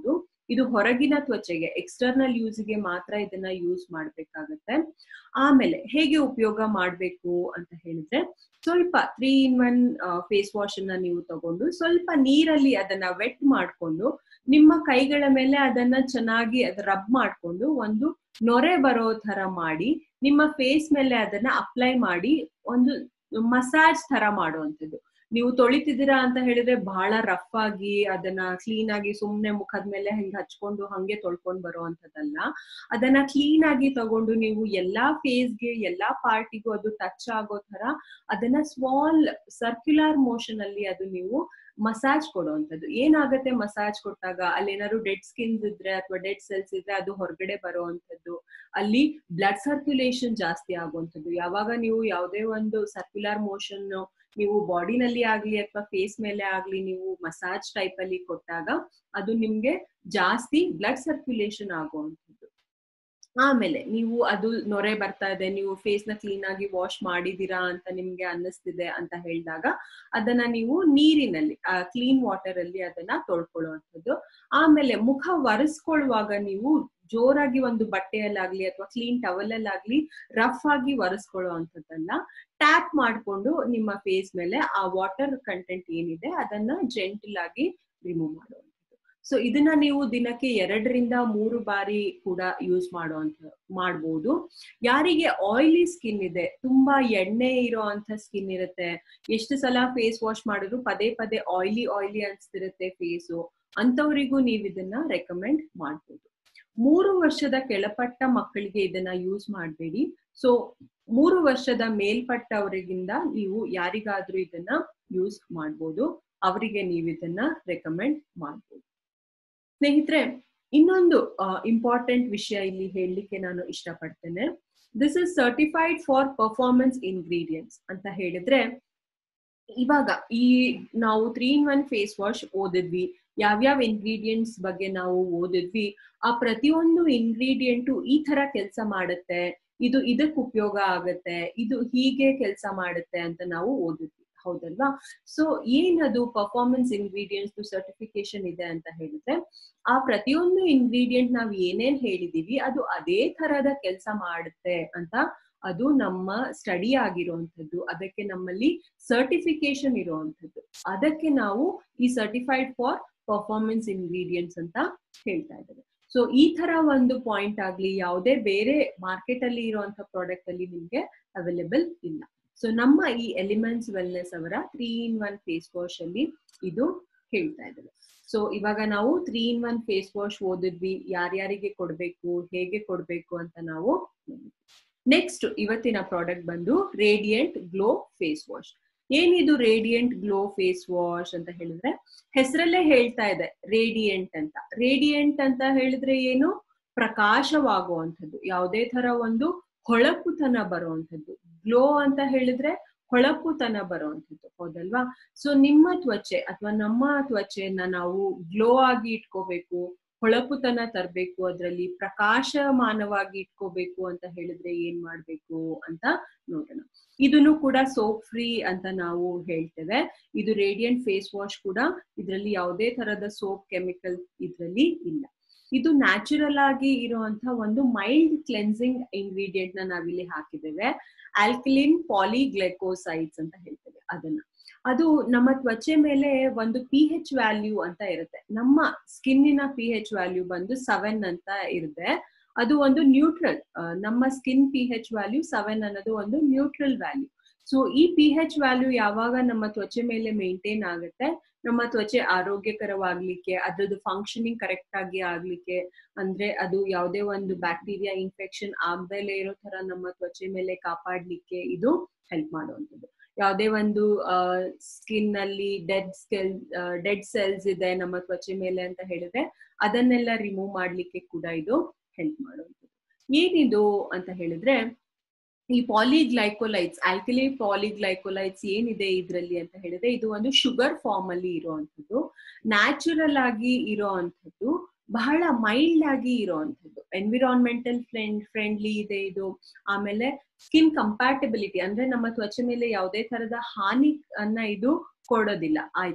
ಇದು ಹೊರಗಿನ ತ್ವಚೆಗೆ, ಎಕ್ಸ್ಟರ್ನಲ್ ಯೂಸ್ಗೆ ಮಾತ್ರ ಇದನ್ನ ಯೂಸ್ ಮಾಡ್ಬೇಕಾಗತ್ತೆ. ಆಮೇಲೆ ಹೇಗೆ ಉಪಯೋಗ ಮಾಡ್ಬೇಕು ಅಂತ ಹೇಳಿದ್ರೆ, ಸ್ವಲ್ಪ 3-in-1 ಫೇಸ್ ವಾಶ್ ಅನ್ನ ನೀವು ತಗೊಂಡು ಸ್ವಲ್ಪ ನೀರಲ್ಲಿ ಅದನ್ನ ವೆಟ್ ಮಾಡ್ಕೊಂಡು ನಿಮ್ಮ ಕೈಗಳ ಮೇಲೆ ಅದನ್ನ ಚೆನ್ನಾಗಿ ರಬ್ ಮಾಡ್ಕೊಂಡು ಒಂದು ನೊರೆ ಬರೋ ತರ ಮಾಡಿ ನಿಮ್ಮ ಫೇಸ್ ಮೇಲೆ ಅದನ್ನ ಅಪ್ಲೈ ಮಾಡಿ ಒಂದು ಮಸಾಜ್ ತರ ಮಾಡುವಂಥದ್ದು. ನೀವು ತೊಳಿತಿದ್ದೀರಾ ಅಂತ ಹೇಳಿದ್ರೆ ಬಹಳ ರಫ್ ಆಗಿ ಅದನ್ನ ಕ್ಲೀನ್ ಆಗಿ ಸುಮ್ನೆ ಮುಖದ ಮೇಲೆ ಹಿಂಗ್ ಹಚ್ಕೊಂಡು ಹಂಗೆ ತೊಳ್ಕೊಂಡ್ ಬರುವಂತದ್ದಲ್ಲ. ಅದನ್ನ ಕ್ಲೀನ್ ಆಗಿ ತಗೊಂಡು ನೀವು ಎಲ್ಲಾ ಫೇಸ್ಗೆ ಎಲ್ಲಾ ಪಾರ್ಟಿಗೂ ಅದು ಟಚ್ ಆಗೋ ತರ ಅದನ್ನ ಸ್ಮಾಲ್ ಸರ್ಕ್ಯುಲರ್ ಮೋಷನ್ ಅಲ್ಲಿ ಅದು ನೀವು ಮಸಾಜ್ ಕೊಡುವಂಥದ್ದು. ಏನಾಗುತ್ತೆ ಮಸಾಜ್ ಕೊಟ್ಟಾಗ ಅಲ್ಲಿ ಏನಾದ್ರು ಡೆಡ್ ಸ್ಕಿನ್ಸ್ ಇದ್ರೆ ಅಥವಾ ಡೆಡ್ ಸೆಲ್ಸ್ ಇದ್ರೆ ಅದು ಹೊರಗಡೆ ಬರುವಂಥದ್ದು, ಅಲ್ಲಿ ಬ್ಲಡ್ ಸರ್ಕ್ಯುಲೇಷನ್ ಜಾಸ್ತಿ ಆಗುವಂಥದ್ದು. ಯಾವಾಗ ನೀವು ಯಾವುದೇ ಒಂದು ಸರ್ಕ್ಯುಲರ್ ಮೋಷನ್ ನೀವು ಬಾಡಿನಲ್ಲಿ ಆಗ್ಲಿ ಅಥವಾ ಫೇಸ್ ಮೇಲೆ ಆಗ್ಲಿ ನೀವು ಮಸಾಜ್ ಟೈಪ್ ಅಲ್ಲಿ ಕೊಟ್ಟಾಗ ಅದು ನಿಮ್ಗೆ ಜಾಸ್ತಿ ಬ್ಲಡ್ ಸರ್ಕ್ಯುಲೇಷನ್ ಆಗುವಂಥದ್ದು. ಆಮೇಲೆ ನೀವು ಅದು ನೊರೆ ಬರ್ತಾ ಇದೆ, ನೀವು ಫೇಸ್ ನ ಕ್ಲೀನ್ ಆಗಿ ವಾಶ್ ಮಾಡಿದೀರಾ ಅಂತ ನಿಮ್ಗೆ ಅನ್ನಿಸ್ತಿದೆ ಅಂತ ಹೇಳಿದಾಗ ಅದನ್ನ ನೀವು ನೀರಿನಲ್ಲಿ ಕ್ಲೀನ್ ವಾಟರ್ ಅಲ್ಲಿ ಅದನ್ನ ತೊಳ್ಕೊಳ್ಳುವಂಥದ್ದು. ಆಮೇಲೆ ಮುಖ ಒರೆಸ್ಕೊಳ್ಳುವಾಗ ನೀವು ಜೋರಾಗಿ ಒಂದು ಬಟ್ಟೆಯಲ್ಲಾಗ್ಲಿ ಅಥವಾ ಕ್ಲೀನ್ ಟವಲ್ ಅಲ್ಲಾಗ್ಲಿ ರಫ್ ಆಗಿ ಒರೆಸ್ಕೊಳ್ಳುವಂಥದ್ದಲ್ಲ, ಟ್ಯಾಪ್ ಮಾಡ್ಕೊಂಡು ನಿಮ್ಮ ಫೇಸ್ ಮೇಲೆ ಆ ವಾಟರ್ ಕಂಟೆಂಟ್ ಏನಿದೆ ಅದನ್ನ ಜೆಂಟಲ್ ಆಗಿ ರಿಮೂವ್ ಮಾಡುವಂಥದ್ದು. ಸೊ ಇದನ್ನ ನೀವು ದಿನಕ್ಕೆ 2-3 ಬಾರಿ ಕೂಡ ಯೂಸ್ ಮಾಡ್ಬೋದು. ಯಾರಿಗೆ ಆಯಿಲಿ ಸ್ಕಿನ್ ಇದೆ, ತುಂಬಾ ಎಣ್ಣೆ ಇರೋ ಅಂತ ಸ್ಕಿನ್ ಇರುತ್ತೆ, ಎಷ್ಟು ಸಲ ಫೇಸ್ ವಾಶ್ ಮಾಡಿದ್ರು ಪದೇ ಪದೇ ಆಯಿಲಿ ಅನ್ಸ್ತಿರುತ್ತೆ ಫೇಸು, ಅಂತವರಿಗೂ ನೀವು ಇದನ್ನ ರೆಕಮೆಂಡ್ ಮಾಡ್ಬೋದು. 3 ವರ್ಷದ ಕೆಳಪಟ್ಟ ಮಕ್ಕಳಿಗೆ ಇದನ್ನ ಯೂಸ್ ಮಾಡಬೇಡಿ. ಸೊ 3 ವರ್ಷದ ಮೇಲ್ಪಟ್ಟವರಿಗಿಂದ ನೀವು ಯಾರಿಗಾದ್ರೂ ಇದನ್ನ ಯೂಸ್ ಮಾಡ್ಬೋದು, ಅವರಿಗೆ ನೀವು ಇದನ್ನ ರೆಕಮೆಂಡ್ ಮಾಡ್ಬೋದು. ಸ್ನೇಹಿತರೆ, ಇನ್ನೊಂದು ಇಂಪಾರ್ಟೆಂಟ್ ವಿಷಯ ಇಲ್ಲಿ ಹೇಳಲಿಕ್ಕೆ ನಾನು ಇಷ್ಟಪಡ್ತೇನೆ. This is certified for performance ingredients ಅಂತ ಹೇಳಿದ್ರೆ, ಇವಾಗ ಈ ನಾವು 3-in-1 ಫೇಸ್ ವಾಶ್ ಓದಿದ್ವಿ, ಯಾವ್ಯಾವ ಇಂಗ್ರೀಡಿಯೆಂಟ್ಸ್ ಬಗ್ಗೆ ನಾವು ಓದಿದ್ವಿ, ಆ ಪ್ರತಿಯೊಂದು ಇಂಗ್ರೀಡಿಯೆಂಟು ಈ ತರ ಕೆಲಸ ಮಾಡುತ್ತೆ, ಇದು ಇದಕ್ಕೆ ಉಪಯೋಗ ಆಗತ್ತೆ, ಇದು ಹೀಗೆ ಕೆಲಸ ಮಾಡುತ್ತೆ ಅಂತ ನಾವು ಓದಿದ್ವಿ, ಹೌದಲ್ವಾ? ಸೊ ಏನದು ಪರ್ಫಾರ್ಮೆನ್ಸ್ ಇಂಗ್ರೀಡಿಯೆಂಟ್ಸ್ ಸರ್ಟಿಫಿಕೇಶನ್ ಇದೆ ಅಂತ ಹೇಳಿದ್ರೆ, ಆ ಪ್ರತಿಯೊಂದು ಇಂಗ್ರೀಡಿಯೆಂಟ್ ನಾವು ಏನೇನ್ ಹೇಳಿದೀವಿ ಅದು ಅದೇ ತರದ ಕೆಲಸ ಮಾಡುತ್ತೆ ಅಂತ ಅದು ನಮ್ಮ ಸ್ಟಡಿ ಆಗಿರುವಂಥದ್ದು, ಅದಕ್ಕೆ ನಮ್ಮಲ್ಲಿ ಸರ್ಟಿಫಿಕೇಶನ್ ಇರುವಂಥದ್ದು, ಅದಕ್ಕೆ ನಾವು ಈ ಸರ್ಟಿಫೈಡ್ ಫಾರ್ ಪರ್ಫಾರ್ಮೆನ್ಸ್ ಇಂಗ್ರೀಡಿಯೆಂಟ್ಸ್ ಅಂತ ಹೇಳ್ತಾ ಇದ್ದೇವೆ. ಸೊ ಈ ತರ ಒಂದು ಪಾಯಿಂಟ್ ಆಗ್ಲಿ ಯಾವುದೇ ಬೇರೆ ಮಾರ್ಕೆಟ್ ಅಲ್ಲಿ ಇರುವಂತ ಪ್ರಾಡಕ್ಟ್ ಅಲ್ಲಿ ನಿಮ್ಗೆ ಅವೈಲೇಬಲ್ ಇಲ್ಲ. ಸೊ ನಮ್ಮ ಈ ಎಲಿಮೆಂಟ್ಸ್ ವೆಲ್ನೆಸ್ ಅವರ 3-in-1 ಫೇಸ್ ವಾಶ್ ಅಲ್ಲಿ ಇದು ಹೇಳ್ತಾ ಇದ್ದೇವೆ. ಸೊ ಇವಾಗ ನಾವು 3-in-1 ಫೇಸ್ ವಾಶ್ ಓದಿದ್ವಿ, ಯಾರ್ಯಾರಿಗೆ ಕೊಡ್ಬೇಕು, ಹೇಗೆ ಕೊಡ್ಬೇಕು ಅಂತ ನಾವು ನೆಕ್ಸ್ಟ್ ಇವತ್ತಿನ ಪ್ರಾಡಕ್ಟ್ ಬಂದು ರೇಡಿಯಂಟ್ ಗ್ಲೋ ಫೇಸ್ ವಾಶ್. ಏನಿದು ರೇಡಿಯಂಟ್ ಗ್ಲೋ ಫೇಸ್ ವಾಶ್ ಅಂತ ಹೇಳಿದ್ರೆ, ಹೆಸರಲ್ಲೇ ಹೇಳ್ತಾ ಇದೆ ರೇಡಿಯಂಟ್ ಅಂತ. ರೇಡಿಯಂಟ್ ಅಂತ ಹೇಳಿದ್ರೆ ಏನು? ಪ್ರಕಾಶವಾಗುವಂಥದ್ದು, ಯಾವುದೇ ತರ ಒಂದು ಹೊಳಪುತನ ಬರುವಂಥದ್ದು. ಗ್ಲೋ ಅಂತ ಹೇಳಿದ್ರೆ ಹೊಳಪುತನ ಬರುವಂಥದ್ದು, ಹೌದಲ್ವಾ? ಸೊ ನಿಮ್ಮ ತ್ವಚೆ ಅಥವಾ ನಮ್ಮ ತ್ವಚೆಯನ್ನ ನಾವು ಗ್ಲೋ ಆಗಿ ಇಟ್ಕೋಬೇಕು, ಹೊಳಪುತನ ತರಬೇಕು, ಅದರಲ್ಲಿ ಪ್ರಕಾಶಮಾನವಾಗಿ ಇಟ್ಕೋಬೇಕು ಅಂತ ಹೇಳಿದ್ರೆ ಏನ್ ಮಾಡ್ಬೇಕು ಅಂತ ನೋಡೋಣ. ಇದನ್ನು ಕೂಡ ಸೋಪ್ ಫ್ರೀ ಅಂತ ನಾವು ಹೇಳ್ತೇವೆ. ಇದು ರೇಡಿಯಂಟ್ ಫೇಸ್ ವಾಶ್ ಕೂಡ ಇದರಲ್ಲಿ ಯಾವುದೇ ತರದ ಸೋಪ್ ಕೆಮಿಕಲ್ ಇದರಲ್ಲಿ ಇಲ್ಲ. ಇದು ನ್ಯಾಚುರಲ್ ಆಗಿ ಇರುವಂತ ಒಂದು ಮೈಲ್ಡ್ ಕ್ಲೆನ್ಸಿಂಗ್ ಇಂಗ್ರೀಡಿಯೆಂಟ್ ನ ನಾವಿಲ್ಲಿ ಹಾಕಿದ್ದೇವೆ. ಆಲ್ಕಲಿನ್ ಪಾಲಿಗ್ಲೈಕೋಸೈಡ್ಸ್ ಅಂತ ಹೇಳ್ತೇವೆ ಅದನ್ನ. ಅದು ನಮ್ಮ ತ್ವಚೆ ಮೇಲೆ ಒಂದು pH ವ್ಯಾಲ್ಯೂ ಅಂತ ಇರುತ್ತೆ. ನಮ್ಮ ಸ್ಕಿನ್ನಿನ pH ವ್ಯಾಲ್ಯೂ ಬಂದು 7 ಅಂತ ಇರುತ್ತೆ. ಅದು ಒಂದು ನ್ಯೂಟ್ರಲ್, ನಮ್ಮ ಸ್ಕಿನ್ pH ವ್ಯಾಲ್ಯೂ 7 ಅನ್ನೋದು ಒಂದು ನ್ಯೂಟ್ರಲ್ ವ್ಯಾಲ್ಯೂ. ಸೊ ಈ pH ವ್ಯಾಲ್ಯೂ ಯಾವಾಗ ನಮ್ಮ ತ್ವಚೆ ಮೇಲೆ ಮೇಂಟೈನ್ ಆಗುತ್ತೆ, ನಮ್ಮ ತ್ವಚೆ ಆರೋಗ್ಯಕರವಾಗ್ಲಿಕ್ಕೆ, ಅದ್ರದ್ದು ಫಂಕ್ಷನಿಂಗ್ ಕರೆಕ್ಟ್ ಆಗಿ ಆಗ್ಲಿಕ್ಕೆ, ಅಂದ್ರೆ ಅದು ಯಾವುದೇ ಒಂದು ಬ್ಯಾಕ್ಟೀರಿಯಾ ಇನ್ಫೆಕ್ಷನ್ ಆಗದಲ್ಲೇ ಇರೋ ತರ ನಮ್ಮ ತ್ವಚೆ ಮೇಲೆ ಕಾಪಾಡ್ಲಿಕ್ಕೆ ಇದು ಹೆಲ್ಪ್ ಮಾಡುವಂಥದ್ದು. ಯಾವುದೇ ಒಂದು ಸ್ಕಿನ್ ನಲ್ಲಿ ಡೆಡ್ ಸೆಲ್ಸ್ ಇದೆ ನಮ್ಮ ತ್ವಚೆ ಮೇಲೆ ಅಂತ ಹೇಳಿದ್ರೆ ಅದನ್ನೆಲ್ಲ ರಿಮೂವ್ ಮಾಡ್ಲಿಕ್ಕೆ ಕೂಡ ಇದು ಹೆಲ್ಪ್ ಮಾಡುವಂಥದ್ದು. ಏನಿದು ಅಂತ ಹೇಳಿದ್ರೆ, ಈ ಪಾಲಿಗ್ಲೈಕೋಲೈಟ್ಸ್, ಆಲ್ಕಲಿ ಪಾಲಿಗ್ಲೈಕೋಲೈಟ್ಸ್ ಏನಿದೆ ಇದರಲ್ಲಿ ಅಂತ ಹೇಳಿದ್ರೆ, ಇದು ಒಂದು ಶುಗರ್ ಫಾರ್ಮ್ ಅಲ್ಲಿ ಇರುವಂಥದ್ದು, ನ್ಯಾಚುರಲ್ ಆಗಿ ಇರೋವಂಥದ್ದು, ಬಹಳ ಮೈಲ್ಡ್ ಆಗಿ ಇರೋವಂಥದ್ದು, ಎನ್ವಿರಾನ್ಮೆಂಟಲ್ ಫ್ರೆಂಡ್ಲಿ ಇದೆ ಇದು. ಆಮೇಲೆ ಸ್ಕಿನ್ ಕಂಪ್ಯಾಟಿಬಿಲಿಟಿ, ಅಂದ್ರೆ ನಮ್ಮ ತ್ವಚೆ ಮೇಲೆ ಯಾವುದೇ ತರದ ಹಾನಿ ಅನ್ನ ಇದು ಕೊಡೋದಿಲ್ಲ, ಆಯ್ತಾ?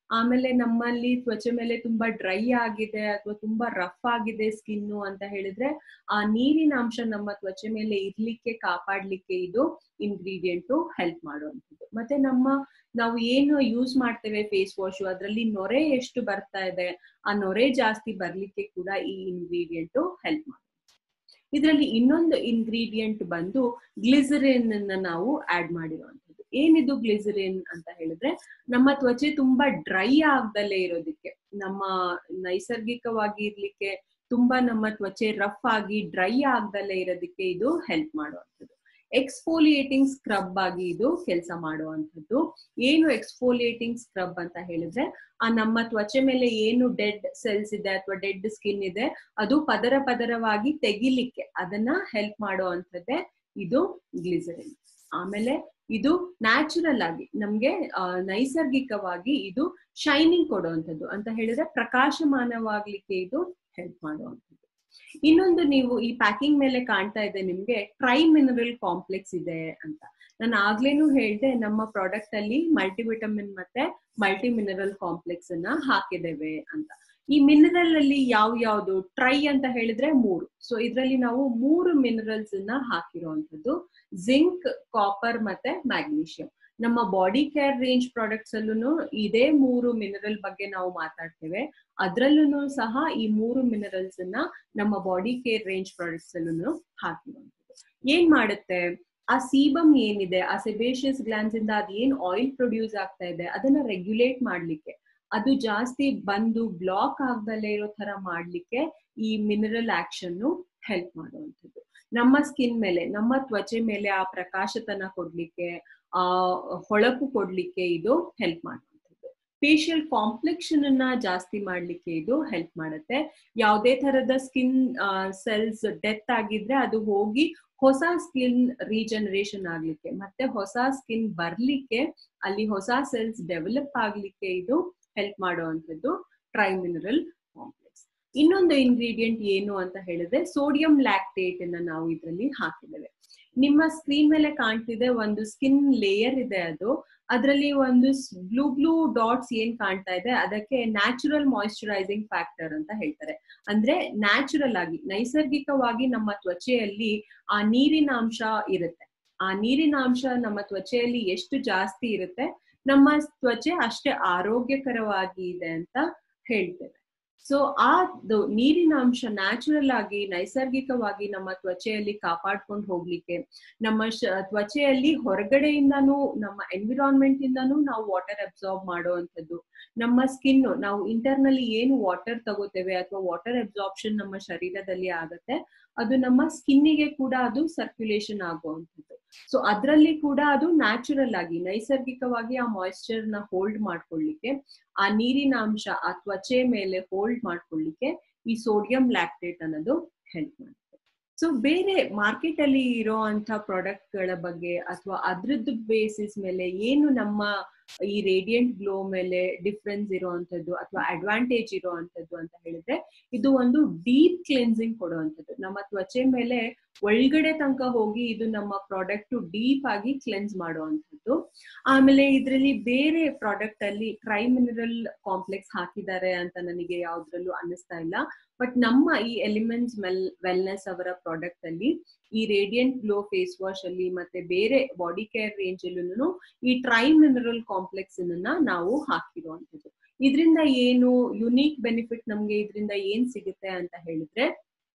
ಆಮೇಲೆ ನಮ್ಮಲ್ಲಿ ತ್ವಚೆ ಮೇಲೆ ತುಂಬಾ ಡ್ರೈ ಆಗಿದೆ ಅಥವಾ ತುಂಬಾ ರಫ್ ಆಗಿದೆ ಸ್ಕಿನ್ನು ಅಂತ ಹೇಳಿದ್ರೆ ಆ ನೀರಿನ ಅಂಶ ನಮ್ಮ ತ್ವಚೆ ಮೇಲೆ ಇರ್ಲಿಕ್ಕೆ ಕಾಪಾಡ್ಲಿಕ್ಕೆ ಇದು ಇಂಗ್ರೀಡಿಯೆಂಟ್ ಹೆಲ್ಪ್ ಮಾಡುವಂಥದ್ದು. ಮತ್ತೆ ನಾವು ಏನು ಯೂಸ್ ಮಾಡ್ತೇವೆ ಫೇಸ್ ವಾಶ್ ಅದ್ರಲ್ಲಿ ನೊರೆ ಎಷ್ಟು ಬರ್ತಾ ಇದೆ, ಆ ನೊರೆ ಜಾಸ್ತಿ ಬರ್ಲಿಕ್ಕೆ ಕೂಡ ಈ ಇಂಗ್ರೀಡಿಯೆಂಟ್ ಹೆಲ್ಪ್ ಮಾಡುತ್ತೆ. ಇದರಲ್ಲಿ ಇನ್ನೊಂದು ಇಂಗ್ರೀಡಿಯೆಂಟ್ ಬಂದು ಗ್ಲಿಸರಿನ್ ಅನ್ನ ನಾವು ಆಡ್ ಮಾಡಿರುವಂಥದ್ದು. ಏನಿದು ಗ್ಲಿಸರಿನ್ ಅಂತ ಹೇಳಿದ್ರೆ ನಮ್ಮ ತ್ವಚೆ ತುಂಬಾ ಡ್ರೈ ಆಗ್ದಲೇ ಇರೋದಕ್ಕೆ, ನಮ್ಮ ನೈಸರ್ಗಿಕವಾಗಿ ಇರ್ಲಿಕ್ಕೆ ತುಂಬಾ ನಮ್ಮ ತ್ವಚೆ ರಫ್ ಆಗಿ ಡ್ರೈ ಆಗ್ದಲೇ ಇರೋದಕ್ಕೆ ಇದು ಹೆಲ್ಪ್ ಮಾಡುವಂಥದ್ದು. ಎಕ್ಸ್ಫೋಲಿಯೇಟಿಂಗ್ ಸ್ಕ್ರಬ್ ಆಗಿ ಇದು ಕೆಲಸ ಮಾಡುವಂಥದ್ದು. ಏನು ಎಕ್ಸ್ಫೋಲಿಯೇಟಿಂಗ್ ಸ್ಕ್ರಬ್ ಅಂತ ಹೇಳಿದ್ರೆ ಆ ನಮ್ಮ ತ್ವಚೆ ಮೇಲೆ ಏನು ಡೆಡ್ ಸೆಲ್ಸ್ ಇದೆ ಅಥವಾ ಡೆಡ್ ಸ್ಕಿನ್ ಇದೆ ಅದು ಪದರವಾಗಿ ತೆಗಿಲಿಕ್ಕೆ ಅದನ್ನ ಹೆಲ್ಪ್ ಮಾಡುವಂಥದ್ದೇ ಇದು ಗ್ಲಿಸರಿನ್. ಆಮೇಲೆ ಇದು ನ್ಯಾಚುರಲ್ ಆಗಿ ನಮ್ಗೆ ನೈಸರ್ಗಿಕವಾಗಿ ಇದು ಶೈನಿಂಗ್ ಕೊಡುವಂಥದ್ದು ಅಂತ ಹೇಳಿದ್ರೆ ಪ್ರಕಾಶಮಾನವಾಗ್ಲಿಕ್ಕೆ ಇದು ಹೆಲ್ಪ್ ಮಾಡುವಂಥದ್ದು. ಇನ್ನೊಂದು ನೀವು ಈ ಪ್ಯಾಕಿಂಗ್ ಮೇಲೆ ಕಾಣ್ತಾ ಇದೆ ನಿಮ್ಗೆ ಟ್ರೈ ಮಿನರಲ್ ಕಾಂಪ್ಲೆಕ್ಸ್ ಇದೆ ಅಂತ. ನಾನು ಆಗ್ಲೇನು ಹೇಳ್ದೆ ನಮ್ಮ ಪ್ರಾಡಕ್ಟ್ ಅಲ್ಲಿ ಮಲ್ಟಿವಿಟಮಿನ್ ಮತ್ತೆ ಮಲ್ಟಿ ಮಿನರಲ್ ಕಾಂಪ್ಲೆಕ್ಸ್ ಅನ್ನ ಹಾಕಿದ್ದೇವೆ ಅಂತ. ಈ ಮಿನರಲ್ ಅಲ್ಲಿ ಯಾವ್ದು ಟ್ರೈ ಅಂತ ಹೇಳಿದ್ರೆ 3. ಸೊ ಇದ್ರಲ್ಲಿ ನಾವು 3 ಮಿನರಲ್ಸ್ ಅನ್ನ ಹಾಕಿರುವಂತದ್ದು, ಜಿಂಕ್, ಕಾಪರ್ ಮತ್ತೆ ಮ್ಯಾಗ್ನೀಷಿಯಂ. ನಮ್ಮ ಬಾಡಿ ಕೇರ್ ರೇಂಜ್ ಪ್ರಾಡಕ್ಟ್ಸ್ ಅಲ್ಲೂ ಇದೇ 3 ಮಿನರಲ್ ಬಗ್ಗೆ ನಾವು ಮಾತಾಡ್ತೇವೆ. ಅದ್ರಲ್ಲೂ ಸಹ ಈ 3 ಮಿನರಲ್ಸ್ ಅನ್ನ ನಮ್ಮ ಬಾಡಿ ಕೇರ್ ರೇಂಜ್ ಪ್ರಾಡಕ್ಟ್ಸ್ ಅಲ್ಲೂ ಹಾಕಿರುವಂತದ್ದು. ಏನ್ ಮಾಡುತ್ತೆ, ಆ ಸೀಬಮ್ ಏನಿದೆ, ಆ ಸೆಬೇಷಿಯಸ್ ಗ್ಲ್ಯಾಂಡ್ಸ್ ಇಂದ ಅದೇನ್ ಆಯಿಲ್ ಪ್ರೊಡ್ಯೂಸ್ ಆಗ್ತಾ ಇದೆ ಅದನ್ನ ರೆಗ್ಯುಲೇಟ್ ಮಾಡ್ಲಿಕ್ಕೆ, ಅದು ಜಾಸ್ತಿ ಬಂದು ಬ್ಲಾಕ್ ಆಗ್ದಲೇ ಇರೋ ತರ ಮಾಡ್ಲಿಕ್ಕೆ ಈ ಮಿನರಲ್ ಆಕ್ಷನ್ ಹೆಲ್ಪ್ ಮಾಡುವಂಥದ್ದು. ನಮ್ಮ ಸ್ಕಿನ್ ಮೇಲೆ, ನಮ್ಮ ತ್ವಚೆ ಮೇಲೆ ಆ ಪ್ರಕಾಶತನ ಕೊಡ್ಲಿಕ್ಕೆ, ಆ ಹೊಳಪು ಕೊಡ್ಲಿಕ್ಕೆ ಇದು ಹೆಲ್ಪ್ ಮಾಡುವಂಥದ್ದು. ಫೇಶಿಯಲ್ ಕಾಂಪ್ಲೆಕ್ಷನ್ ಅನ್ನ ಜಾಸ್ತಿ ಮಾಡ್ಲಿಕ್ಕೆ ಇದು ಹೆಲ್ಪ್ ಮಾಡುತ್ತೆ. ಯಾವುದೇ ತರದ ಸ್ಕಿನ್ ಸೆಲ್ಸ್ ಡೆತ್ ಆಗಿದ್ರೆ ಅದು ಹೋಗಿ ಹೊಸ ಸ್ಕಿನ್ ರೀಜನರೇಷನ್ ಆಗ್ಲಿಕ್ಕೆ ಮತ್ತೆ ಹೊಸ ಸ್ಕಿನ್ ಬರ್ಲಿಕ್ಕೆ, ಅಲ್ಲಿ ಹೊಸ ಸೆಲ್ಸ್ ಡೆವಲಪ್ ಆಗ್ಲಿಕ್ಕೆ ಇದು ಹೆಲ್ಪ್ ಮಾಡುವಂಥದ್ದು ಟ್ರೈ ಮಿನರಲ್ ಕಾಂಪ್ಲೆಕ್ಸ್. ಇನ್ನೊಂದು ಇಂಗ್ರೀಡಿಯೆಂಟ್ ಏನು ಅಂತ ಹೇಳಿದ್ರೆ ಸೋಡಿಯಂ ಲ್ಯಾಕ್ಟೇಟ್ ಅನ್ನ ನಾವು ಇದರಲ್ಲಿ ಹಾಕಿದ್ದೇವೆ. ನಿಮ್ಮ ಸ್ಕ್ರೀನ್ ಮೇಲೆ ಕಾಣ್ತಿದೆ ಒಂದು ಸ್ಕಿನ್ ಲೇಯರ್ ಇದೆ, ಅದರಲ್ಲಿ ಒಂದು ಬ್ಲೂ ಡಾಟ್ಸ್ ಏನ್ ಕಾಣ್ತಾ ಇದೆ ಅದಕ್ಕೆ ನ್ಯಾಚುರಲ್ ಮಾಯಿಶ್ಚರೈಸಿಂಗ್ ಫ್ಯಾಕ್ಟರ್ ಅಂತ ಹೇಳ್ತಾರೆ. ಅಂದ್ರೆ ನ್ಯಾಚುರಲ್ ಆಗಿ ನೈಸರ್ಗಿಕವಾಗಿ ನಮ್ಮ ತ್ವಚೆಯಲ್ಲಿ ಆ ನೀರಿನ ಅಂಶ ಇರುತ್ತೆ. ಆ ನೀರಿನ ಅಂಶ ನಮ್ಮ ತ್ವಚೆಯಲ್ಲಿ ಎಷ್ಟು ಜಾಸ್ತಿ ಇರುತ್ತೆ ನಮ್ಮ ತ್ವಚೆ ಅಷ್ಟೇ ಆರೋಗ್ಯಕರವಾಗಿ ಇದೆ ಅಂತ ಹೇಳ್ತೇವೆ. ಸೊ ಆ ನೀರಿನ ಅಂಶ ನ್ಯಾಚುರಲ್ ಆಗಿ ನೈಸರ್ಗಿಕವಾಗಿ ನಮ್ಮ ತ್ವಚೆಯಲ್ಲಿ ಕಾಪಾಡ್ಕೊಂಡು ಹೋಗ್ಲಿಕ್ಕೆ, ನಮ್ಮ ತ್ವಚೆಯಲ್ಲಿ ಹೊರಗಡೆಯಿಂದಾನು ನಮ್ಮ ಎನ್ವಿರಾನ್ಮೆಂಟ್ ಇಂದಾನು ನಾವು ವಾಟರ್ ಅಬ್ಸಾರ್ಬ್ ಮಾಡುವಂಥದ್ದು, ನಮ್ಮ ಸ್ಕಿನ್ ನಾವು ಇಂಟರ್ನಲ್ಲಿ ಏನು ವಾಟರ್ ತಗೋತೇವೆ ಅಥವಾ ವಾಟರ್ ಅಬ್ಸಾರ್ಪ್ಷನ್ ನಮ್ಮ ಶರೀರದಲ್ಲಿ ಆಗತ್ತೆ ಅದು ನಮ್ಮ ಸ್ಕಿನ್ನಿಗೆ ಕೂಡ ಅದು ಸರ್ಕ್ಯುಲೇಷನ್ ಆಗುವಂಥದ್ದು. ಸೊ ಅದರಲ್ಲಿ ಕೂಡ ಅದು ನ್ಯಾಚುರಲ್ ಆಗಿ ನೈಸರ್ಗಿಕವಾಗಿ ಆ ಮಾಯಿಶ್ಚರ್ ನ ಹೋಲ್ಡ್ ಮಾಡ್ಕೊಳ್ಳಿಕ್ಕೆ, ಆ ನೀರಿನ ಅಂಶ ಆ ತ್ವಚೆ ಮೇಲೆ ಹೋಲ್ಡ್ ಮಾಡ್ಕೊಳ್ಳಿಕ್ಕೆ ಈ ಸೋಡಿಯಂ ಲ್ಯಾಕ್ಟೇಟ್ ಅನ್ನೋದು ಹೆಲ್ಪ್ ಮಾಡುತ್ತೆ. ಸೊ ಬೇರೆ ಮಾರ್ಕೆಟ್ ಅಲ್ಲಿ ಇರೋ ಅಂತ ಪ್ರಾಡಕ್ಟ್ ಗಳ ಬಗ್ಗೆ ಅಥವಾ ಅದ್ರದ್ದು ಬೇಸಿಸ್ ಮೇಲೆ ಏನು ನಮ್ಮ ಈ ರೇಡಿಯಂಟ್ ಗ್ಲೋ ಮೇಲೆ ಡಿಫ್ರೆನ್ಸ್ ಇರುವಂತದ್ದು ಅಥವಾ ಅಡ್ವಾಂಟೇಜ್ ಇರುವಂತದ್ದು ಅಂತ ಹೇಳಿದ್ರೆ ಇದು ಒಂದು ಡೀಪ್ ಕ್ಲೆನ್ಸಿಂಗ್ ಕೊಡುವಂಥದ್ದು. ನಮ್ಮ ತ್ವಚೆ ಮೇಲೆ ಒಳಗಡೆ ತನಕ ಹೋಗಿ ಇದು ನಮ್ಮ ಪ್ರಾಡಕ್ಟ್ ಡೀಪ್ ಆಗಿ ಕ್ಲೆನ್ಸ್ ಮಾಡುವಂಥದ್ದು. ಆಮೇಲೆ ಇದರಲ್ಲಿ ಬೇರೆ ಪ್ರಾಡಕ್ಟ್ ಅಲ್ಲಿ ಟ್ರೈ ಮಿನರಲ್ ಕಾಂಪ್ಲೆಕ್ಸ್ ಹಾಕಿದ್ದಾರೆ ಅಂತ ನನಗೆ ಯಾವ್ದ್ರಲ್ಲೂ ಅನ್ನಿಸ್ತಾ ಇಲ್ಲ. ಬಟ್ ನಮ್ಮ ಈ ಎಲಿಮೆಂಟ್ಸ್ ವೆಲ್ನೆಸ್ ಅವರ ಪ್ರಾಡಕ್ಟ್ ಅಲ್ಲಿ ಈ ರೇಡಿಯಂಟ್ ಗ್ಲೋ ಫೇಸ್ ವಾಶ್ ಅಲ್ಲಿ ಮತ್ತೆ ಬೇರೆ ಬಾಡಿ ಕೇರ್ ರೇಂಜ್ ಅಲ್ಲೂ ಈ ಟ್ರೈ ಮಿನರಲ್ ಕಾಂಪ್ಲೆಕ್ಸ್ ಅನ್ನ ನಾವು ಹಾಕಿರುವಂಥದ್ದು. ಇದರಿಂದ ಏನು ಯುನೀಕ್ ಬೆನಿಫಿಟ್ ನಮ್ಗೆ ಇದರಿಂದ ಏನ್ ಸಿಗುತ್ತೆ ಅಂತ ಹೇಳಿದ್ರೆ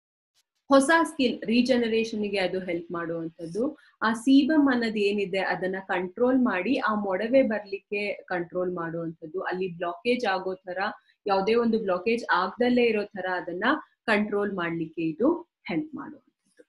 ಹೊಸ ಸ್ಕಿನ್ ರೀಜನರೇಷನ್ ಗೆ ಅದು ಹೆಲ್ಪ್ ಮಾಡುವಂಥದ್ದು. ಆ ಸೀಬಮ್ ಅನ್ನೋದು ಏನಿದೆ ಅದನ್ನ ಕಂಟ್ರೋಲ್ ಮಾಡಿ ಆ ಮೊಡವೆ ಬರ್ಲಿಕ್ಕೆ ಕಂಟ್ರೋಲ್ ಮಾಡುವಂಥದ್ದು, ಅಲ್ಲಿ ಬ್ಲಾಕೇಜ್ ಆಗೋ ತರ ಯಾವುದೇ ಒಂದು ಬ್ಲಾಕೇಜ್ ಆಗ್ದಲ್ಲೇ ಇರೋ ತರ ಅದನ್ನ ಕಂಟ್ರೋಲ್ ಮಾಡ್ಲಿಕ್ಕೆ ಇದು ಹೆಲ್ಪ್ ಮಾಡುವಂಥದ್ದು.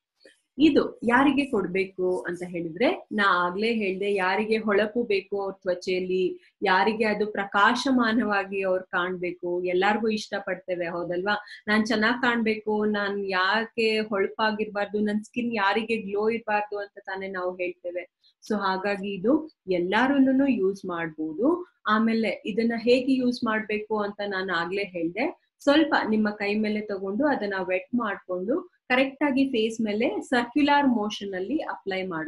ಇದು ಯಾರಿಗೆ ಕೊಡ್ಬೇಕು ಅಂತ ಹೇಳಿದ್ರೆ ನಾ ಆಗ್ಲೇ ಹೇಳ್ದೆ, ಯಾರಿಗೆ ಹೊಳಪು ಬೇಕು ಅವ್ರ ತ್ವಚೆಯಲ್ಲಿ, ಯಾರಿಗೆ ಅದು ಪ್ರಕಾಶಮಾನವಾಗಿ ಅವ್ರು ಕಾಣ್ಬೇಕು, ಎಲ್ಲಾರ್ಗು ಇಷ್ಟ ಪಡ್ತೇವೆ ಹೌದಲ್ವಾ, ನಾನ್ ಚೆನ್ನಾಗ್ ಕಾಣ್ಬೇಕು, ನಾನ್ ಯಾಕೆ ಹೊಳಪಾಗಿರ್ಬಾರ್ದು, ನನ್ ಸ್ಕಿನ್ ಯಾರಿಗೆ ಗ್ಲೋ ಇರ್ಬಾರ್ದು ಅಂತ ತಾನೇ ನಾವು ಹೇಳ್ತೇವೆ. ಸೊ ಹಾಗಾಗಿ ಇದು ಎಲ್ಲಾರು ಯೂಸ್ ಮಾಡ್ಬೋದು. ಆಮೇಲೆ ಇದನ್ನ ಹೇಗೆ ಯೂಸ್ ಮಾಡ್ಬೇಕು ಅಂತ ನಾನು ಆಗ್ಲೇ ಹೇಳ್ದೆ, ಸ್ವಲ್ಪ ನಿಮ್ಮ ಕೈ ಮೇಲೆ ತಗೊಂಡು ಅದನ್ನ ವೆಟ್ ಮಾಡ್ಕೊಂಡು ಕರೆಕ್ಟ್ ಆಗಿ ಫೇಸ್ ಮೇಲೆ ಸರ್ಕ್ಯುಲರ್ ಮೋಷನ್ ಅಲ್ಲಿ ಅಪ್ಲೈ ಮಾಡುವಂಥದ್ದು.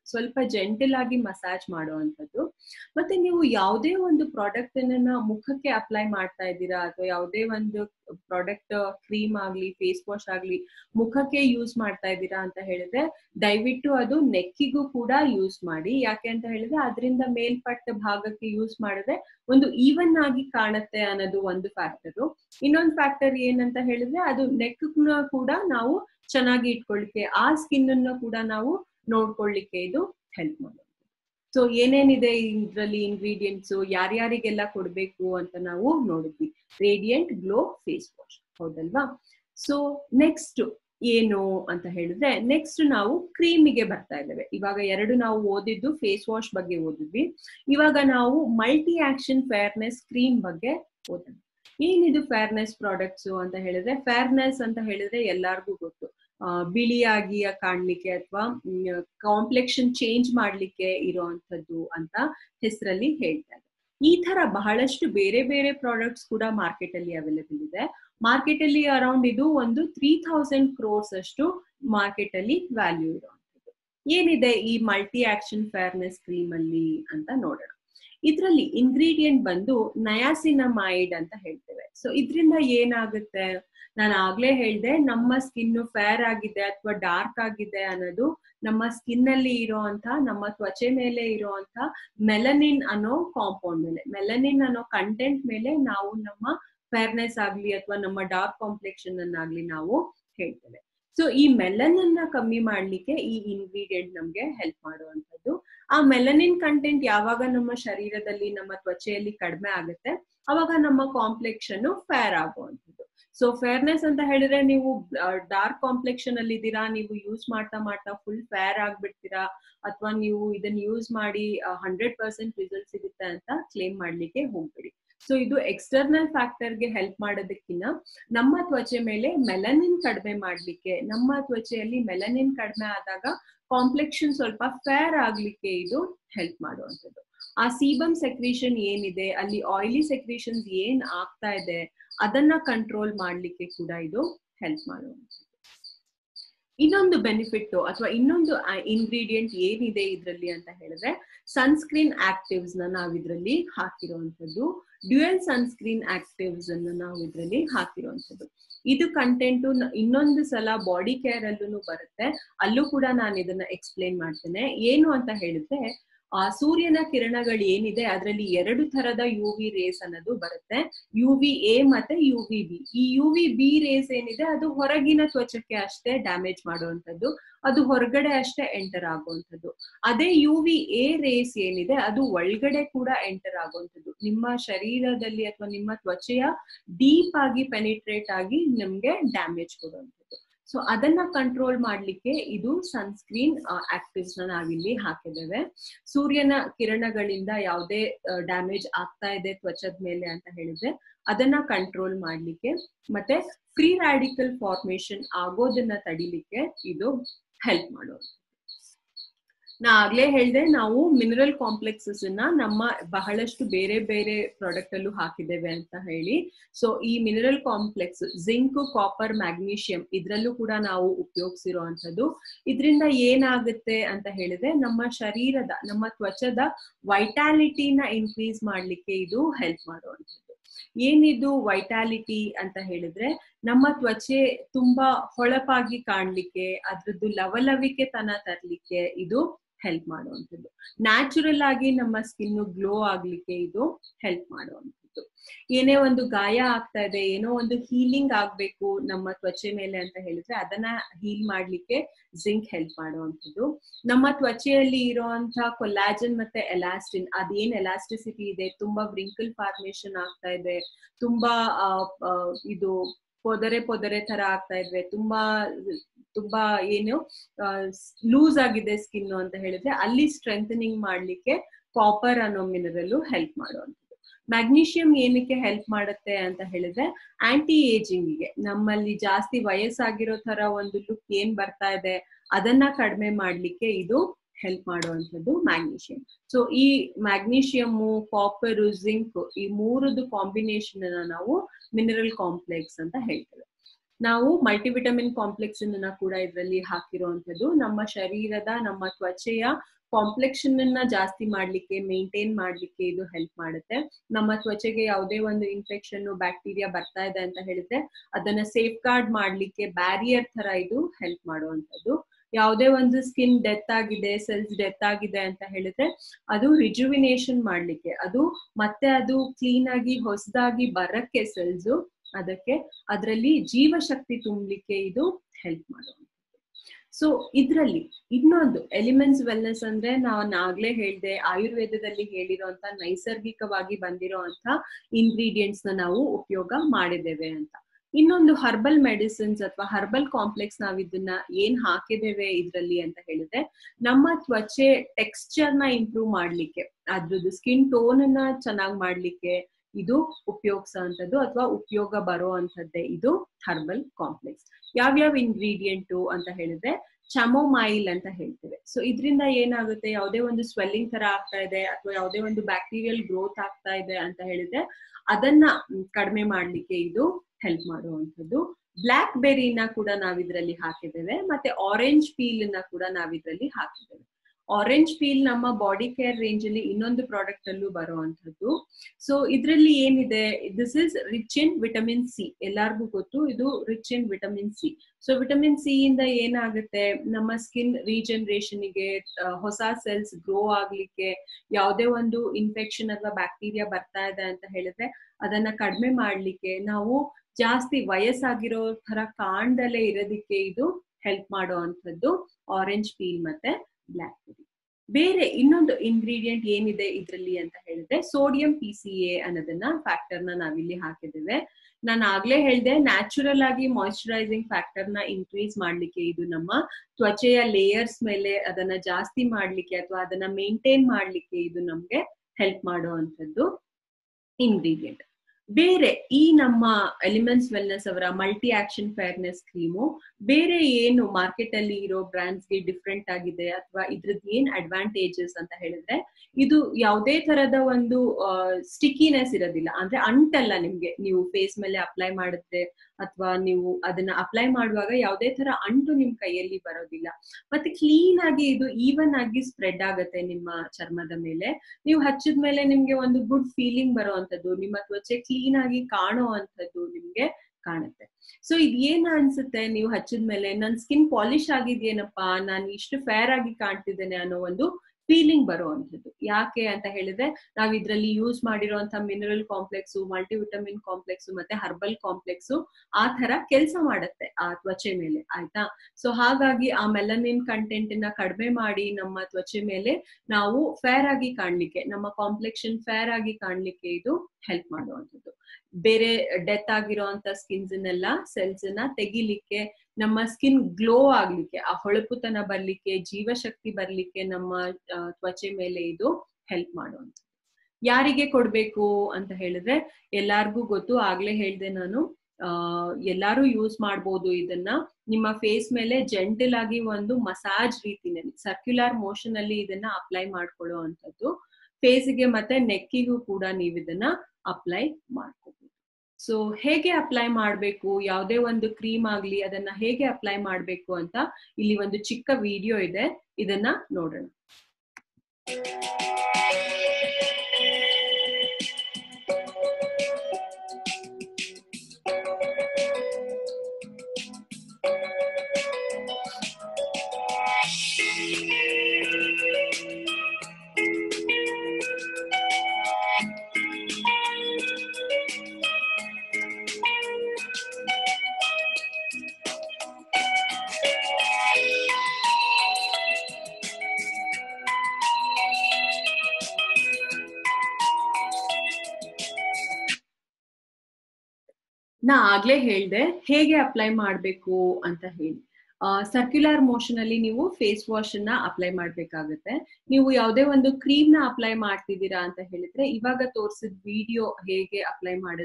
ಸ್ವಲ್ಪ ಜೆಂಟಲ್ ಆಗಿ ಮಸಾಜ್ ಮಾಡುವಂಥದ್ದು. ಮತ್ತೆ ನೀವು ಯಾವುದೇ ಒಂದು ಪ್ರಾಡಕ್ಟ್ ಅನ್ನ ಮುಖಕ್ಕೆ ಅಪ್ಲೈ ಮಾಡ್ತಾ ಇದ್ದೀರಾ ಅಥವಾ ಯಾವುದೇ ಒಂದು ಪ್ರಾಡಕ್ಟ್ ಕ್ರೀಮ್ ಆಗ್ಲಿ ಫೇಸ್ ವಾಶ್ ಆಗ್ಲಿ ಮುಖಕ್ಕೆ ಯೂಸ್ ಮಾಡ್ತಾ ಇದ್ದೀರಾ ಅಂತ ಹೇಳಿದ್ರೆ ದಯವಿಟ್ಟು ಅದು ನೆಕ್ಕಿಗೂ ಕೂಡ ಯೂಸ್ ಮಾಡಿ. ಯಾಕೆ ಅಂತ ಹೇಳಿದ್ರೆ ಅದರಿಂದ ಮೇಲ್ಪಟ್ಟ ಭಾಗಕ್ಕೆ ಯೂಸ್ ಮಾಡಿದ್ರೆ ಒಂದು ಈವನ್ ಆಗಿ ಕಾಣುತ್ತೆ ಅನ್ನೋದು ಒಂದು ಫ್ಯಾಕ್ಟರ್. ಇನ್ನೊಂದು ಫ್ಯಾಕ್ಟರ್ ಏನಂತ ಹೇಳಿದ್ರೆ ಅದು ನೆಕ್ ಕೂಡ ನಾವು ಚೆನ್ನಾಗಿ ಇಟ್ಕೊಳ್ಳಿಕ್ಕೆ, ಆ ಸ್ಕಿನ್ ಅನ್ನು ಕೂಡ ನಾವು ನೋಡ್ಕೊಳ್ಳಿಕ್ಕೆ ಇದು ಹೆಲ್ಪ್ ಮಾಡುತ್ತೆ. ಸೊ ಏನೇನಿದೆ ಇದ್ರಲ್ಲಿ ಇಂಗ್ರೀಡಿಯೆಂಟ್ಸ್, ಯಾರ್ಯಾರಿಗೆಲ್ಲ ಕೊಡ್ಬೇಕು ಅಂತ ನಾವು ನೋಡಿದ್ವಿ. ರೇಡಿಯಂಟ್ ಗ್ಲೋ ಫೇಸ್ ವಾಶ್, ಹೌದಲ್ವಾ? ಸೊ ನೆಕ್ಸ್ಟ್ ಏನು ಅಂತ ಹೇಳಿದ್ರೆ ನೆಕ್ಸ್ಟ್ ನಾವು ಕ್ರೀಮಿಗೆ ಬರ್ತಾ ಇದ್ದೇವೆ. ಇವಾಗ ಎರಡು ನಾವು ಓದಿದ್ದು ಫೇಸ್ ವಾಶ್ ಬಗ್ಗೆ ಓದಿದ್ವಿ. ಇವಾಗ ನಾವು ಮಲ್ಟಿ ಆಕ್ಷನ್ ಫೇರ್ನೆಸ್ ಕ್ರೀಮ್ ಬಗ್ಗೆ ಓದೋಣ. ಏನಿದು ಫೇರ್ನೆಸ್ ಪ್ರಾಡಕ್ಟ್ಸ್ ಅಂತ ಹೇಳಿದ್ರೆ, ಫೇರ್ನೆಸ್ ಅಂತ ಹೇಳಿದ್ರೆ ಎಲ್ಲಾರ್ಗೂ ಗೊತ್ತು, ಬಿಳಿಯಾಗಿ ಕಾಣ್ಲಿಕ್ಕೆ ಅಥವಾ ಕಾಂಪ್ಲೆಕ್ಷನ್ ಚೇಂಜ್ ಮಾಡ್ಲಿಕ್ಕೆ ಇರುವಂತದ್ದು ಅಂತ ಹೆಸರಲ್ಲಿ ಹೇಳ್ತಾರೆ. ಈ ತರ ಬಹಳಷ್ಟು ಬೇರೆ ಬೇರೆ ಪ್ರಾಡಕ್ಟ್ಸ್ ಕೂಡ ಮಾರ್ಕೆಟ್ ಅಲ್ಲಿ ಅವೈಲೇಬಲ್ ಇದೆ. ಮಾರ್ಕೆಟ್ ಅಲ್ಲಿ ಅರೌಂಡ್ ಇದು ಒಂದು 3000 crores ಅಷ್ಟು ಮಾರ್ಕೆಟ್ ಅಲ್ಲಿ ವ್ಯಾಲ್ಯೂ ಇರುವಂತದ್ದು. ಏನಿದೆ ಈ ಮಲ್ಟಿ ಆಕ್ಷನ್ ಫೇರ್ನೆಸ್ ಕ್ರೀಮ್ ಅಲ್ಲಿ ಅಂತ ನೋಡೋಣ. ಇದ್ರಲ್ಲಿ ಇಂಗ್ರೀಡಿಯೆಂಟ್ ಬಂದು ನಯಾಸಿನಮೈಡ್ ಅಂತ ಹೇಳ್ತೇವೆ. ಸೊ ಇದ್ರಿಂದ ಏನಾಗುತ್ತೆ, ನಾನು ಆಗ್ಲೇ ಹೇಳ್ದೆ, ನಮ್ಮ ಸ್ಕಿನ್ ಫೇರ್ ಆಗಿದೆ ಅಥವಾ ಡಾರ್ಕ್ ಆಗಿದೆ ಅನ್ನೋದು ನಮ್ಮ ಸ್ಕಿನ್ ಅಲ್ಲಿ ಇರುವಂತ, ನಮ್ಮ ತ್ವಚೆ ಮೇಲೆ ಇರುವಂತ ಮೆಲನಿನ್ ಅನ್ನೋ ಕಾಂಪೌಂಡ್ ಮೇಲೆ, ಮೆಲನಿನ್ ಅನ್ನೋ ಕಂಟೆಂಟ್ ಮೇಲೆ ನಾವು ನಮ್ಮ ಫೇರ್ನೆಸ್ ಆಗ್ಲಿ ಅಥವಾ ನಮ್ಮ ಡಾರ್ಕ್ ಕಾಂಪ್ಲೆಕ್ಷನ್ ಅನ್ನಾಗ್ಲಿ ನಾವು ಹೇಳ್ತೇವೆ. ಸೊ ಈ ಮೆಲನಿನ್ ಕಮ್ಮಿ ಮಾಡ್ಲಿಕ್ಕೆ ಈ ಇಂಗ್ರೀಡಿಯೆಂಟ್ ನಮ್ಗೆ ಹೆಲ್ಪ್ ಮಾಡುವಂತದ್ದು. ಆ ಮೆಲನಿನ್ ಕಂಟೆಂಟ್ ಯಾವಾಗ ನಮ್ಮ ಶರೀರದಲ್ಲಿ ನಮ್ಮ ತ್ವಚೆಯಲ್ಲಿ ಕಡಿಮೆ ಆಗುತ್ತೆ ಅವಾಗ ನಮ್ಮ ಕಾಂಪ್ಲೆಕ್ಷನ್ ಫೇರ್ ಆಗುವಂಥದ್ದು. ಸೊ ಫೇರ್ನೆಸ್ ಅಂತ ಹೇಳಿದ್ರೆ ನೀವು ಡಾರ್ಕ್ ಕಾಂಪ್ಲೆಕ್ಷನ್ ಅಲ್ಲಿ ಇದ್ದೀರಾ, ನೀವು ಯೂಸ್ ಮಾಡ್ತಾ ಮಾಡ್ತಾ ಫುಲ್ ಫೇರ್ ಆಗ್ಬಿಡ್ತೀರಾ, ಅಥವಾ ನೀವು ಇದನ್ನ ಯೂಸ್ ಮಾಡಿ 100% ರಿಸಲ್ಟ್ ಸಿಗುತ್ತೆ ಅಂತ ಕ್ಲೇಮ್ ಮಾಡ್ಲಿಕ್ಕೆ ಹೋಗ್ಬೇಡಿ. ಸೊ ಇದು ಎಕ್ಸ್ಟರ್ನಲ್ ಫ್ಯಾಕ್ಟರ್ಗೆ ಹೆಲ್ಪ್ ಮಾಡೋದಕ್ಕಿಂತ ನಮ್ಮ ತ್ವಚೆ ಮೇಲೆ ಮೆಲನಿನ್ ಕಡಿಮೆ ಮಾಡ್ಲಿಕ್ಕೆ, ನಮ್ಮ ತ್ವಚೆಯಲ್ಲಿ ಮೆಲನಿನ್ ಕಡಿಮೆ ಆದಾಗ ಕಾಂಪ್ಲೆಕ್ಷನ್ ಸ್ವಲ್ಪ ಫೇರ್ ಆಗ್ಲಿಕ್ಕೆ ಇದು ಹೆಲ್ಪ್ ಮಾಡುವಂಥದ್ದು. ಆ ಸೀಬಮ್ ಸೆಕ್ರೀಷನ್ ಏನಿದೆ, ಅಲ್ಲಿ ಆಯಿಲಿ ಸೆಕ್ರೀಷನ್ಸ್ ಏನ್ ಆಗ್ತಾ ಇದೆ ಅದನ್ನ ಕಂಟ್ರೋಲ್ ಮಾಡ್ಲಿಕ್ಕೆ ಕೂಡ ಇದು ಹೆಲ್ಪ್ ಮಾಡುವಂಥದ್ದು. ಇನ್ನೊಂದು ಬೆನಿಫಿಟ್ ಅಥವಾ ಇನ್ನೊಂದು ಇಂಗ್ರೀಡಿಯೆಂಟ್ ಏನಿದೆ ಇದ್ರಲ್ಲಿ ಅಂತ ಹೇಳಿದ್ರೆ ಸನ್ಸ್ಕ್ರೀನ್ ಆಕ್ಟಿವ್ಸ್ ನಾವು ಇದ್ರಲ್ಲಿ ಹಾಕಿರುವಂತದ್ದು. ಡ್ಯುಯಲ್ ಸನ್ಸ್ಕ್ರೀನ್ ಆಕ್ಟಿವ್ಸ್ ಅನ್ನು ನಾವು ಇದ್ರಲ್ಲಿ ಹಾಕಿರುವಂತದ್ದು. ಇದು ಕಂಟೆಂಟು ಇನ್ನೊಂದು ಸಲ ಬಾಡಿ ಕೇರ್ ಅಲ್ಲೂ ಬರುತ್ತೆ, ಅಲ್ಲೂ ಕೂಡ ನಾನು ಇದನ್ನ ಎಕ್ಸ್ಪ್ಲೇನ್ ಮಾಡ್ತೇನೆ. ಏನು ಅಂತ ಹೇಳಿದ್ರೆ ಸೂರ್ಯನ ಕಿರಣಗಳು ಏನಿದೆ ಅದರಲ್ಲಿ 2 ತರದ UV ರೇಸ್ ಅನ್ನೋದು ಬರುತ್ತೆ, UVA ಮತ್ತೆ UVB. ಈ UVB ರೇಸ್ ಏನಿದೆ ಅದು ಹೊರಗಿನ ತ್ವಚಕ್ಕೆ ಅಷ್ಟೇ ಡ್ಯಾಮೇಜ್ ಮಾಡುವಂಥದ್ದು, ಅದು ಹೊರಗಡೆ ಅಷ್ಟೇ ಎಂಟರ್ ಆಗುವಂಥದ್ದು. ಅದೇ UVA ರೇಸ್ ಏನಿದೆ ಅದು ಒಳಗಡೆ ಕೂಡ ಎಂಟರ್ ಆಗುವಂಥದ್ದು, ನಿಮ್ಮ ಶರೀರದಲ್ಲಿ ಅಥವಾ ನಿಮ್ಮ ತ್ವಚೆಯ ಡೀಪ್ ಆಗಿ ಪೆನಿಟ್ರೇಟ್ ಆಗಿ ನಮ್ಗೆ ಡ್ಯಾಮೇಜ್ ಕೊಡುವಂಥದ್ದು. ಸೊ ಅದನ್ನ ಕಂಟ್ರೋಲ್ ಮಾಡ್ಲಿಕ್ಕೆ ಇದು ಸನ್ಸ್ಕ್ರೀನ್ ಆಕ್ಟಿವ್ಸ್ ನಾವಿಲ್ಲಿ ಹಾಕಿದ್ದೇವೆ. ಸೂರ್ಯನ ಕಿರಣಗಳಿಂದ ಯಾವುದೇ ಡ್ಯಾಮೇಜ್ ಆಗ್ತಾ ಇದೆ ತ್ವಚದ ಮೇಲೆ ಅಂತ ಹೇಳಿದ್ರೆ ಅದನ್ನ ಕಂಟ್ರೋಲ್ ಮಾಡ್ಲಿಕ್ಕೆ ಮತ್ತೆ ಫ್ರೀ ರಾಡಿಕಲ್ ಫಾರ್ಮೇಶನ್ ಆಗೋದನ್ನ ತಡಿಲಿಕ್ಕೆ ಇದು ಹೆಲ್ಪ್ ಮಾಡೋದು. ನಾ ಆಗ್ಲೇ ಹೇಳ್ದೆ ನಾವು ಮಿನರಲ್ ಕಾಂಪ್ಲೆಕ್ಸಸ್ ಅನ್ನ ನಮ್ಮ ಬಹಳಷ್ಟು ಬೇರೆ ಬೇರೆ ಪ್ರಾಡಕ್ಟ್ ಅಲ್ಲೂ ಹಾಕಿದ್ದೇವೆ ಅಂತ ಹೇಳಿ. ಸೊ ಈ mineral complex zinc, copper, magnesium ಇದ್ರಲ್ಲೂ ಕೂಡ ನಾವು ಉಪಯೋಗಿಸಿರುವಂತದ್ದು. ಇದರಿಂದ ಏನಾಗುತ್ತೆ ಅಂತ ಹೇಳಿದ್ರೆ ನಮ್ಮ ಶರೀರದ, ನಮ್ಮ ತ್ವಚದ ವೈಟಾಲಿಟಿನ ಇನ್ಕ್ರೀಸ್ ಮಾಡ್ಲಿಕ್ಕೆ ಇದು ಹೆಲ್ಪ್ ಮಾಡುವಂಥದ್ದು. ಏನಿದು ವೈಟಾಲಿಟಿ ಅಂತ ಹೇಳಿದ್ರೆ ನಮ್ಮ ತ್ವಚೆ ತುಂಬಾ ಹೊಳಪಾಗಿ ಕಾಣ್ಲಿಕ್ಕೆ, ಅದ್ರದ್ದು ಲವಲವಿಕೆ ತನ ತರ್ಲಿಕ್ಕೆ ಇದು ಹೆಲ್ಪ್ ಮಾಡುವಂಥದ್ದು. ನ್ಯಾಚುರಲ್ ಆಗಿ ನಮ್ಮ ಸ್ಕಿನ್ ಗ್ಲೋ ಆಗ್ಲಿಕ್ಕೆ ಇದು ಹೆಲ್ಪ್ ಮಾಡುವಂಥದ್ದು. ಏನೇ ಒಂದು ಗಾಯ ಆಗ್ತಾ ಇದೆ, ಏನೋ ಒಂದು ಹೀಲಿಂಗ್ ಆಗ್ಬೇಕು ನಮ್ಮ ತ್ವಚೆ ಮೇಲೆ ಅಂತ ಹೇಳಿದ್ರೆ ಅದನ್ನ ಹೀಲ್ ಮಾಡ್ಲಿಕ್ಕೆ ಜಿಂಕ್ ಹೆಲ್ಪ್ ಮಾಡುವಂಥದ್ದು. ನಮ್ಮ ತ್ವಚೆಯಲ್ಲಿ ಇರುವಂತ ಕೊಲಾಜನ್ ಮತ್ತೆ ಎಲಾಸ್ಟಿನ್, ಅದೇನ್ ಎಲಾಸ್ಟಿಸಿಟಿ ಇದೆ, ತುಂಬಾ ವ್ರಿಂಕಲ್ ಫಾರ್ಮೇಶನ್ ಆಗ್ತಾ ಇದೆ, ತುಂಬಾ ಇದು ಪೊದರೆ ತರ ಆಗ್ತಾ ಇದ್ರೆ, ತುಂಬಾ ಏನು ಲೂಸ್ ಆಗಿದೆ ಸ್ಕಿನ್ ಅಂತ ಹೇಳಿದ್ರೆ ಅಲ್ಲಿ ಸ್ಟ್ರೆಂಥನಿಂಗ್ ಮಾಡ್ಲಿಕ್ಕೆ ಕಾಪರ್ ಅನ್ನೋ ಮಿನರಲ್ ಹೆಲ್ಪ್ ಮಾಡುವಂಥದ್ದು. ಮ್ಯಾಗ್ನೀಷಿಯಂ ಏನಕ್ಕೆ ಹೆಲ್ಪ್ ಮಾಡುತ್ತೆ ಅಂತ ಹೇಳಿದ್ರೆ ಆಂಟಿ ಏಜಿಂಗ್ಗೆ, ನಮ್ಮಲ್ಲಿ ಜಾಸ್ತಿ ವಯಸ್ಸಾಗಿರೋ ತರ ಒಂದು ಲುಕ್ ಏನ್ ಬರ್ತಾ ಇದೆ ಅದನ್ನ ಕಡಿಮೆ ಮಾಡ್ಲಿಕ್ಕೆ ಇದು ಹೆಲ್ಪ್ ಮಾಡುವಂಥದ್ದು ಮ್ಯಾಗ್ನೀಷಿಯಂ. ಸೊ ಈ ಮ್ಯಾಗ್ನೀಷಿಯಮ್ಮು, ಕಾಪರ್, ಜಿಂಕ್ ಈ ಮೂರದ್ದು ಕಾಂಬಿನೇಷನ್ ಅನ್ನ ನಾವು ಮಿನರಲ್ ಕಾಂಪ್ಲೆಕ್ಸ್ ಅಂತ ಹೇಳ್ತೇವೆ. ನಾವು ಮಲ್ಟಿವಿಟಮಿನ್ ಕಾಂಪ್ಲೆಕ್ಸ್ ಅನ್ನ ಕೂಡ ಇದರಲ್ಲಿ ಹಾಕಿರುವಂತದ್ದು. ನಮ್ಮ ಶರೀರದ ನಮ್ಮ ತ್ವಚೆಯ ಕಾಂಪ್ಲೆಕ್ಷನ್ ಅನ್ನ ಜಾಸ್ತಿ ಮಾಡ್ಲಿಕ್ಕೆ, ಮೇಂಟೈನ್ ಮಾಡ್ಲಿಕ್ಕೆ ಇದು ಹೆಲ್ಪ್ ಮಾಡುತ್ತೆ. ನಮ್ಮ ತ್ವಚೆಗೆ ಯಾವುದೇ ಒಂದು ಇನ್ಫೆಕ್ಷನ್, ಬ್ಯಾಕ್ಟೀರಿಯಾ ಬರ್ತಾ ಇದೆ ಅಂತ ಹೇಳಿದ್ರೆ ಅದನ್ನ ಸೇಫ್ ಗಾರ್ಡ್ ಮಾಡ್ಲಿಕ್ಕೆ ಬ್ಯಾರಿಯರ್ ತರ ಇದು ಹೆಲ್ಪ್ ಮಾಡುವಂತದ್ದು. ಯಾವುದೇ ಒಂದು ಸ್ಕಿನ್ ಡೆತ್ ಆಗಿದೆ, ಸೆಲ್ಸ್ ಡೆತ್ ಆಗಿದೆ ಅಂತ ಹೇಳಿದ್ರೆ ಅದು ರಿಜುವಿನೇಷನ್ ಮಾಡ್ಲಿಕ್ಕೆ, ಅದು ಮತ್ತೆ ಅದು ಕ್ಲೀನ್ ಆಗಿ ಹೊಸದಾಗಿ ಬರಕ್ಕೆ ಸೆಲ್ಸ್, ಅದಕ್ಕೆ ಅದರಲ್ಲಿ ಜೀವಶಕ್ತಿ ತುಂಬಲಿಕ್ಕೆ ಇದು ಹೆಲ್ಪ್ ಮಾಡುವಂಥದ್ದು. ಸೊ ಇದ್ರಲ್ಲಿ ಇನ್ನೊಂದು ಎಲಿಮೆಂಟ್ಸ್ ವೆಲ್ನೆಸ್ ಅಂದ್ರೆ ನಾನು ಆಗ್ಲೇ ಹೇಳಿದೆ, ಆಯುರ್ವೇದದಲ್ಲಿ ಹೇಳಿರೋಂತ ನೈಸರ್ಗಿಕವಾಗಿ ಬಂದಿರೋಂತ ಇಂಗ್ರೀಡಿಯೆಂಟ್ಸ್ ನ ನಾವು ಉಪಯೋಗ ಮಾಡಿದ್ದೇವೆ ಅಂತ. ಇನ್ನೊಂದು ಹರ್ಬಲ್ ಮೆಡಿಸಿನ್ಸ್ ಅಥವಾ ಹರ್ಬಲ್ ಕಾಂಪ್ಲೆಕ್ಸ್ ನಾವ್ ಇದನ್ನ ಏನ್ ಹಾಕಿದ್ದೇವೆ ಇದ್ರಲ್ಲಿ ಅಂತ ಹೇಳಿದ್ರೆ, ನಮ್ಮ ತ್ವಚೆ ಟೆಕ್ಸ್ಚರ್ ನ ಇಂಪ್ರೂವ್ ಮಾಡ್ಲಿಕ್ಕೆ, ಅದ್ರದ್ದು ಸ್ಕಿನ್ ಟೋನ್ ಅನ್ನ ಚೆನ್ನಾಗಿ ಮಾಡ್ಲಿಕ್ಕೆ ಇದು ಉಪಯೋಗಿಸುವಂಥದ್ದು ಅಥವಾ ಉಪಯೋಗ ಬರೋ ಅಂತದ್ದೇ ಇದು ಹರ್ಬಲ್ ಕಾಂಪ್ಲೆಕ್ಸ್. ಯಾವ್ಯಾವ ಇಂಗ್ರೀಡಿಯೆಂಟು ಅಂತ ಹೇಳಿದ್ರೆ ಚಾಮೊಮೈಲ್ ಅಂತ ಹೇಳ್ತೇವೆ. ಸೊ ಇದರಿಂದ ಏನಾಗುತ್ತೆ, ಯಾವುದೇ ಒಂದು ಸ್ವೆಲ್ಲಿಂಗ್ ತರ ಆಗ್ತಾ ಇದೆ ಅಥವಾ ಯಾವುದೇ ಒಂದು ಬ್ಯಾಕ್ಟೀರಿಯಲ್ ಗ್ರೋತ್ ಆಗ್ತಾ ಇದೆ ಅಂತ ಹೇಳಿದ್ರೆ ಅದನ್ನ ಕಡಿಮೆ ಮಾಡ್ಲಿಕ್ಕೆ ಇದು ಹೆಲ್ಪ್ ಮಾಡುವಂಥದ್ದು. ಬ್ಲಾಕ್ ಬೆರಿನ ಕೂಡ ನಾವಿದ್ರಲ್ಲಿ ಹಾಕಿದ್ದೇವೆ, ಮತ್ತೆ ಆರೆಂಜ್ ಪೀಲ್ ನ ಕೂಡ ನಾವಿದ್ರಲ್ಲಿ ಹಾಕಿದ್ದೇವೆ. ಆರೆಂಜ್ ಪೀಲ್ ನಮ್ಮ ಬಾಡಿ ಕೇರ್ ರೇಂಜ್ ಅಲ್ಲಿ ಇನ್ನೊಂದು ಪ್ರಾಡಕ್ಟ್ ಅಲ್ಲೂ ಬರುವಂತದ್ದು. ಸೊ ಇದ್ರಲ್ಲಿ ಏನಿದೆ, this is rich in vitamin C. ಎಲ್ಲಾರ್ಗೂ ಗೊತ್ತು ಇದು rich in vitamin C. So vitamin C ಇಂದ ಏನಾಗುತ್ತೆ, ನಮ್ಮ ಸ್ಕಿನ್ ರೀಜನರೇಷನ್ ಗೆ, ಹೊಸ ಸೆಲ್ಸ್ ಗ್ರೋ ಆಗ್ಲಿಕ್ಕೆ, ಯಾವುದೇ ಒಂದು ಇನ್ಫೆಕ್ಷನ್ ಅಥವಾ ಬ್ಯಾಕ್ಟೀರಿಯಾ ಬರ್ತಾ ಇದೆ ಅಂತ ಹೇಳಿದ್ರೆ ಅದನ್ನ ಕಡಿಮೆ ಮಾಡ್ಲಿಕ್ಕೆ, ನಾವು ಜಾಸ್ತಿ ವಯಸ್ಸಾಗಿರೋ ತರ ಕಾಣ್ದಲೇ ಇರೋದಿಕ್ಕೆ ಇದು ಹೆಲ್ಪ್ ಮಾಡುವಂಥದ್ದು ಆರೆಂಜ್ ಪೀಲ್ ಮತ್ತೆ ಬ್ಲಾಕ್ ಬೆರಿ. ಬೇರೆ ಇನ್ನೊಂದು ಇಂಗ್ರೀಡಿಯೆಂಟ್ ಏನಿದೆ ಇದ್ರಲ್ಲಿ ಅಂತ ಹೇಳಿದ್ರೆ ಸೋಡಿಯಂ PCA ಅನ್ನೋದನ್ನ ಫ್ಯಾಕ್ಟರ್ ನ ನಾವಿಲ್ಲಿ ಹಾಕಿದ್ದೇವೆ. ನಾನು ಆಗ್ಲೇ ಹೇಳ್ದೆ, ನ್ಯಾಚುರಲ್ ಆಗಿ ಮಾಯಿಶ್ಚರೈಸಿಂಗ್ ಫ್ಯಾಕ್ಟರ್ ನ ಇನ್ಕ್ರೀಸ್ ಮಾಡ್ಲಿಕ್ಕೆ, ಇದು ನಮ್ಮ ತ್ವಚೆಯ ಲೇಯರ್ಸ್ ಮೇಲೆ ಅದನ್ನ ಜಾಸ್ತಿ ಮಾಡ್ಲಿಕ್ಕೆ ಅಥವಾ ಅದನ್ನ ಮೇಂಟೈನ್ ಮಾಡ್ಲಿಕ್ಕೆ ಇದು ನಮ್ಗೆ ಹೆಲ್ಪ್ ಮಾಡುವಂಥದ್ದು ಇಂಗ್ರೀಡಿಯೆಂಟ್. ಬೇರೆ ಈ ನಮ್ಮ ಎಲಿಮೆಂಟ್ಸ್ ವೆಲ್ನೆಸ್ ಅವರ ಮಲ್ಟಿ ಆಕ್ಷನ್ ಫೇರ್ನೆಸ್ ಕ್ರೀಮು ಬೇರೆ ಏನು ಮಾರ್ಕೆಟ್ ಅಲ್ಲಿ ಇರೋ ಬ್ರಾಂಡ್ಸ್ ಗೆ ಡಿಫ್ರೆಂಟ್ ಆಗಿದೆ ಅಥವಾ ಇದ್ರದ್ದು ಏನ್ ಅಡ್ವಾಂಟೇಜಸ್ ಅಂತ ಹೇಳಿದ್ರೆ, ಇದು ಯಾವುದೇ ತರದ ಒಂದು ಸ್ಟಿಕಿನೆಸ್ ಇರೋದಿಲ್ಲ. ಅಂದ್ರೆ ಅಂಟಲ್ಲ ನಿಮ್ಗೆ, ನೀವು ಫೇಸ್ ಮೇಲೆ ಅಪ್ಲೈ ಮಾಡಿದ್ರೆ ಅಥವಾ ನೀವು ಅದನ್ನ ಅಪ್ಲೈ ಮಾಡುವಾಗ ಯಾವುದೇ ತರ ಅಂಟು ನಿಮ್ ಕೈಯಲ್ಲಿ ಬರೋದಿಲ್ಲ. ಮತ್ತೆ ಕ್ಲೀನ್ ಆಗಿ ಇದು ಈವನ್ ಆಗಿ ಸ್ಪ್ರೆಡ್ ಆಗುತ್ತೆ ನಿಮ್ಮ ಚರ್ಮದ ಮೇಲೆ. ನೀವು ಹಚ್ಚಿದ ಮೇಲೆ ನಿಮ್ಗೆ ಒಂದು ಗುಡ್ ಫೀಲಿಂಗ್ ಬರುವಂತದ್ದು, ನಿಮ್ಮ ತ್ವಚೆ ಕ್ಲೀನ್ ಆಗಿ ಕಾಣೋ ಅಂತದ್ದು ನಿಮ್ಗೆ ಕಾಣುತ್ತೆ. ಸೊ ಇದ್ ಏನ್ ಅನ್ಸುತ್ತೆ, ನೀವು ಹಚ್ಚಿದ್ಮೇಲೆ ನನ್ ಸ್ಕಿನ್ ಪಾಲಿಶ್ ಆಗಿದ್ಯೇನಪ್ಪಾ, ನಾನು ಇಷ್ಟು ಫೇರ್ ಆಗಿ ಕಾಣ್ತಿದ್ದೇನೆ ಅನ್ನೋ ಒಂದು ಫೀಲಿಂಗ್ ಬರುವಂಥದ್ದು. ಯಾಕೆ ಅಂತ ಹೇಳಿದ್ರೆ ನಾವ್ ಇದ್ರಲ್ಲಿ ಯೂಸ್ ಮಾಡಿರುವಂತಹ ಮಿನರಲ್ ಕಾಂಪ್ಲೆಕ್ಸ್, ಮಲ್ಟಿವಿಟಮಿನ್ ಕಾಂಪ್ಲೆಕ್ಸ್ ಮತ್ತೆ ಹರ್ಬಲ್ ಕಾಂಪ್ಲೆಕ್ಸ್ ಆ ತರ ಕೆಲಸ ಮಾಡುತ್ತೆ ಆ ತ್ವಚೆ ಮೇಲೆ, ಆಯ್ತಾ. ಸೊ ಹಾಗಾಗಿ ಆ ಮೆಲನಿನ್ ಕಂಟೆಂಟ್ ನ ಕಡಿಮೆ ಮಾಡಿ ನಮ್ಮ ತ್ವಚೆ ಮೇಲೆ ನಾವು ಫೇರ್ ಆಗಿ ಕಾಣ್ಲಿಕ್ಕೆ, ನಮ್ಮ ಕಾಂಪ್ಲೆಕ್ಷನ್ ಫೇರ್ ಆಗಿ ಕಾಣ್ಲಿಕ್ಕೆ ಇದು ಹೆಲ್ಪ್ ಮಾಡುವಂಥದ್ದು. ಬೇರೆ ಡೆತ್ ಆಗಿರೋಂತ ಸ್ಕಿನ್ಸ್ ನೆಲ್ಲ ಸೆಲ್ಸ್ ನ ತೆಗಿಲಿಕ್ಕೆ, ನಮ್ಮ ಸ್ಕಿನ್ ಗ್ಲೋ ಆಗ್ಲಿಕ್ಕೆ, ಆ ಹೊಳಪುತನ ಬರ್ಲಿಕ್ಕೆ, ಜೀವಶಕ್ತಿ ಬರ್ಲಿಕ್ಕೆ ನಮ್ಮ ತ್ವಚೆ ಮೇಲೆ ಇದು ಹೆಲ್ಪ್ ಮಾಡುವಂಥದ್ದು. ಯಾರಿಗೆ ಕೊಡ್ಬೇಕು ಅಂತ ಹೇಳಿದ್ರೆ ಎಲ್ಲಾರ್ಗೂ ಗೊತ್ತು, ಆಗ್ಲೇ ಹೇಳ್ದೆ ನಾನು, ಎಲ್ಲಾರು ಯೂಸ್ ಮಾಡ್ಬೋದು ಇದನ್ನ. ನಿಮ್ಮ ಫೇಸ್ ಮೇಲೆ ಜೆಂಟಲ್ ಆಗಿ ಒಂದು ಮಸಾಜ್ ರೀತಿನಲ್ಲಿ ಸರ್ಕ್ಯುಲರ್ ಮೋಷನ್ ಅಲ್ಲಿ ಇದನ್ನ ಅಪ್ಲೈ ಮಾಡ್ಕೊಳ್ಳೋ ಅಂತದ್ದು. ಫೇಸ್ಗೆ ಮತ್ತೆ ನೆಕ್ಕಿಗೂ ಕೂಡ ನೀವು ಇದನ್ನ ಅಪ್ಲೈ ಮಾಡ್ಕೋಬಹುದು. ಸೊ ಹೇಗೆ ಅಪ್ಲೈ ಮಾಡ್ಬೇಕು, ಯಾವುದೇ ಒಂದು ಕ್ರೀಮ್ ಆಗ್ಲಿ ಅದನ್ನ ಹೇಗೆ ಅಪ್ಲೈ ಮಾಡ್ಬೇಕು ಅಂತ ಇಲ್ಲಿ ಒಂದು ಚಿಕ್ಕ ವಿಡಿಯೋ ಇದೆ, ಇದನ್ನ ನೋಡೋಣ. ನಾ ಆಗ್ಲೇ ಹೇಳ್ದೆ ಹೇಗೆ ಅಪ್ಲೈ ಮಾಡ್ಬೇಕು ಅಂತ ಹೇಳಿ. ಸರ್ಕ್ಯುಲರ್ ಮೋಷನ್ ಅಲ್ಲಿ ನೀವು ಫೇಸ್ ವಾಶ್ ಅನ್ನ ಅಪ್ಲೈ ಮಾಡ್ಬೇಕಾಗತ್ತೆ. ನೀವು ಯಾವುದೇ ಒಂದು ಕ್ರೀಮ್ ನ ಅಪ್ಲೈ ಮಾಡ್ತಿದ್ದೀರಾ ಅಂತ ಹೇಳಿದ್ರೆ ಇವಾಗ ತೋರಿಸಿದ ವಿಡಿಯೋ ಹೇಗೆ ಅಪ್ಲೈ ಮಾಡಿದ್ರು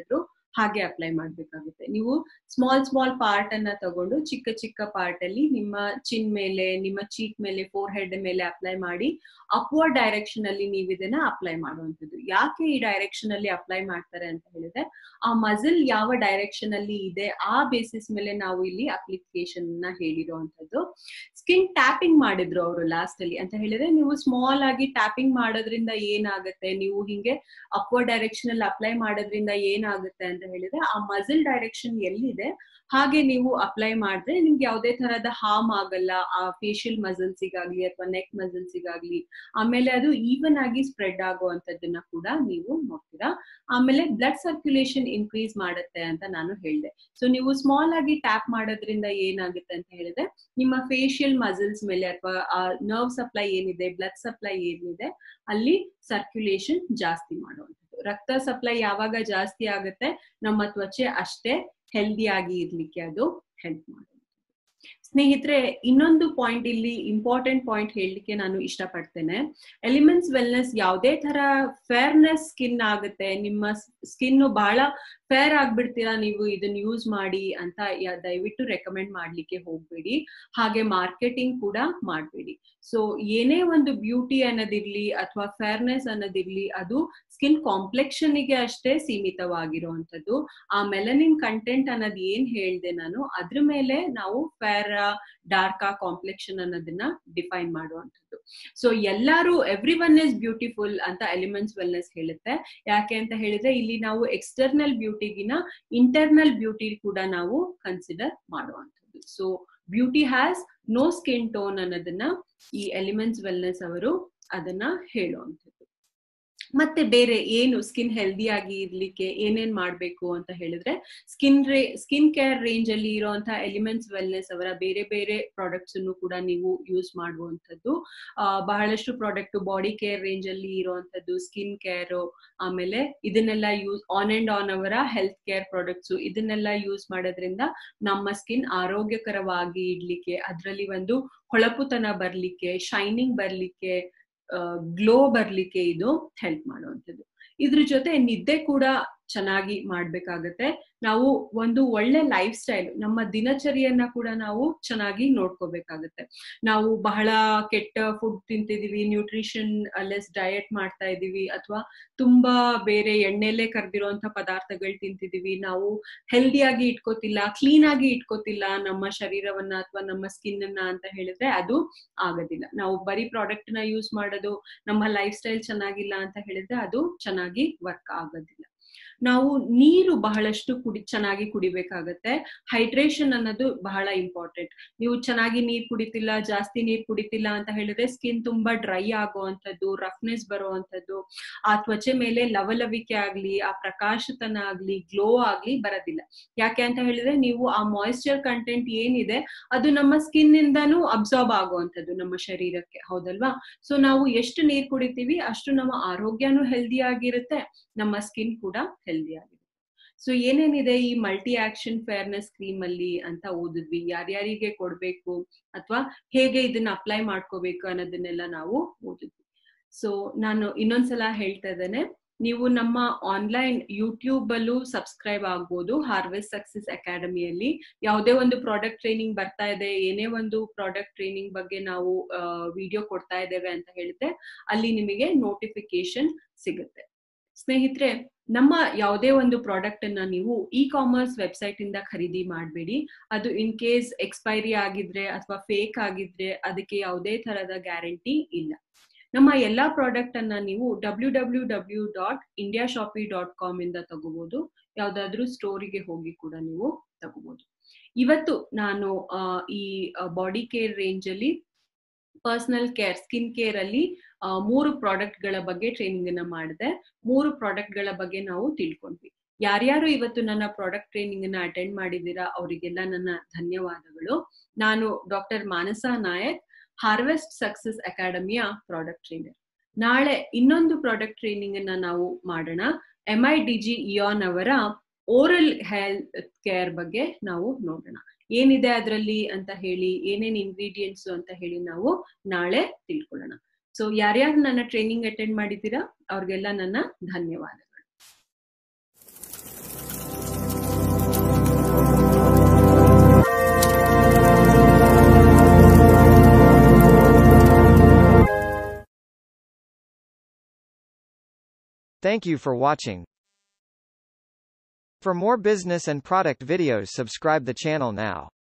ಹಾಗೆ ಅಪ್ಲೈ ಮಾಡ್ಬೇಕಾಗುತ್ತೆ. ನೀವು ಸ್ಮಾಲ್ ಪಾರ್ಟ್ ಅನ್ನ ತಗೊಂಡು ಚಿಕ್ಕ ಚಿಕ್ಕ ಪಾರ್ಟ್ ಅಲ್ಲಿ ನಿಮ್ಮ ಚಿನ್ ಮೇಲೆ, ನಿಮ್ಮ ಚೀಕ್ ಮೇಲೆ, ಫೋರ್ ಹೆಡ್ ಮೇಲೆ ಅಪ್ಲೈ ಮಾಡಿ ಅಪ್ವರ್ಡ್ ಡೈರೆಕ್ಷನ್ ಅಲ್ಲಿ ನೀವು ಇದನ್ನ ಅಪ್ಲೈ ಮಾಡುವಂಥದ್ದು. ಯಾಕೆ ಈ ಡೈರೆಕ್ಷನ್ ಅಲ್ಲಿ ಅಪ್ಲೈ ಮಾಡ್ತಾರೆ ಅಂತ ಹೇಳಿದ್ರೆ, ಆ ಮಸಲ್ ಯಾವ ಡೈರೆಕ್ಷನ್ ಅಲ್ಲಿ ಇದೆ ಆ ಬೇಸಿಸ್ ಮೇಲೆ ನಾವು ಇಲ್ಲಿ ಅಪ್ಲಿಕೇಶನ್ ನ ಹೇಳಿರುವಂತದ್ದು. ಸ್ಕಿನ್ ಟ್ಯಾಪಿಂಗ್ ಮಾಡಿದ್ರು ಅವರು ಲಾಸ್ಟ್ ಅಲ್ಲಿ ಅಂತ ಹೇಳಿದ್ರೆ, ನೀವು ಸ್ಮಾಲ್ ಆಗಿ ಟ್ಯಾಪಿಂಗ್ ಮಾಡೋದ್ರಿಂದ ಏನಾಗುತ್ತೆ, ನೀವು ಹಿಂಗೆ ಅಪ್ವರ್ಡ್ ಡೈರೆಕ್ಷನ್ ಅಲ್ಲಿ ಅಪ್ಲೈ ಮಾಡೋದ್ರಿಂದ ಏನಾಗುತ್ತೆ ಅಂತ ಹೇಳಿದ್ರೆ, ಆ ಮಸಲ್ ಡೈರೆಕ್ಷನ್ ಎಲ್ಲಿದೆ ಹಾಗೆ ನೀವು ಅಪ್ಲೈ ಮಾಡಿದ್ರೆ ನಿಮ್ಗೆ ಯಾವುದೇ ತರಹದ ಹಾರ್ಮ್ ಆಗಲ್ಲ ಆ ಫೇಶಿಯಲ್ ಮಸಲ್ಸಿಗಾಗ್ಲಿ ಅಥವಾ ನೆಕ್ ಮಸಲ್ಸಿಗಾಗ್ಲಿ. ಆಮೇಲೆ ಅದು ಈವನ್ ಆಗಿ ಸ್ಪ್ರೆಡ್ ಆಗುವಂತದ್ದನ್ನ ಕೂಡ ನೀವು ನೋಡ್ತೀರಾ. ಆಮೇಲೆ ಬ್ಲಡ್ ಸರ್ಕ್ಯುಲೇಷನ್ ಇನ್ಕ್ರೀಸ್ ಮಾಡುತ್ತೆ ಅಂತ ನಾನು ಹೇಳಿದೆ. ಸೊ ನೀವು ಸ್ಮಾಲ್ ಆಗಿ ಟ್ಯಾಪ್ ಮಾಡೋದ್ರಿಂದ ಏನಾಗುತ್ತೆ ಅಂತ ಹೇಳಿದ್ರೆ, ನಿಮ್ಮ ಫೇಶಿಯಲ್ ಮಸಲ್ಸ್ ಮೇಲೆ ಅಥವಾ ಆ ನರ್ವ್ ಸಪ್ಲೈ ಏನಿದೆ, ಬ್ಲಡ್ ಸಪ್ಲೈ ಏನಿದೆ ಅಲ್ಲಿ ಸರ್ಕ್ಯುಲೇಷನ್ ಜಾಸ್ತಿ ಮಾಡುವಂಥದ್ದು. ರಕ್ತ ಸಪ್ಲೈ ಯಾವಾಗ ಜಾಸ್ತಿ ಆಗುತ್ತೆ ನಮ್ಮ ತ್ವಚೆ ಅಷ್ಟೇ ಹೆಲ್ದಿ ಆಗಿ ಇರ್ಲಿಕ್ಕೆ ಅದು ಹೆಲ್ಪ್ ಮಾಡುತ್ತೆ. ಸ್ನೇಹಿತರೆ, ಇನ್ನೊಂದು ಪಾಯಿಂಟ್ ಇಲ್ಲಿ ಇಂಪಾರ್ಟೆಂಟ್ ಪಾಯಿಂಟ್ ಹೇಳಲಿಕ್ಕೆ ನಾನು ಇಷ್ಟಪಡ್ತೇನೆ. ಎಲಿಮೆಂಟ್ಸ್ ವೆಲ್ನೆಸ್ ಯಾವುದೇ ತರ ಫೇರ್ನೆಸ್ ಸ್ಕಿನ್ ಆಗುತ್ತೆ, ನಿಮ್ಮ ಸ್ಕಿನ್ ಬಹಳ ಫೇರ್ ಆಗ್ಬಿಡ್ತೀರಾ ನೀವು ಇದನ್ನ ಯೂಸ್ ಮಾಡಿ ಅಂತ ದಯವಿಟ್ಟು ರೆಕಮೆಂಡ್ ಮಾಡ್ಲಿಕ್ಕೆ ಹೋಗ್ಬೇಡಿ. ಹಾಗೆ ಮಾರ್ಕೆಟಿಂಗ್ ಕೂಡ ಮಾಡಬೇಡಿ. ಸೊ ಏನೇ ಒಂದು ಬ್ಯೂಟಿ ಅನ್ನೋದಿರ್ಲಿ ಅಥವಾ ಫೇರ್ನೆಸ್ ಅನ್ನೋದಿರ್ಲಿ, ಅದು ಸ್ಕಿನ್ ಕಾಂಪ್ಲೆಕ್ಷನ್ ಗೆ ಅಷ್ಟೇ ಸೀಮಿತವಾಗಿರುವಂತದ್ದು. ಆ ಮೆಲನಿನ್ ಕಂಟೆಂಟ್ ಅನ್ನೋದು ಏನ್ ಹೇಳ್ದೆ ನಾನು, ಅದ್ರ ಮೇಲೆ ನಾವು ಫೇರ್ ಡಾರ್ಕ್ ಕಾಂಪ್ಲೆಕ್ಷನ್ ಅನ್ನೋದನ್ನ ಡಿಫೈನ್ ಮಾಡುವಂಥದ್ದು. ಸೊ ಎಲ್ಲರೂ ಎವ್ರಿ ಒನ್ ಇಸ್ ಬ್ಯೂಟಿಫುಲ್ ಅಂತ ಎಲಿಮೆಂಟ್ಸ್ ವೆಲ್ನೆಸ್ ಹೇಳುತ್ತೆ. ಯಾಕೆ ಅಂತ ಹೇಳಿದ್ರೆ, ಇಲ್ಲಿ ನಾವು ಎಕ್ಸ್ಟರ್ನಲ್ ಬ್ಯೂಟಿಗಿನ ಇಂಟರ್ನಲ್ ಬ್ಯೂಟಿ ಕೂಡ ನಾವು ಕನ್ಸಿಡರ್ ಮಾಡುವಂಥದ್ದು. So beauty has no skin tone ಅನ್ನೋದನ್ನ ಈ ಎಲಿಮೆಂಟ್ಸ್ ವೆಲ್ನೆಸ್ ಅವರು ಅದನ್ನ ಹೇಳುವಂಥದ್ದು. ಮತ್ತೆ ಬೇರೆ ಏನು ಸ್ಕಿನ್ ಹೆಲ್ದಿ ಆಗಿ ಇರ್ಲಿಕ್ಕೆ ಏನೇನ್ ಮಾಡ್ಬೇಕು ಅಂತ ಹೇಳಿದ್ರೆ, ಸ್ಕಿನ್ ಕೇರ್ ರೇಂಜ್ ಅಲ್ಲಿ ಇರುವಂತಹ ಎಲಿಮೆಂಟ್ಸ್ ವೆಲ್ನೆಸ್ ಅವರ ಬೇರೆ ಬೇರೆ ಪ್ರಾಡಕ್ಟ್ಸ್ ಅನ್ನು ಕೂಡ ನೀವು ಯೂಸ್ ಮಾಡುವಂತದ್ದು. ಬಹಳಷ್ಟು ಪ್ರಾಡಕ್ಟ್ ಬಾಡಿ ಕೇರ್ ರೇಂಜ್ ಅಲ್ಲಿ ಇರುವಂತದ್ದು, ಸ್ಕಿನ್ ಕೇರ್, ಆಮೇಲೆ ಇದನ್ನೆಲ್ಲ ಯೂಸ್ ಆನ್ ಅಂಡ್ ಆನ್ ಅವರ ಹೆಲ್ತ್ ಕೇರ್ ಪ್ರಾಡಕ್ಟ್ಸ್, ಇದನ್ನೆಲ್ಲ ಯೂಸ್ ಮಾಡೋದ್ರಿಂದ ನಮ್ಮ ಸ್ಕಿನ್ ಆರೋಗ್ಯಕರವಾಗಿ ಇಡ್ಲಿಕ್ಕೆ, ಅದರಲ್ಲಿ ಒಂದು ಹೊಳಪುತನ ಬರ್ಲಿಕ್ಕೆ, ಶೈನಿಂಗ್ ಬರ್ಲಿಕ್ಕೆ, ಗ್ಲೋ ಬರ್ಲಿಕ್ಕೆ ಇದು ಹೆಲ್ಪ್ ಮಾಡುವಂಥದ್ದು. ಇದ್ರ ಜೊತೆ ನಿದ್ದೆ ಕೂಡ ಚೆನ್ನಾಗಿ ಮಾಡ್ಬೇಕಾಗತ್ತೆ. ನಾವು ಒಂದು ಒಳ್ಳೆ ಲೈಫ್ ಸ್ಟೈಲ್, ನಮ್ಮ ದಿನಚರಿಯನ್ನ ಕೂಡ ನಾವು ಚೆನ್ನಾಗಿ ನೋಡ್ಕೋಬೇಕಾಗತ್ತೆ. ನಾವು ಬಹಳ ಕೆಟ್ಟ ಫುಡ್ ತಿಂತಿದೀವಿ, ನ್ಯೂಟ್ರಿಷನ್ ಲೆಸ್ ಡಯಟ್ ಮಾಡ್ತಾ ಇದೀವಿ, ಅಥವಾ ತುಂಬಾ ಬೇರೆ ಎಣ್ಣೆಲೆ ಕರ್ದಿರೋಂಥ ಪದಾರ್ಥಗಳು ತಿಂತಿದೀವಿ, ನಾವು ಹೆಲ್ದಿಯಾಗಿ ಇಟ್ಕೋತಿಲ್ಲ, ಕ್ಲೀನ್ ಆಗಿ ಇಟ್ಕೋತಿಲ್ಲ ನಮ್ಮ ಶರೀರವನ್ನ ಅಥವಾ ನಮ್ಮ ಸ್ಕಿನ್ ಅನ್ನ ಅಂತ ಹೇಳಿದ್ರೆ ಅದು ಆಗೋದಿಲ್ಲ. ನಾವು ಬರೀ ಪ್ರಾಡಕ್ಟ್ ನ ಯೂಸ್ ಮಾಡೋದು, ನಮ್ಮ ಲೈಫ್ ಸ್ಟೈಲ್ ಚೆನ್ನಾಗಿಲ್ಲ ಅಂತ ಹೇಳಿದ್ರೆ ಅದು ಚೆನ್ನಾಗಿ ವರ್ಕ್ ಆಗೋದಿಲ್ಲ. ನಾವು ನೀರು ಬಹಳಷ್ಟು ಚೆನ್ನಾಗಿ ಕುಡಿಬೇಕಾಗತ್ತೆ. ಹೈಡ್ರೇಷನ್ ಅನ್ನೋದು ಬಹಳ ಇಂಪಾರ್ಟೆಂಟ್. ನೀವು ಚೆನ್ನಾಗಿ ನೀರ್ ಕುಡಿತಿಲ್ಲ, ಜಾಸ್ತಿ ನೀರ್ ಕುಡಿತಿಲ್ಲ ಅಂತ ಹೇಳಿದ್ರೆ ಸ್ಕಿನ್ ತುಂಬಾ ಡ್ರೈ ಆಗುವಂಥದ್ದು, ರಫ್ನೆಸ್ ಬರುವಂಥದ್ದು, ಆ ತ್ವಚೆ ಮೇಲೆ ಲವಲವಿಕೆ ಆಗ್ಲಿ, ಆ ಪ್ರಕಾಶತನ ಆಗ್ಲಿ, ಗ್ಲೋ ಆಗ್ಲಿ ಬರೋದಿಲ್ಲ. ಯಾಕೆ ಅಂತ ಹೇಳಿದ್ರೆ, ನೀವು ಆ ಮಾಯಿಶ್ಚರ್ ಕಂಟೆಂಟ್ ಏನಿದೆ ಅದು ನಮ್ಮ ಸ್ಕಿನ್ ಇಂದಾನು ಅಬ್ಸಾರ್ಬ್ ಆಗುವಂಥದ್ದು ನಮ್ಮ ಶರೀರಕ್ಕೆ, ಹೌದಲ್ವಾ? ಸೊ ನಾವು ಎಷ್ಟು ನೀರ್ ಕುಡಿತೀವಿ ಅಷ್ಟು ನಮ್ಮ ಆರೋಗ್ಯನೂ ಹೆಲ್ದಿ ಆಗಿರುತ್ತೆ, ನಮ್ಮ ಸ್ಕಿನ್ ಕೂಡ ಹೆಲ್ದಿ ಆಗಿದೆ. ಸೊ ಏನೇನಿದೆ ಈ ಮಲ್ಟಿ ಆಕ್ಷನ್ ಫೇರ್ನೆಸ್ ಕ್ರೀಮ್ ಅಲ್ಲಿ ಅಂತ ಓದಿದ್ವಿ, ಯಾರ್ಯಾರಿಗೆ ಕೊಡ್ಬೇಕು ಅಥವಾ ಹೇಗೆ ಇದನ್ನ ಅಪ್ಲೈ ಮಾಡ್ಕೋಬೇಕು ಅನ್ನೋದನ್ನೆಲ್ಲ ನಾವು ಓದಿದ್ವಿ. ಸೊ ನಾನು ಇನ್ನೊಂದ್ಸಲ ಹೇಳ್ತಾ ಇದ್ದೇನೆ, ನೀವು ನಮ್ಮ ಆನ್ಲೈನ್ ಯೂಟ್ಯೂಬ್ ಅಲ್ಲೂ ಸಬ್ಸ್ಕ್ರೈಬ್ ಆಗ್ಬೋದು. ಹಾರ್ವೆಸ್ಟ್ ಸಕ್ಸಸ್ ಅಕಾಡೆಮಿಯಲ್ಲಿ ಯಾವುದೇ ಒಂದು ಪ್ರಾಡಕ್ಟ್ ಟ್ರೈನಿಂಗ್ ಬರ್ತಾ ಇದೆ, ಏನೇ ಒಂದು ಪ್ರಾಡಕ್ಟ್ ಟ್ರೈನಿಂಗ್ ಬಗ್ಗೆ ನಾವು ವಿಡಿಯೋ ಕೊಡ್ತಾ ಇದ್ದೇವೆ ಅಂತ ಹೇಳಿದ್ರೆ ಅಲ್ಲಿ ನಿಮಗೆ ನೋಟಿಫಿಕೇಶನ್ ಸಿಗುತ್ತೆ. ಸ್ನೇಹಿತರೆ, ನಮ್ಮ ಯಾವುದೇ ಒಂದು ಪ್ರಾಡಕ್ಟ್ ಅನ್ನ ನೀವು ಇ ಕಾಮರ್ಸ್ ವೆಬ್ಸೈಟ್ ಇಂದ ಖರೀದಿ ಮಾಡಬೇಡಿ. ಅದು ಇನ್ ಕೇಸ್ ಎಕ್ಸ್ಪೈರಿ ಆಗಿದ್ರೆ ಅಥವಾ ಫೇಕ್ ಆಗಿದ್ರೆ ಅದಕ್ಕೆ ಯಾವುದೇ ತರಹದ ಗ್ಯಾರಂಟಿ ಇಲ್ಲ. ನಮ್ಮ ಎಲ್ಲಾ ಪ್ರಾಡಕ್ಟ್ ಅನ್ನ ನೀವು www.indiashoppy.com ಇಂದ ತಗೋಬಹುದು. ಯಾವ್ದಾದ್ರು ಸ್ಟೋರಿಗೆ ಹೋಗಿ ಕೂಡ ನೀವು ತಗೋಬಹುದು. ಇವತ್ತು ನಾನು ಈ ಬಾಡಿ ಕೇರ್ ರೇಂಜ್ ಅಲ್ಲಿ ಪರ್ಸನಲ್ ಕೇರ್, ಸ್ಕಿನ್ ಕೇರ್ ಅಲ್ಲಿ 3 ಪ್ರಾಡಕ್ಟ್ ಗಳ ಬಗ್ಗೆ ಟ್ರೈನಿಂಗ್ ಅನ್ನ ಮಾಡಿದೆ. 3 ಪ್ರಾಡಕ್ಟ್ ಗಳ ಬಗ್ಗೆ ನಾವು ತಿಳ್ಕೊಂಡ್ವಿ. ಯಾರ್ಯಾರು ಇವತ್ತು ನನ್ನ ಪ್ರಾಡಕ್ಟ್ ಟ್ರೈನಿಂಗ್ ಅನ್ನ ಅಟೆಂಡ್ ಮಾಡಿದ್ದೀರಾ ಅವರಿಗೆಲ್ಲ ನನ್ನ ಧನ್ಯವಾದಗಳು. ನಾನು doctor Manasa Nayak, harvest success ಅಕಾಡೆಮಿಯ ಪ್ರಾಡಕ್ಟ್ ಟ್ರೈನರ್. ನಾಳೆ ಇನ್ನೊಂದು ಪ್ರಾಡಕ್ಟ್ ಟ್ರೈನಿಂಗ್ ಅನ್ನ ನಾವು ಮಾಡೋಣ. MIDG ಇಯಾನ್ ಅವರ ಓರಲ್ ಹೆಲ್ತ್ ಕೇರ್ ಬಗ್ಗೆ ನಾವು ನೋಡೋಣ. ಏನಿದೆ ಅದರಲ್ಲಿ ಅಂತ ಹೇಳಿ, ಏನೇನ್ ಇಂಗ್ರೀಡಿಯೆಂಟ್ಸ್ ಅಂತ ಹೇಳಿ ನಾವು ನಾಳೆ ತಿಳ್ಕೊಳ್ಳೋಣ. ಸೊ ಯಾರ್ಯಾರು ನನ್ನ ಟ್ರೈನಿಂಗ್ ಅಟೆಂಡ್ ಮಾಡಿದ್ದೀರಾ ಅವ್ರಿಗೆಲ್ಲ ನನ್ನ ಧನ್ಯವಾದಗಳು. Thank you for watching. For more business and product videos, subscribe the channel now.